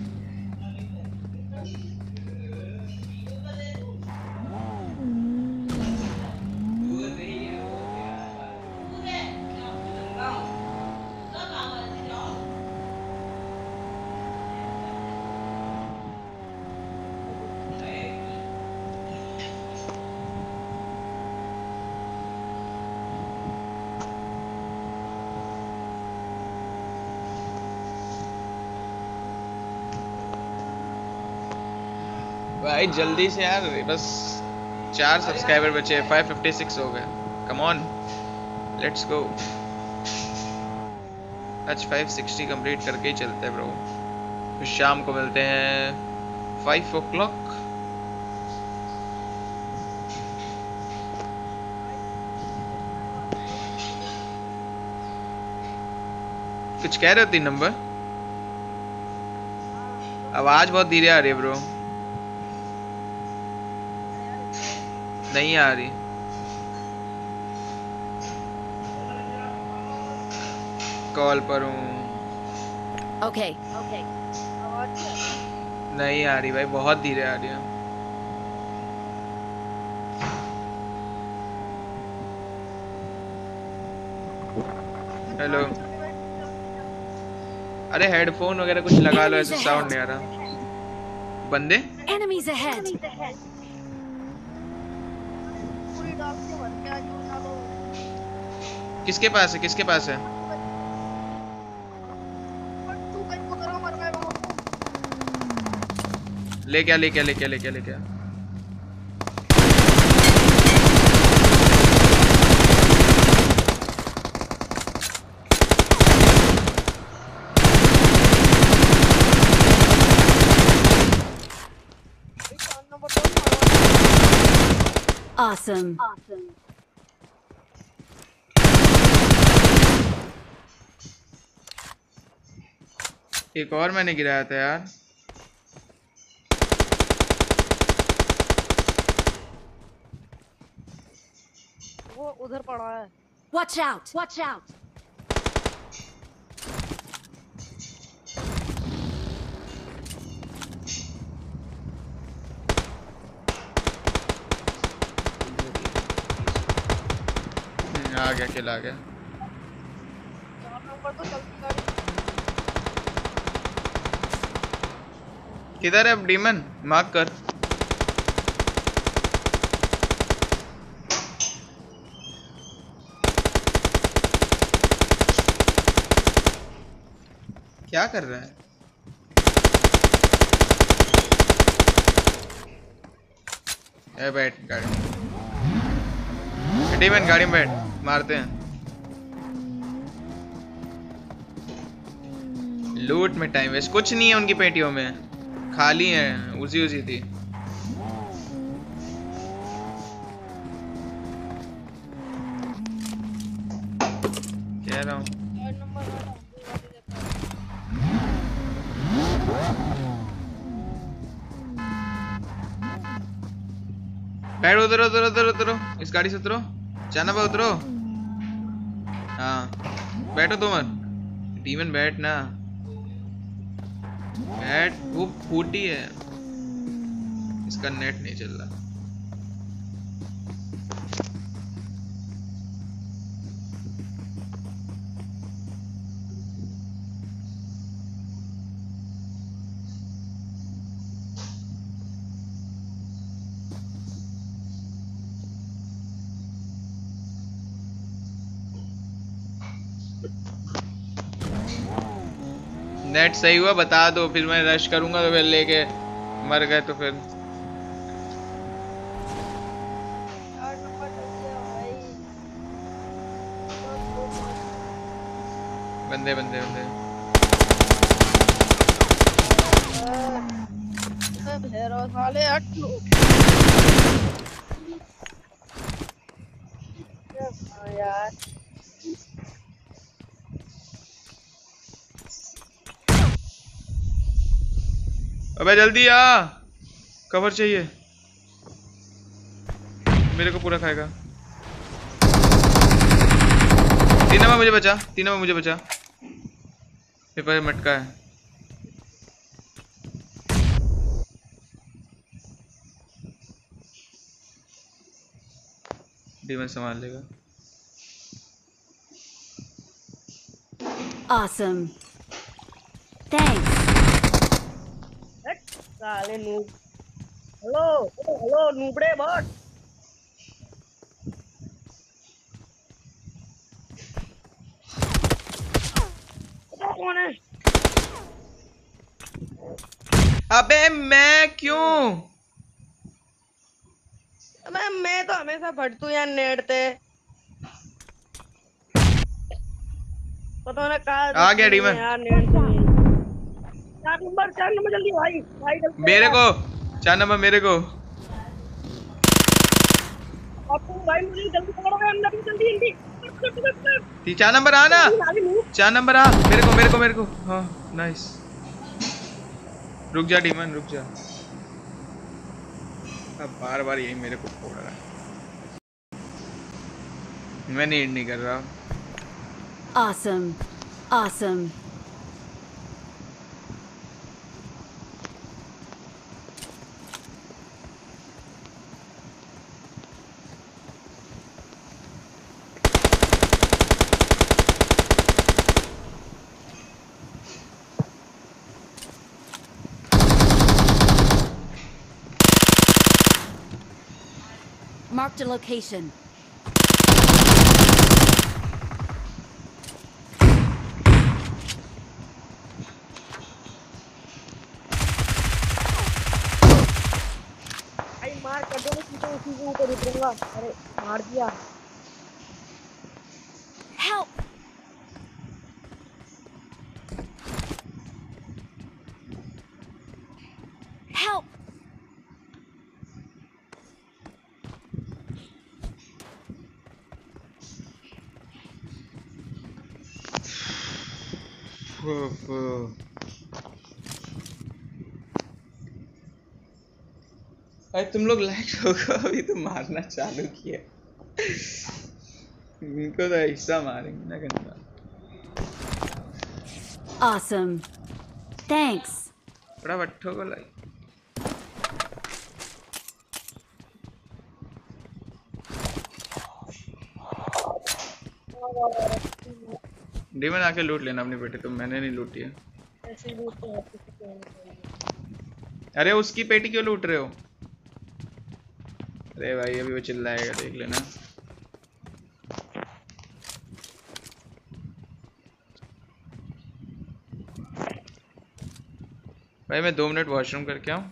भाई जल्दी से यार, बस 4 सब्सक्राइबर बचे, 556 हो गए। Come on, let's go. आज 560 कंप्लीट करके ही चलते हैं ब्रो। फिर शाम को मिलते हैं 5 o'clock। कुछ कह रहे हो 3 नंबर? आवाज बहुत धीरे आ रही है ब्रो। नहीं आ रही। कॉल पर हूँ। Okay. आवाज नहीं आ रही भाई, बहुत धीरे आ रही है। हेलो। अरे हेडफोन वगैरह कुछ लगा लो, ऐसे साउंड नहीं आ रहा। बंदे Enemies ahead. पूरी डाल के भर के आज उठा लो। किसके पास है? किसके पास है? तू कहीं को करो मर गए बाबू। ले क्या। चार नंबर तो मारो। Awesome. एक और मैंने गिराया था यार। वो उधर पड़ा है। Watch out. आ गया, किल आ गया। चार नंबर तो चलती गाड़ी। किधर है डीमन? मार्क कर। क्या कर रहा है? ए बैठ गाड़ी में। डीमन गाड़ी में बैठ, मारते हैं। लूट में टाइम वेस्ट कुछ नहीं है उनकी पेटियों में, खाली है, उजी थी। कह रहा हूँ। 4 नंबर वाला गाड़ी देता है। बैठ, उतरो उतरो उतरो उतरो, इस गाड़ी से उतरो, जाना पे उतरो। हाँ बैठो तुम, डीमन बैठ ना, बैठ। वो फूटी है, इसका नेट नहीं चल रहा। नेट सही हुआ बता दो, फिर मैं रश करूंगा तो फिर लेके मर गए तो फिर। 4 नंबर जल्दी आओ भाई। बंदे बंदे बंदे। भैरव साले हट लो। हाँ यार अबे जल्दी आ, कवर चाहिए मेरे को, पूरा खाएगा। 3 नंबर मुझे बचा, 3 नंबर मुझे बचा, मेरे पास मटका है। डीमन संभाल लेगा। Awesome. Thanks. हट साले नूब। हेलो हेलो नूबड़े बॉट। कौन है? अबे मैं क्यों? मैं तो हमेशा फटतू यार नेट ते। पता ना कहा आ गया डीमन। यार नेट ते। 4 नंबर जल्दी भाई भाई जल्दी। मेरे को 4 नंबर मेरे को। आपको भाई मुझे जल्दी पकड़ो अंदर जल्दी जल्दी। 4 नंबर आ ना, 4 नंबर आ, मेरे को मेरे को मेरे को। हाँ नाइस। रुक जा डीमन रुक जा, अब बार बार यही मेरे को फोड़ रहा है। मैं नीड नहीं कर रहा। Awesome. Awesome. Marked a location. भाई मार कर दो, मैं सीधे उसी के ऊपर उतरूंगा। अरे मार दिया। Help! Help! अरे तुम लोग लाइक होगा, अभी तो मारना चालू किया। इनको तो ऐसा मारेंगे ना गंदा। Awesome. Thanks. बड़ा बट्ठो को लाइक। डीमन आके लूट लेना अपनी पेटी, तुम मैंने नहीं लूटी है। ऐसे लूटते हैं किसी को नहीं चाहिए। अरे उसकी पेटी क्यों लूट रहे हो? अरे भाई अभी वो चिल्लाएगा, देख लेना। भाई मैं 2 मिनट वॉशरूम करके आऊँ।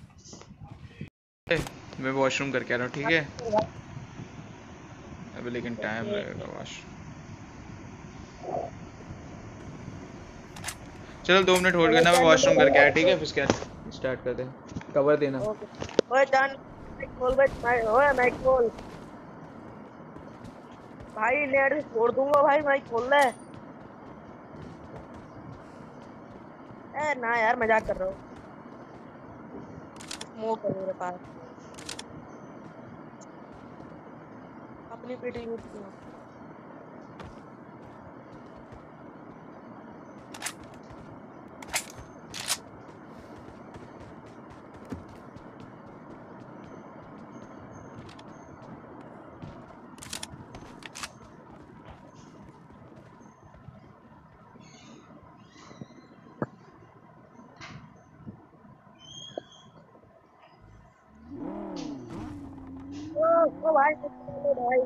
मैं वॉशरूम करके आ रहा हूँ, ठीक है? अभी लेकिन टाइम लगेगा वॉशरूम। चलो 2 मिनट होल्ड करना, मैं वॉशरूम करके आया, ठीक है? फिर क्या स्टार्ट कर दे, कवर देना। ओए जान माइक खोल भाई, ओए माइक खोल भाई, नेट छोड़ दूंगा भाई, माइक खोल ले। ए ना यार मजाक कर रहा हूँ। स्मोक है मेरे पास। अपनी पीठ यूज किया। ओ भाई भाई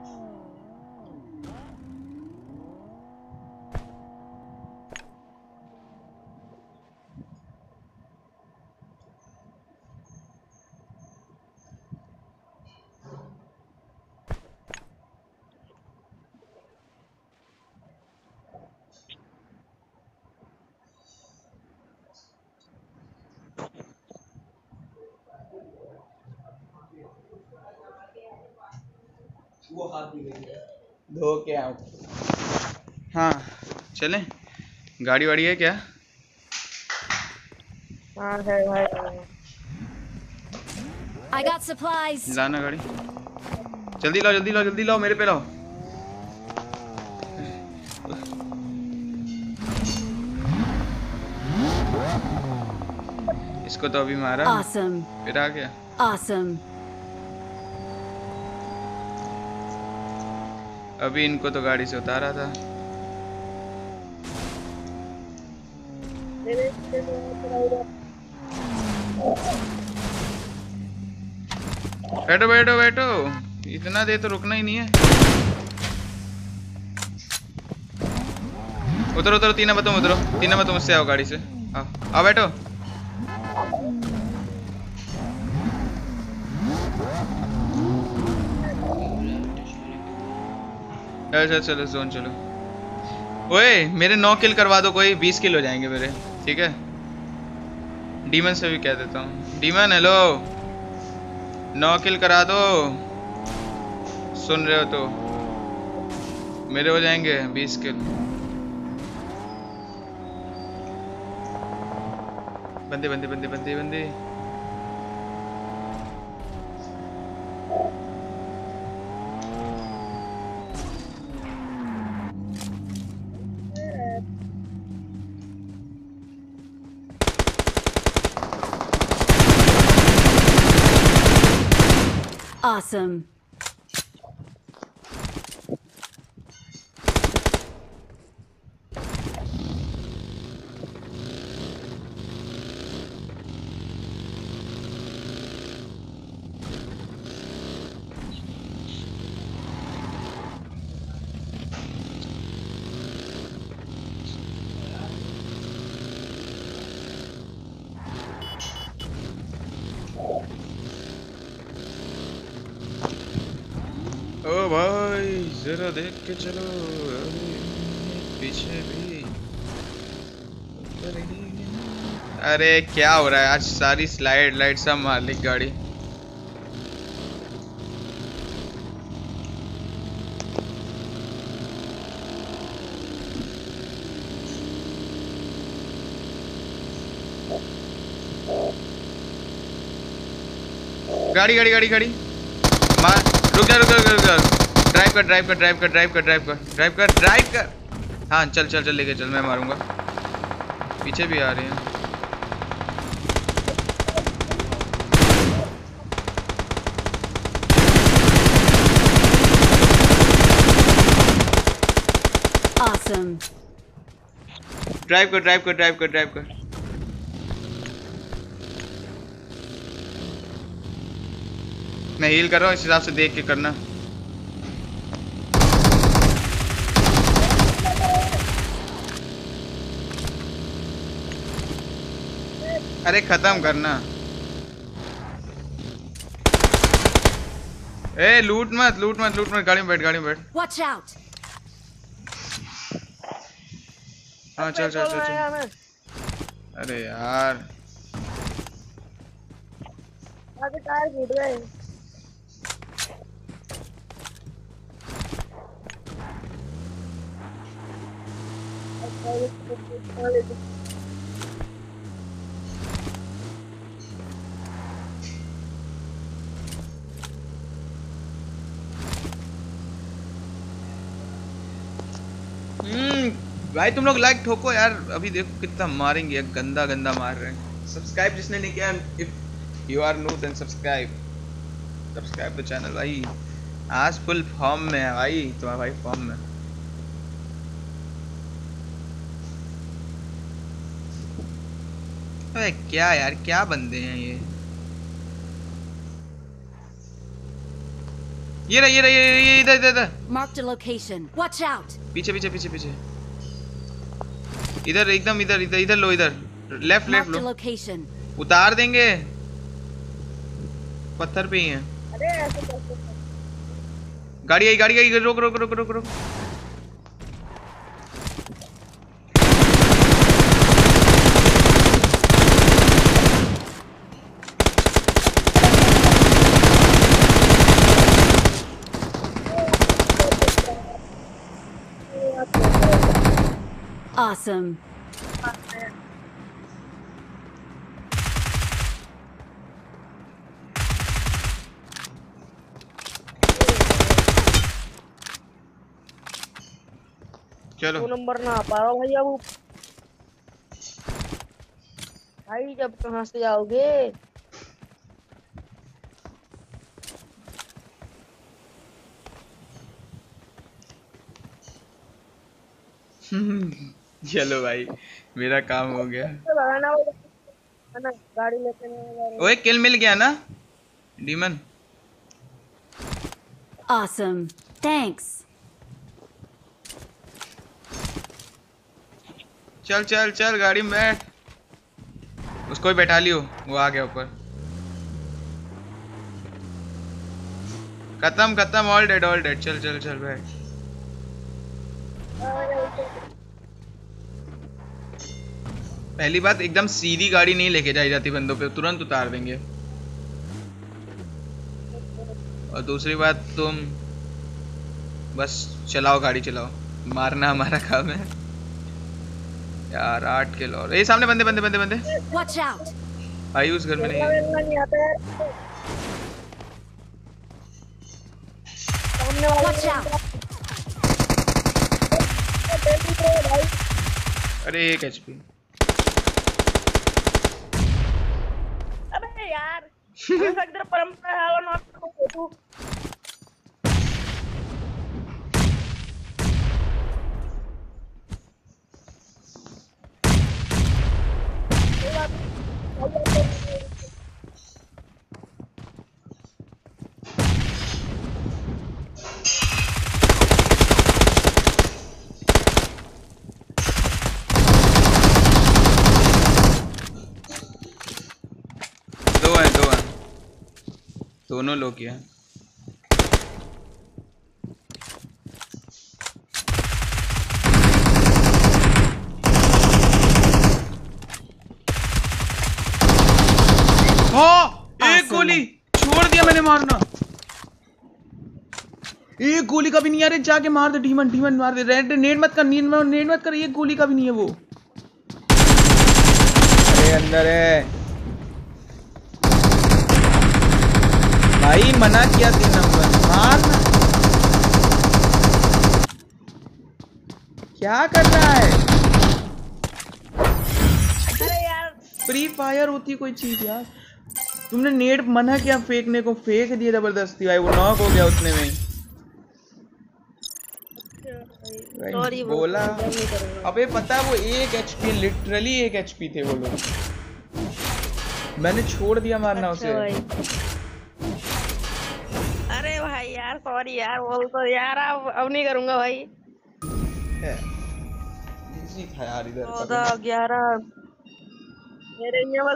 धो के आओ। हाँ चलें, गाड़ी वाड़ी है क्या? हाँ है भाई। I got supplies. लाना गाड़ी, जल्दी लाओ जल्दी लाओ जल्दी लाओ, मेरे पे लाओ। इसको तो अभी मारा, Awesome. फिर आ गया। Awesome. अभी इनको तो गाड़ी से उतारा था। बैठो बैठो बैठो, इतना देर तो रुकना ही नहीं है। उतरो उतरो, तीन नंबर तुम उतरो, तीन नंबर तुम मुझसे आओ गाड़ी से, आओ आओ बैठो। चलो चलो जोन चलो। ओए मेरे 9 किल करवा दो कोई, 20 किल हो जाएंगे मेरे, ठीक है? डीमन से भी कह देता हूँ, डीमन हेलो 9 किल करा दो, सुन रहे हो तो? मेरे हो जाएंगे 20 किल। बंदे बंदे बंदे बंदे बंदे। Awesome. ओ भाई जरा देख के चलो, अरे पीछे भी। अरे क्या हो रहा है आज, सारी स्लाइड लाइट सब मालिक गाड़ी। गाड़ी गाड़ी गाड़ी गाड़ी मार, रुक जा रुक जा रुक जा, ड्राइव कर ड्राइव कर ड्राइव कर ड्राइव कर ड्राइव कर ड्राइव कर ड्राइव कर। हाँ चल चल चल लेके चल, मैं मारूंगा। पीछे भी आ रहे हैं। Awesome. ड्राइव कर ड्राइव कर ड्राइव कर ड्राइव कर। मैं हील कर रहा हूँ, इस हिसाब से देख के करना। अरे खत्म करना। ए लूट मत लूट मत लूट मत, गाड़ी में बैठ गाड़ी में बैठ। Watch out. हाँ चल चल चल चल। अरे यार आगे टायर फूट गए। भाई तुम लोग लाइक ठोको यार, अभी देखो कितना मारेंगे, गंदा गंदा मार रहे हैं। सब्सक्राइब जिसने नहीं किया, if you are new then subscribe the channel. भाई आज फुल फॉर्म में है भाई, तुम्हारा भाई फॉर्म में। अरे क्या यार, क्या बंदे हैं ये रहा ये इधर Marked a location. Watch out. पीछे इधर एकदम इधर लो, इधर लेफ्ट Marked a लो, location. उतार देंगे, पत्थर पे ही है। अरे ऐसे कैसे? गाड़ी आई, रोक। Awesome. चलो 2 नंबर ना आ पा रहा हूँ भाई अब। भाई जब कहाँ से जाओगे? चलो भाई, मेरा काम हो गया। ना गाड़ी लेके नहीं जा रहे। ओए किल मिल गया ना डीमन? Awesome. Thanks. चल गाड़ी में बैठ, उसको भी बैठा लियो, वो आ गया ऊपर। खत्म, ऑल डेड। चल बैठ। पहली बात, एकदम सीधी गाड़ी नहीं लेके जाई जाती बंदों पे, तुरंत उतार देंगे। और दूसरी बात, तुम बस चलाओ, गाड़ी चलाओ, मारना हमारा काम है यार। 8 किल और ये सामने बंदे Watch out. भाई उस घर में नहीं है। नहीं आता है। Watch out. अरे 1 HP। अबे यार इधर परंपरा है और नॉट तू। दो हैं दोनों लोग हैं। एक गोली छोड़ दिया मैंने मारना, एक गोली का भी नहीं। यार जाके मार दे डीमन मार दे। रेड नेट मत कर, एक गोली का भी नहीं है वो। अरे अंदर है भाई, मना किया 3 नंबर मारना। क्या कर रहा है? अरे यार फ्री फायर होती कोई चीज यार। तुमने नेट मना किया फेंकने को, फेंक दिया जबरदस्ती भाई, वो नॉक हो गया उतने में। भाई बोला, अबे पता है वो 1 HP, लिटरली 1 HP थे वो लोग, मैंने छोड़ दिया मारना उसे। अरे भाई यार सॉरी यार, बोल तो यार अब नहीं करूंगा भाई। इजी था यार इधर। 14 11 मेरे लेवल।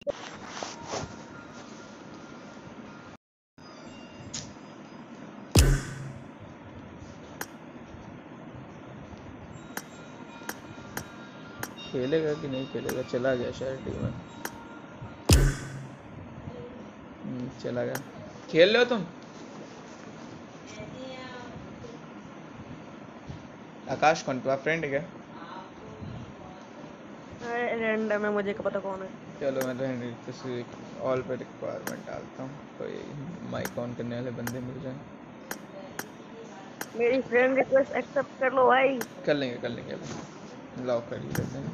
खेलेगा कि नहीं खेलेगा? चला गया शायद टीम में। चला गया। खेल रहे हो तुम? आकाश कौन तुम्हारा फ्रेंड है क्या? रैंडम है, मुझे क्या पता कौन है। चलो मैं तो ऑल पे रिक्वायरमेंट डालता हूँ, तो ये माइक ऑन करने वाले बंदे मिल जाए। मेरी फ्रेंड रिक्वेस्ट एक्सेप्ट कर लो भाई। कर लेंगे लॉक कर लेते हैं।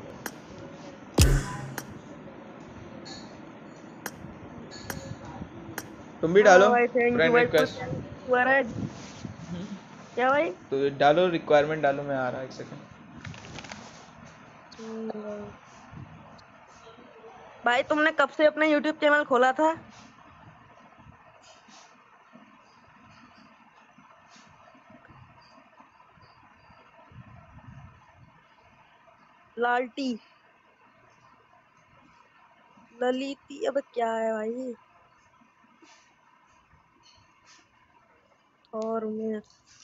तुम भी डालो भाई थैंक यू फ्रेंड भाई। रिक्वेस्ट। क्या भाई? तो डालो रिक्वायरमेंट डालो, मैं आ रहा एक सेकंड। भाई तुमने कब से अपना YouTube चैनल खोला था? लालटी ललिती, अब क्या है भाई? और मैं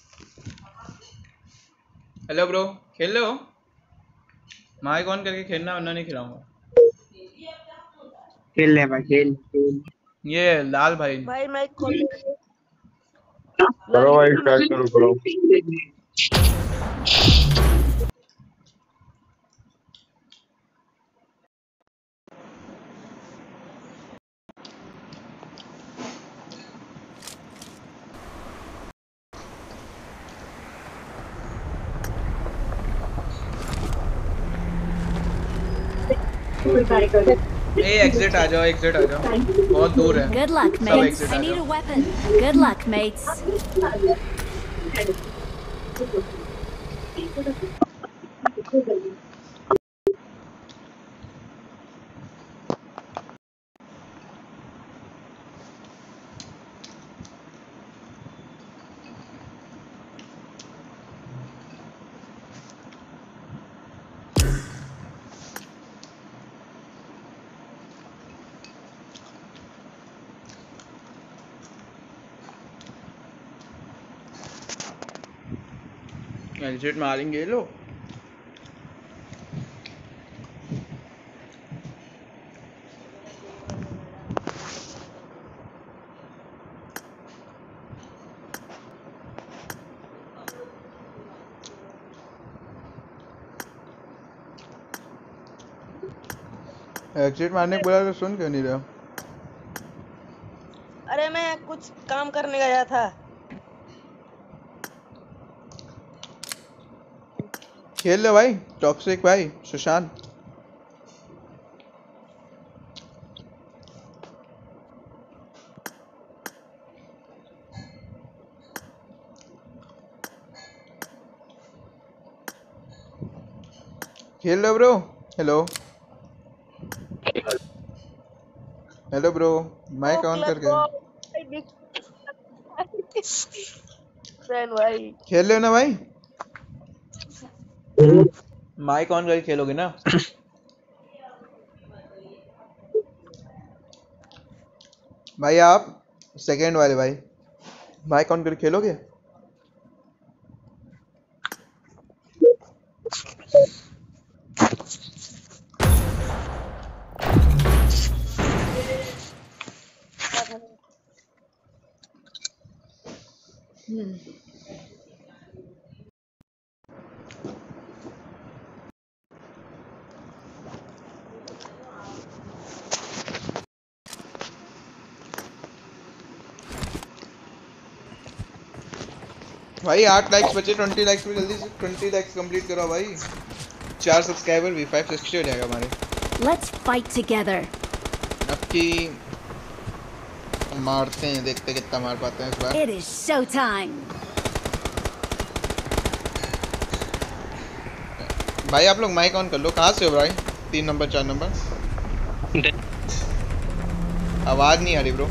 हेलो ब्रो, खेल लो। माइक ऑन करके खेलना वरना नहीं खिलाऊंगा। खेल ले भाई, खेल खेल। ये लाल भाई। भाई मैं खोल करो भाई, स्टार्ट करो करो। ए एग्जिट आ जाओ, एग्जिट आ जाओ, बहुत दूर है। Good luck, सब mates. एग्जिट I आ need a जाओ। weapon. Good luck, mates. Exit मारेंगे ये लोग। एग्जिट मारने के बोला तो सुन क्यों नहीं रहा? अरे मैं कुछ काम करने गया था। खेल लो भाई, टॉक्सिक भाई, सुशांत। खेल लो bro. Hello hello bro, mic on करके भाई खेल लो ना भाई। माइक ऑन करके खेलोगे ना? भाई आप सेकंड वाले भाई, माइक ऑन करके खेलोगे? भाई 8 लाइक्स बचे, 20 लाइक्स में जल्दी से 20 लाइक्स कंप्लीट करो भाई। 4 सब्सक्राइबर V5 60 हो जाएगा हमारे। Let's fight together. अब की मारते हैं, देखते कितना मार पाते हैं इस बार। It is showtime. भाई आप लोग माइक ऑन कर लो। कहाँ से हो भाई? 3 नंबर 4 नंबर। आवाज नहीं आ रही ब्रो।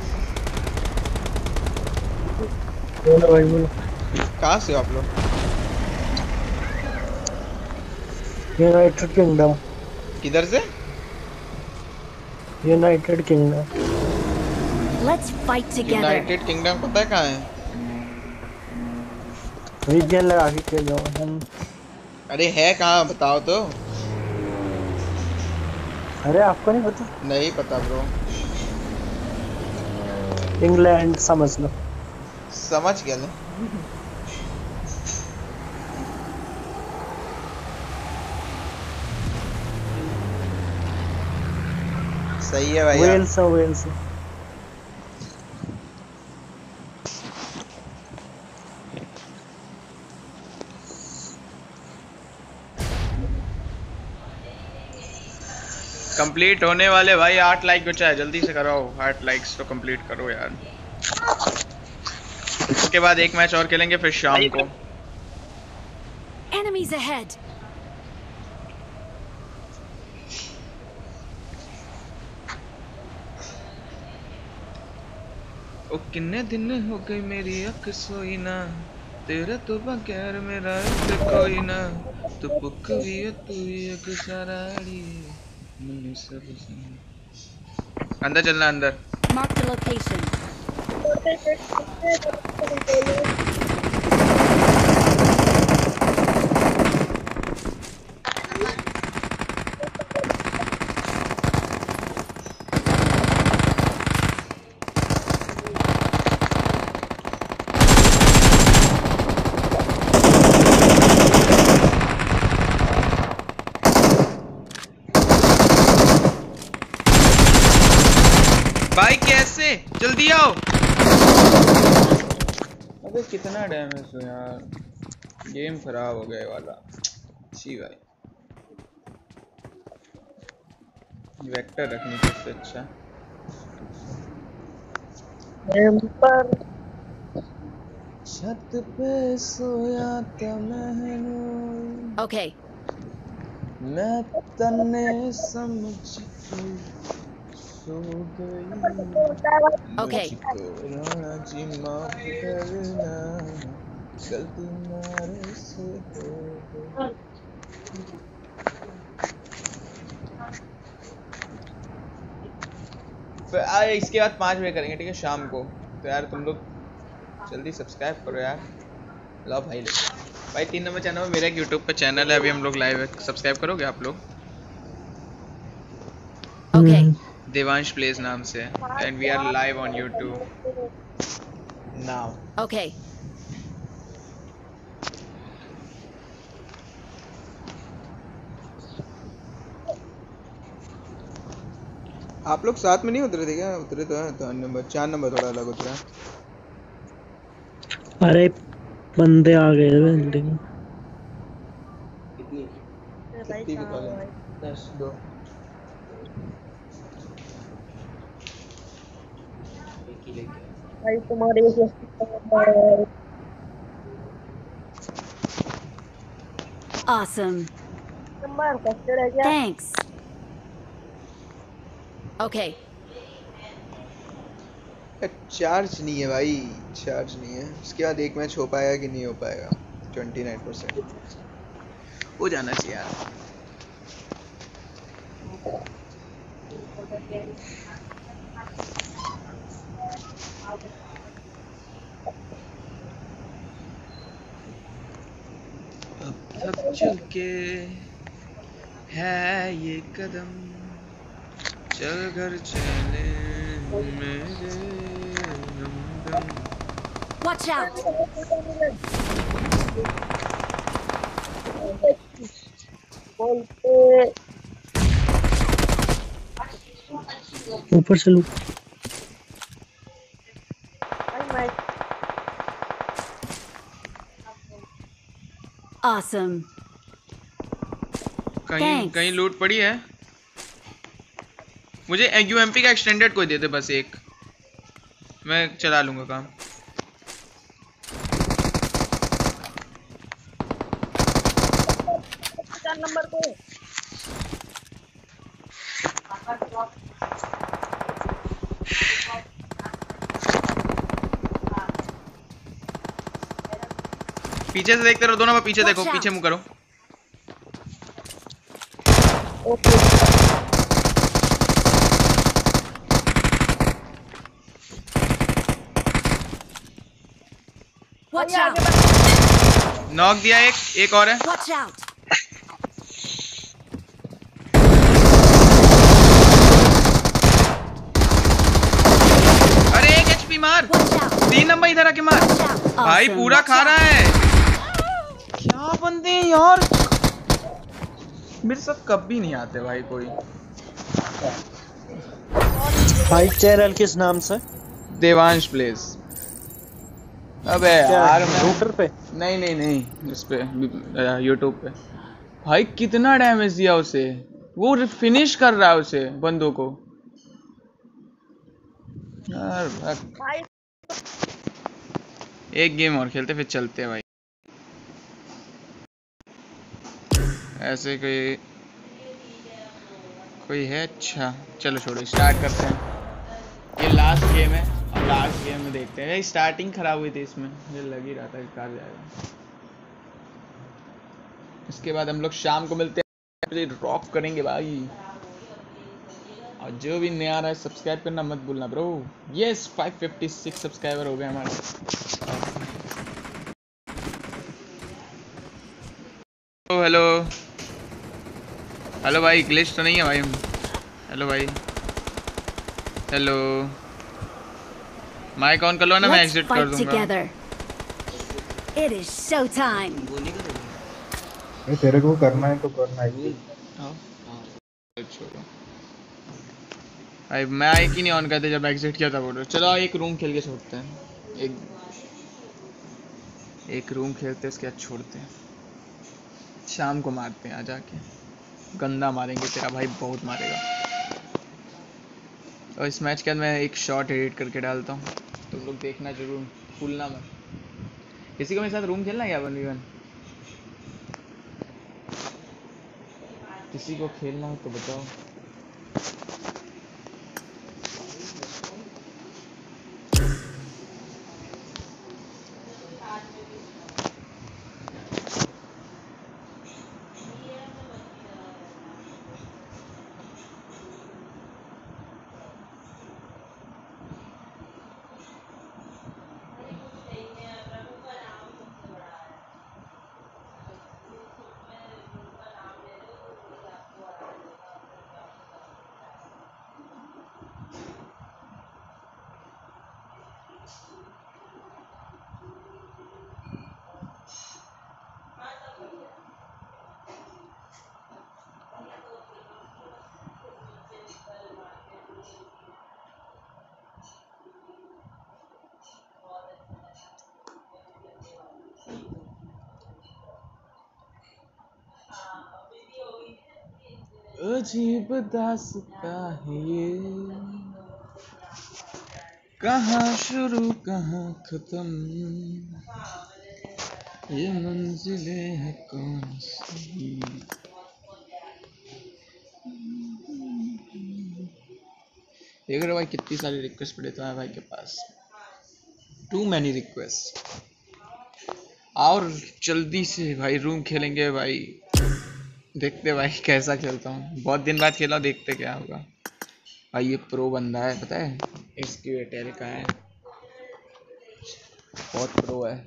बोलो भाई बोलो। कहाँ से हो आप लोग? United Kingdom. किधर से? United Kingdom. Let's fight together. United Kingdom पता है कहाँ है? रीजन लगा के खेलो हम। अरे है कहाँ बताओ तो। अरे आपको नहीं पता? नहीं पता ब्रो। इंग्लैंड समझ लो। समझ गया ले। सही है भाई। वेल्स है, वेल्स। कंप्लीट होने वाले भाई, 8 लाइक बचा है, जल्दी से कराओ 8 लाइक्स तो कंप्लीट करो यार। उसके बाद एक मैच और खेलेंगे फिर शाम को। Enemies ahead. ओ किन्ने दिन हो गए मेरी अख सोई ना, तेरे तो बगैर मेरा कोई ना, तू पुक भी है तू एक सराड़ी मुझे सब अंदर चलना अंदर। Mark the location. भाई कैसे, जल्दी आओ। अबे कितना डैमेज हो यार, गेम खराब हो गया ये वाला। छी भाई, वेक्टर रखने से अच्छा। छत पे सोया था मैनू, Okay. मैं तन्ने समझ के सो गई। Okay. राणा जी माफ करना, गलती मारे से हो गई। फिर इसके बाद 5 बजे करेंगे, ठीक है शाम को। तो यार तुम लोग जल्दी सब्सक्राइब करो यार। लो भाई ले भाई, 3 नंबर चैनल में मेरा एक यूट्यूब पे चैनल है, अभी हम लोग लाइव है, सब्सक्राइब करोगे आप लोग? Okay. देवांश प्लेस नाम से, and we are live on YouTube now. Okay. आप लोग साथ में नहीं उतरे थे क्या? उतरे तो हैं, 3 नंबर 4 नंबर थोड़ा अलग उतरा। अरे बंदे आ गए थे बिल्डिंग। कितनी की कॉल है? 10 2 भाई तुम्हारे Awesome. नंबर कैसे रह गया? Thanks. Okay. चार्ज नहीं है भाई, चार्ज नहीं है। इसके बाद एक मैच हो पाएगा कि नहीं हो पाएगा? 29% हो जाना चाहिए यार। अब तक चल के है ये कदम, चल घर चले मेरे हमदम। Watch out. ऊपर से लूट। Awesome. कहीं Thanks. कहीं लूट पड़ी है। मुझे यूएमपी का एक्सटेंडेड कोई दे दे बस एक, मैं चला लूंगा काम। नंबर को पीछे से देखते रहो दोनों, में पीछे देखो, Watch out. पीछे मुंह करो। Watch out. नॉक दिया एक और है। Watch out. अरे 1 HP मार, Watch out. 3 नंबर इधर आके मार। Watch out. भाई Awesome. पूरा खा रहा है। क्या बंदे हैं यार, मेरे साथ कभी नहीं आते भाई कोई। भाई चैनल किस नाम से? देवांश प्लेस। अबे यार मैं रूटर पे नहीं इस पे यूट्यूब पे। भाई कितना डैमेज दिया उसे, वो फिनिश कर रहा है उसे बंदों को यार। भाई एक गेम और खेलते फिर चलते हैं भाई। ऐसे कोई है? अच्छा चलो छोड़ो, स्टार्ट करते हैं। ये लास्ट गेम है और लास्ट गेम में देखते हैं। स्टार्टिंग खराब हुई थी इसमें, मुझे लग ही रहा था कि कार जाएगा। इसके बाद हम लोग शाम को मिलते हैं, रॉक करेंगे भाई। और जो भी नया रहा है सब्सक्राइब करना मत भूलना ब्रो। यस 556 सब्सक्राइबर हो गए हमारे। हेलो हेलो भाई, ग्लिच तो नहीं है भाई? हेलो भाई, हेलो। माइक ऑन कर लो ना, मैं एग्जिट कर दूंगा। It is show time. तेरे को करना है तो करना है। छोड़ो भाई, माइक ही नहीं ऑन करते जब एग्जिट किया था बोलो। चलो एक रूम खेल के छोड़ते हैं। एक रूम खेलते हैं, उसके बाद छोड़ते हैं। शाम को मारते हैं आ जाके, गंदा मारेंगे। तेरा भाई बहुत मारेगा। और इस मैच के बाद मैं एक शॉट एडिट करके डालता हूँ, तुम लोग देखना जरूर, भूलना मत। किसी को मेरे साथ रूम खेलना है या 1v1? किसी को खेलना हो तो बताओ। अजीब दास्ता है ये, कहाँ शुरू कहाँ खत्म, ये मंजिलें हैं कौन सी। देख रहे हो भाई कितनी सारी रिक्वेस्ट पड़े तुम्हारे भाई के पास। To many request. और जल्दी से भाई रूम खेलेंगे भाई। देखते भाई कैसा खेलता हूँ, बहुत दिन बाद खेला, देखते क्या होगा भाई। ये प्रो बंदा है पता है, एक्सक्यूएटर का है, बहुत प्रो है,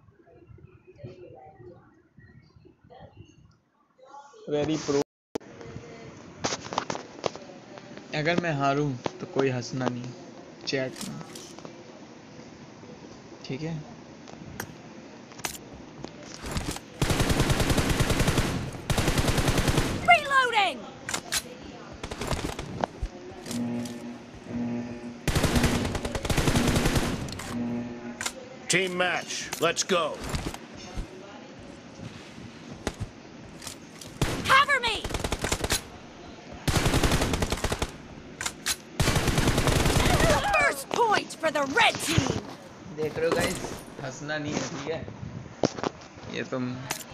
वेरी प्रो। अगर मैं हारूं तो कोई हंसना नहीं चैट में, ठीक है? Team match, let's go. Cover me. First point for the red team. देख रहे हो गाइस, हंसना नहीं है, ठीक है? ये तुम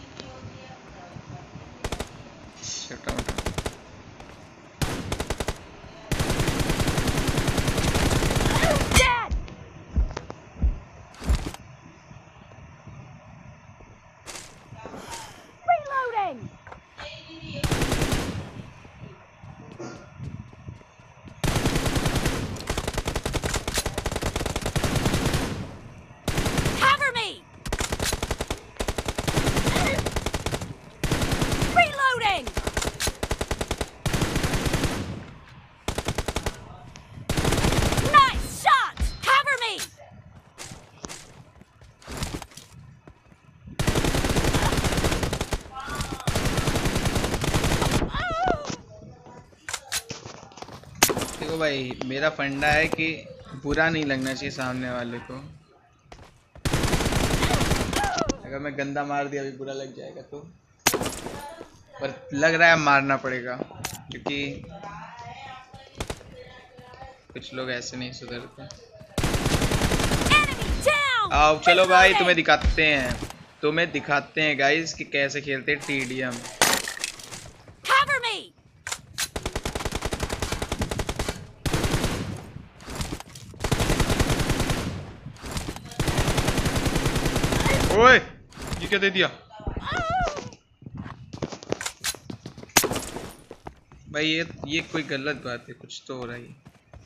शट आउट। भाई मेरा फंडा है कि बुरा नहीं लगना चाहिए सामने वाले को। अगर मैं गंदा मार दिया अभी बुरा लग जाएगा तो, पर लग रहा है मारना पड़ेगा। क्योंकि कुछ लोग ऐसे नहीं सुधरते। आओ चलो भाई, तुम्हें दिखाते हैं गाइस कि कैसे खेलते हैं TDM। ओए ये क्या दे दिया भाई? ये कोई गलत बात है, कुछ तो हो रहा है।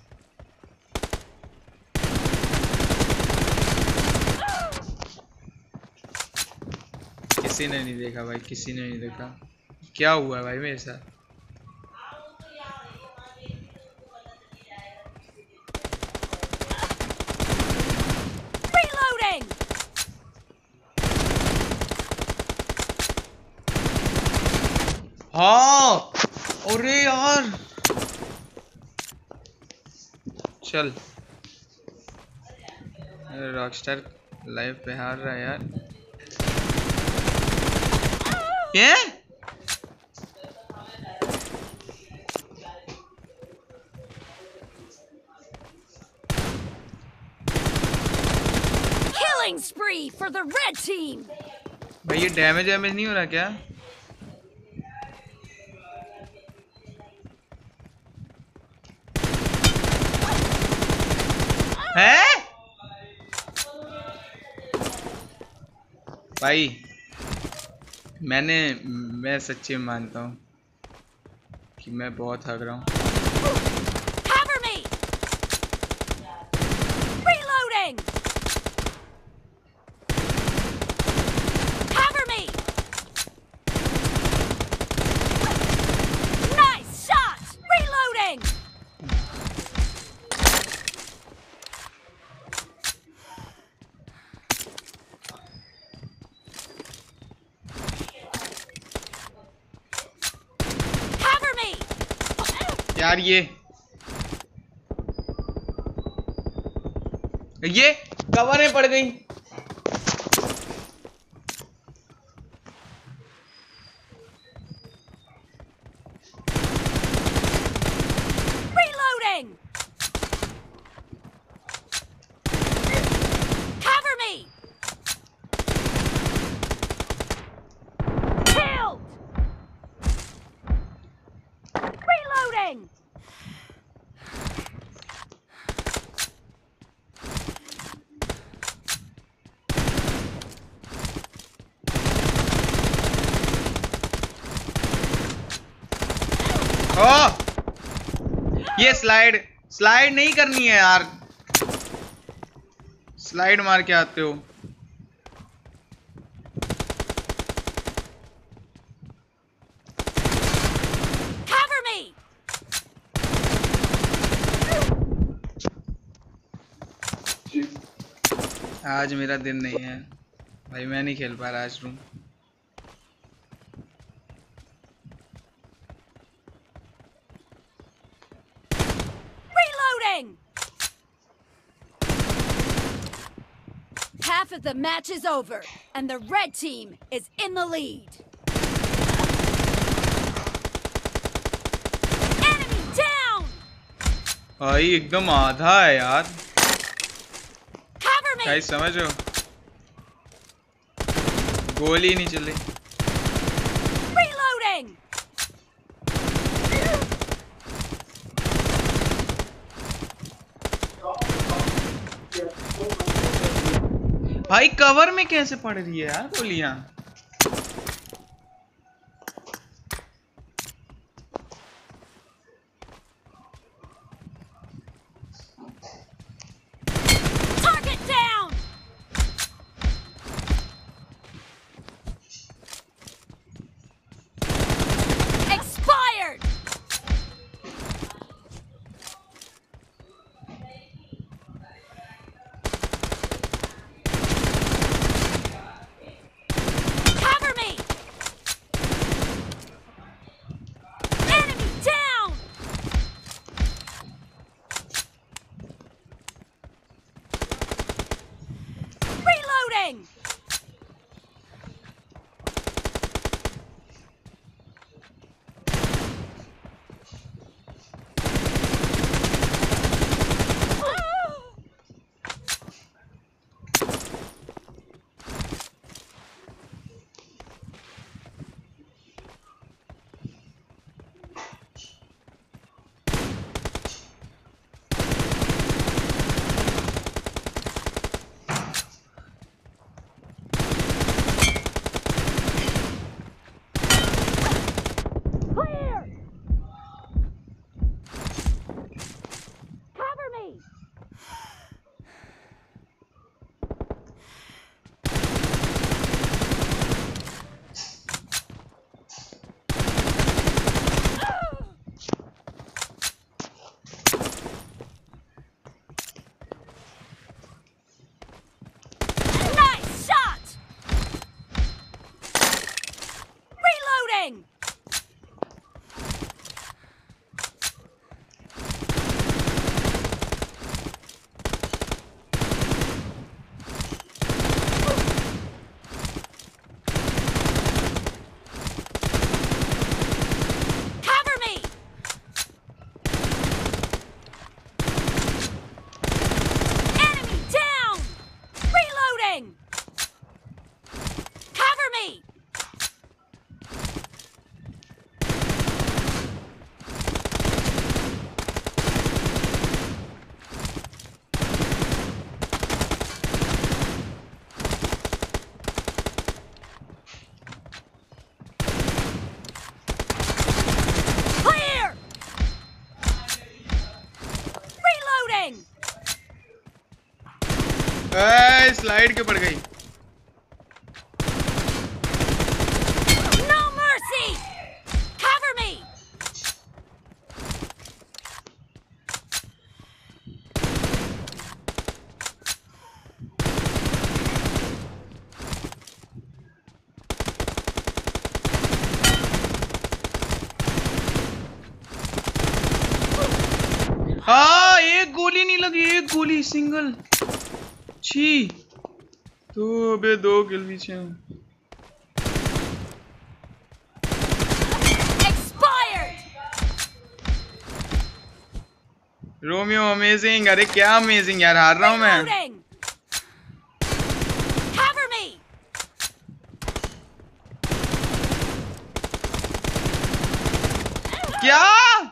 किसी ने नहीं देखा भाई, किसी ने नहीं देखा। क्या हुआ भाई मेरे साथ? हाँ अरे यार चल, रॉकस्टार लाइव पे हार रहा है यार। ये Killing spree for the red team. भाई ये डैमेज नहीं हो रहा क्या? है भाई मैं सच्ची में मानता हूँ कि मैं बहुत हग रहा हूँ। Cover me. Reloading. Cover me. Nice shot. Reloading. यार ये कवर में पड़ गई। Reloading. Cover me. Killed. Reloading. ये स्लाइड नहीं करनी है यार, स्लाइड मार के आते हो। Cover me. आज मेरा दिन नहीं है भाई, मैं नहीं खेल पा रहा आज room. Half of the match is over, and the red team is in the lead. Enemy down! भाई एकदम आधा है यार। Cover me! गाइस समझो, गोली नहीं चली। Reloading! भाई कवर में कैसे पड़ रही है यार गोलियां? Target down! Expired! स्लाइड के पड़ गई। No mercy! Cover me! हाँ, एक गोली नहीं लगी, एक गोली सिंगल। छी तो बे 2 किल पीछे हूँ। Romeo amazing. अरे क्या अमेजिंग यार, हार रहा हूँ मैं। क्या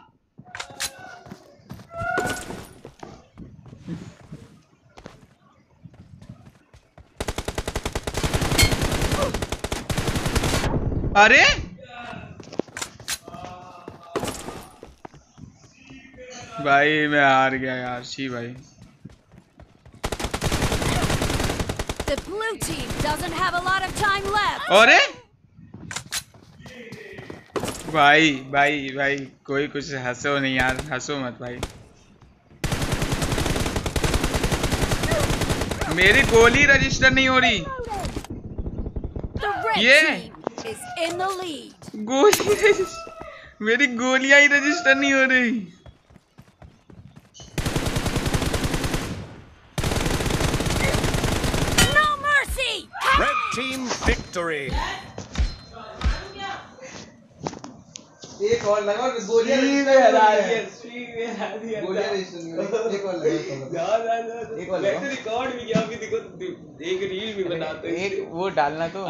अरे भाई मैं हार गया यार। छी भाई। The blue team doesn't have a lot of time left. अरे भाई भाई भाई कोई कुछ हंसो नहीं यार, हंसो मत भाई। मेरी गोली रजिस्टर नहीं हो रही। The red ये team is in the lead. गोली मेरी गोलियां ही रजिस्टर नहीं हो रही। No mercy. Red team victory. एक और लगाओ, गोलियां हरा दिया। गोलियां एक और लगाओ। एक और लगाओ। रिकॉर्ड भी किया, अभी देखो एक रील भी बनाते हैं। एक वो डालना तो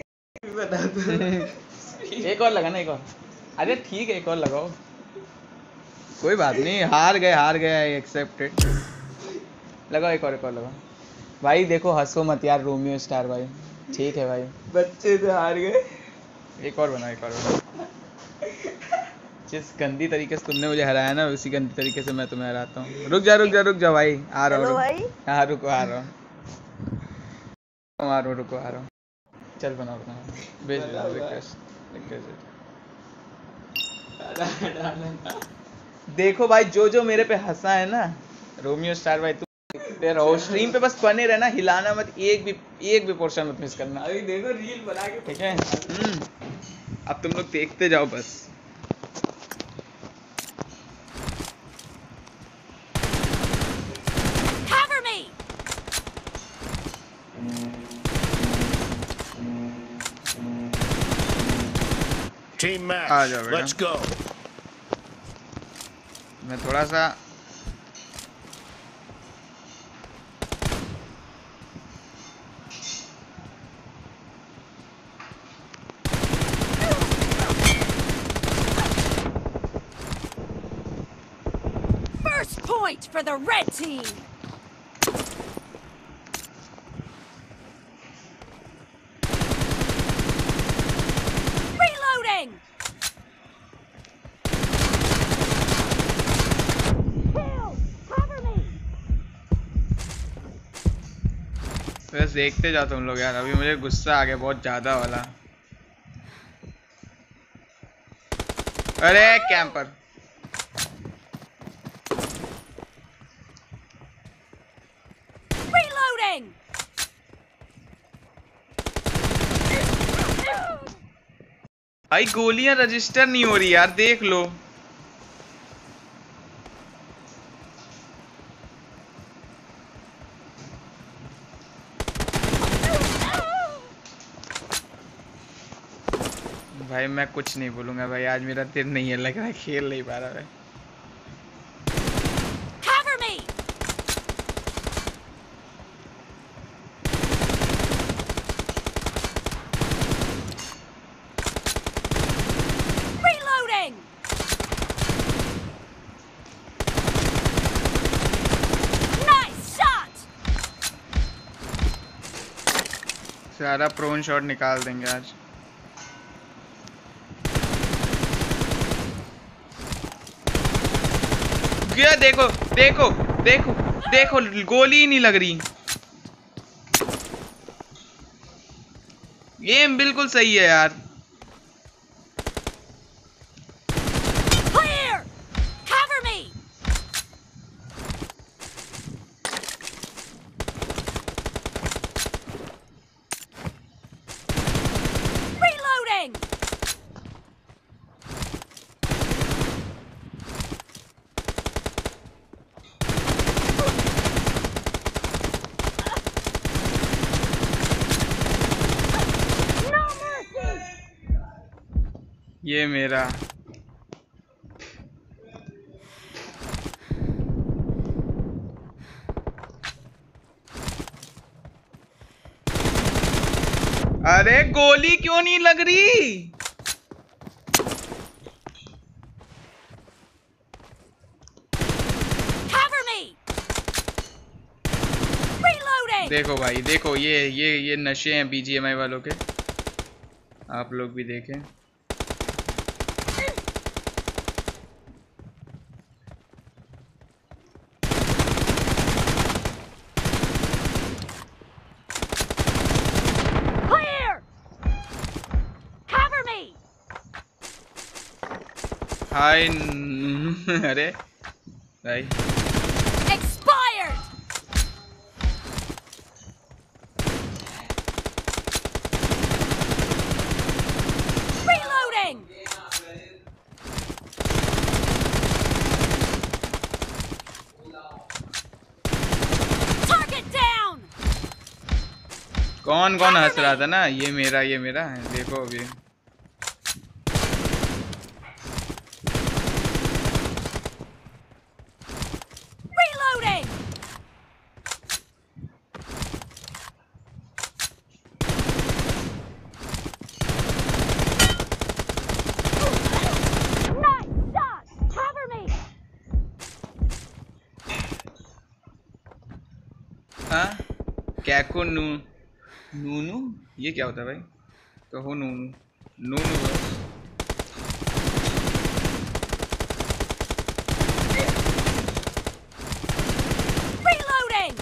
एक और लगाना, एक और। अरे ठीक है, एक और लगाओ, कोई बात नहीं। हार गए एक्सेप्टेड। लगाओ एक और लगाओ भाई। देखो हंसो मत यार रोमियो स्टार भाई, ठीक है भाई। बच्चे तो हार गए। एक और बनाओ, एक और बनाओ। जिस गंदी तरीके से तुमने मुझे हराया ना, उसी गंदी तरीके से मैं तुम्हें हराता हूँ। रुक जा भाई, आ रहा हूँ। हाँ रुको, आ रहा हूँ। रुको आ रहा हूँ। चल बनाओ भेज दो रिक्वेस्ट। देखो भाई, जो मेरे पे हंसा है ना रोमियो स्टार भाई, तुम रहो स्ट्रीम पे, बस बने रहना, हिलाना मत, एक भी पोर्शन मत मिस करना। अभी देखो रील बना के, ठीक है। अब तुम लोग देखते जाओ बस। Team match. आ जाओ बेटा। Let's go. मैं थोड़ा सा First point for the red team. Reloading. बस देखते जाओ तुम लोग यार। अभी मुझे गुस्सा आ गया बहुत ज्यादा वाला। अरे कैंपर, Reloading. भाई गोलियां रजिस्टर नहीं हो रही यार, देख लो। भाई मैं कुछ नहीं बोलूंगा भाई, आज मेरा दिन नहीं है, लग रहा है खेल नहीं पा रहा है। Cover me. Reloading. Nice shot. सारा प्रोन शॉट निकाल देंगे आज। क्या देखो देखो देखो देखो, गोली ही नहीं लग रही। गेम बिल्कुल सही है यार। Clear! Cover me! Reloading! ये मेरा अरे गोली क्यों नहीं लग रही? Cover me! Reloading! देखो भाई देखो, ये नशे हैं BGMI वालों के, आप लोग भी देखें। Clear! Cover me! हाय अरे भाई Expired! Reloading! Target down! कौन कौन हंस रहा था ना, ये मेरा है, देखो अभी। Reloading! Nice shot! Cover me! हाँ कैको नूनू ये क्या होता है भाई? कहो नूनू बस। Reloading!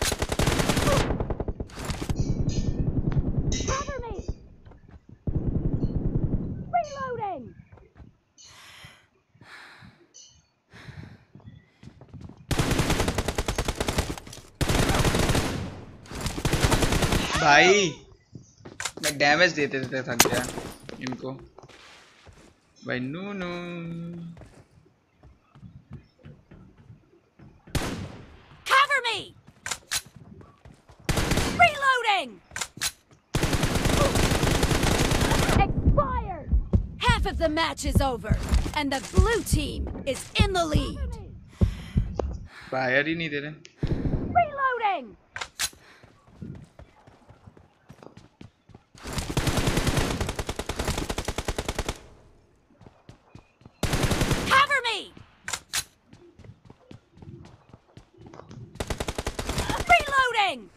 Cover me! Reloading! भाई मैं डैमेज देते देते थक गया इनको भाई। नूनू Cover me! Reloading! Expired! Half of the match is over, and the blue team is in the lead. Fire ही नहीं दे रहे। Reloading! Cover me! Reloading!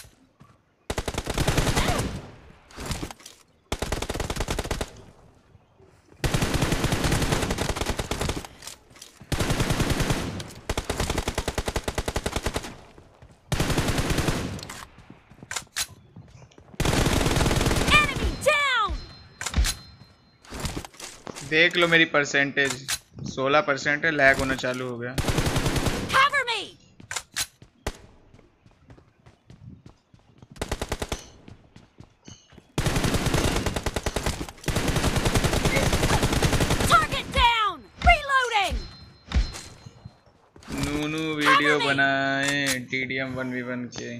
Enemy down! देख लो मेरी परसेंटेज 16% है, लैग होना चालू हो गया। Cover me! Target down! Reloading! नूनू वीडियो बनाए TDM 1v1 के।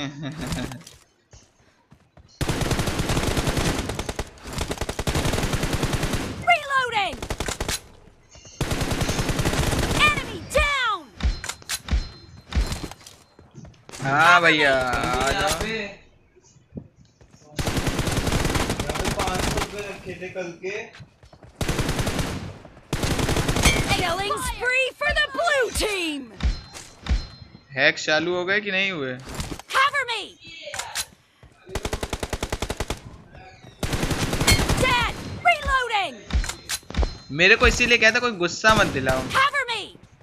Reloading! Enemy down! हाँ भैया आ यहाँ जाओ। पे 500 रुपए रखे थे कल के। Killing spree for the blue team! Hack चालू हो गए कि नहीं हुए? Cover me! Dead! Reloading! मेरे को इसीलिए कहता कोई गुस्सा मत दिलाओ। Cover me!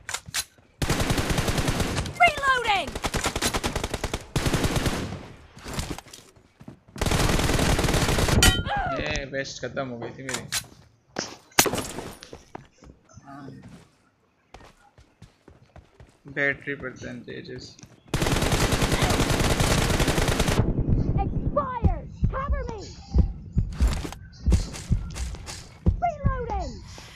Reloading! वेस्ट खत्म हो गई थी मेरी। Battery percentages Expired! Cover me! Reloading!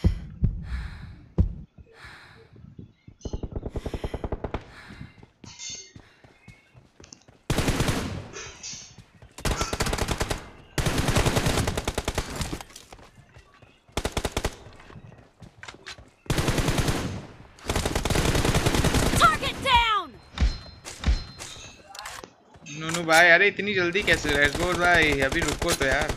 Target down! नूनू भाई अरे इतनी जल्दी कैसे रेसगोर भाई, अभी रुको तो यार।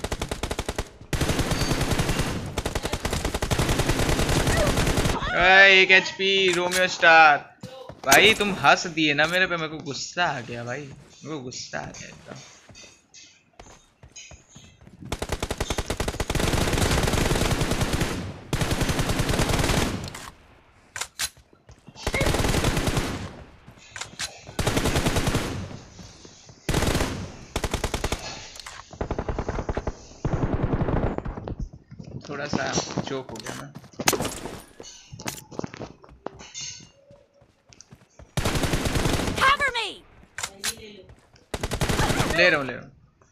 एक HP रोमियो स्टार भाई, तुम हंस दिए ना मेरे पे, मेरे को गुस्सा आ गया भाई, मेरे को गुस्सा आ गया एकदम। थोड़ा सा चोक हो गया ना। Cover me! ले रहा हूँ ले रहा हूँ।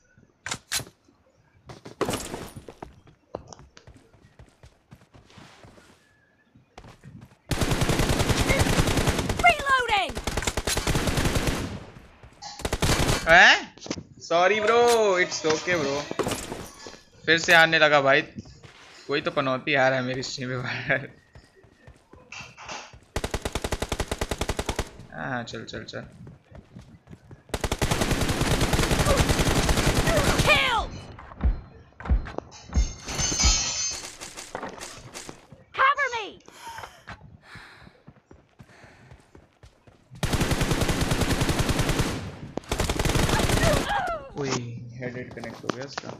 Reloading! Sorry bro, it's okay bro. फिर से आने लगा भाई, कोई तो पनौती आ रहा है मेरी स्ट्रीम में बाहर। हाँ चल चल चल। Kill! Cover me! ओए हेड कनेक्ट हो गया उसका।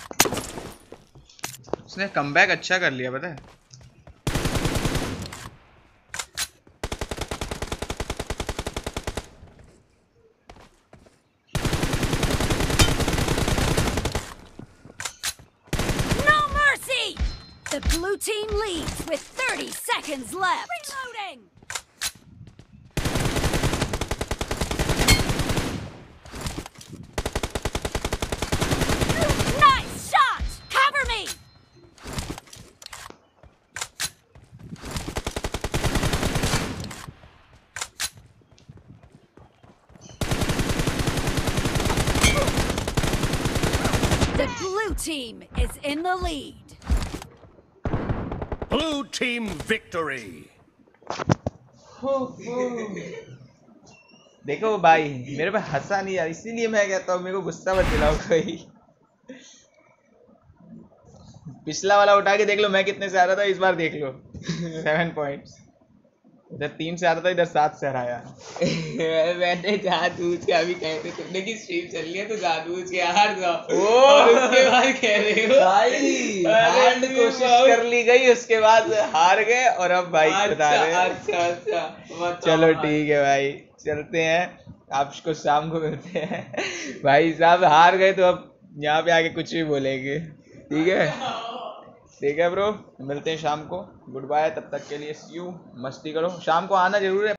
उसने कमबैक अच्छा कर लिया पता है। No mercy! The blue team leads with 30 seconds left. Reloading! Nice shot! Cover me! The blue team is in the lead. Blue team victory. देखो भाई मेरे पे हंसा नहीं यार, इसीलिए मैं कहता हूँ मेरे को गुस्सा मत दिलाओ कोई। पिछला वाला उठा के देख लो मैं कितने से आ रहा था, इस बार देख लो 7 पॉइंट्स। इधर 3 से आ रहा था, इधर 7 से हराया। मैंने जानबूझ के अभी कहते तुमने की स्ट्रीम चल रही है तो जानबूझ के हार जाओ और उसके बाद कह रहे हो भाई हार्ड कोशिश कर ली गई, उसके बाद हार गए और अब भाई बता रहे हैं। अच्छा अच्छा चलो ठीक है भाई, चलते हैं, आपको शाम को मिलते हैं। भाई साहब हार गए तो अब यहाँ पे आके कुछ भी बोलेंगे, ठीक है? ठीक है ब्रो, मिलते हैं शाम को। गुड बाय, तब तक के लिए सी यू। मस्ती करो, शाम को आना जरूर है।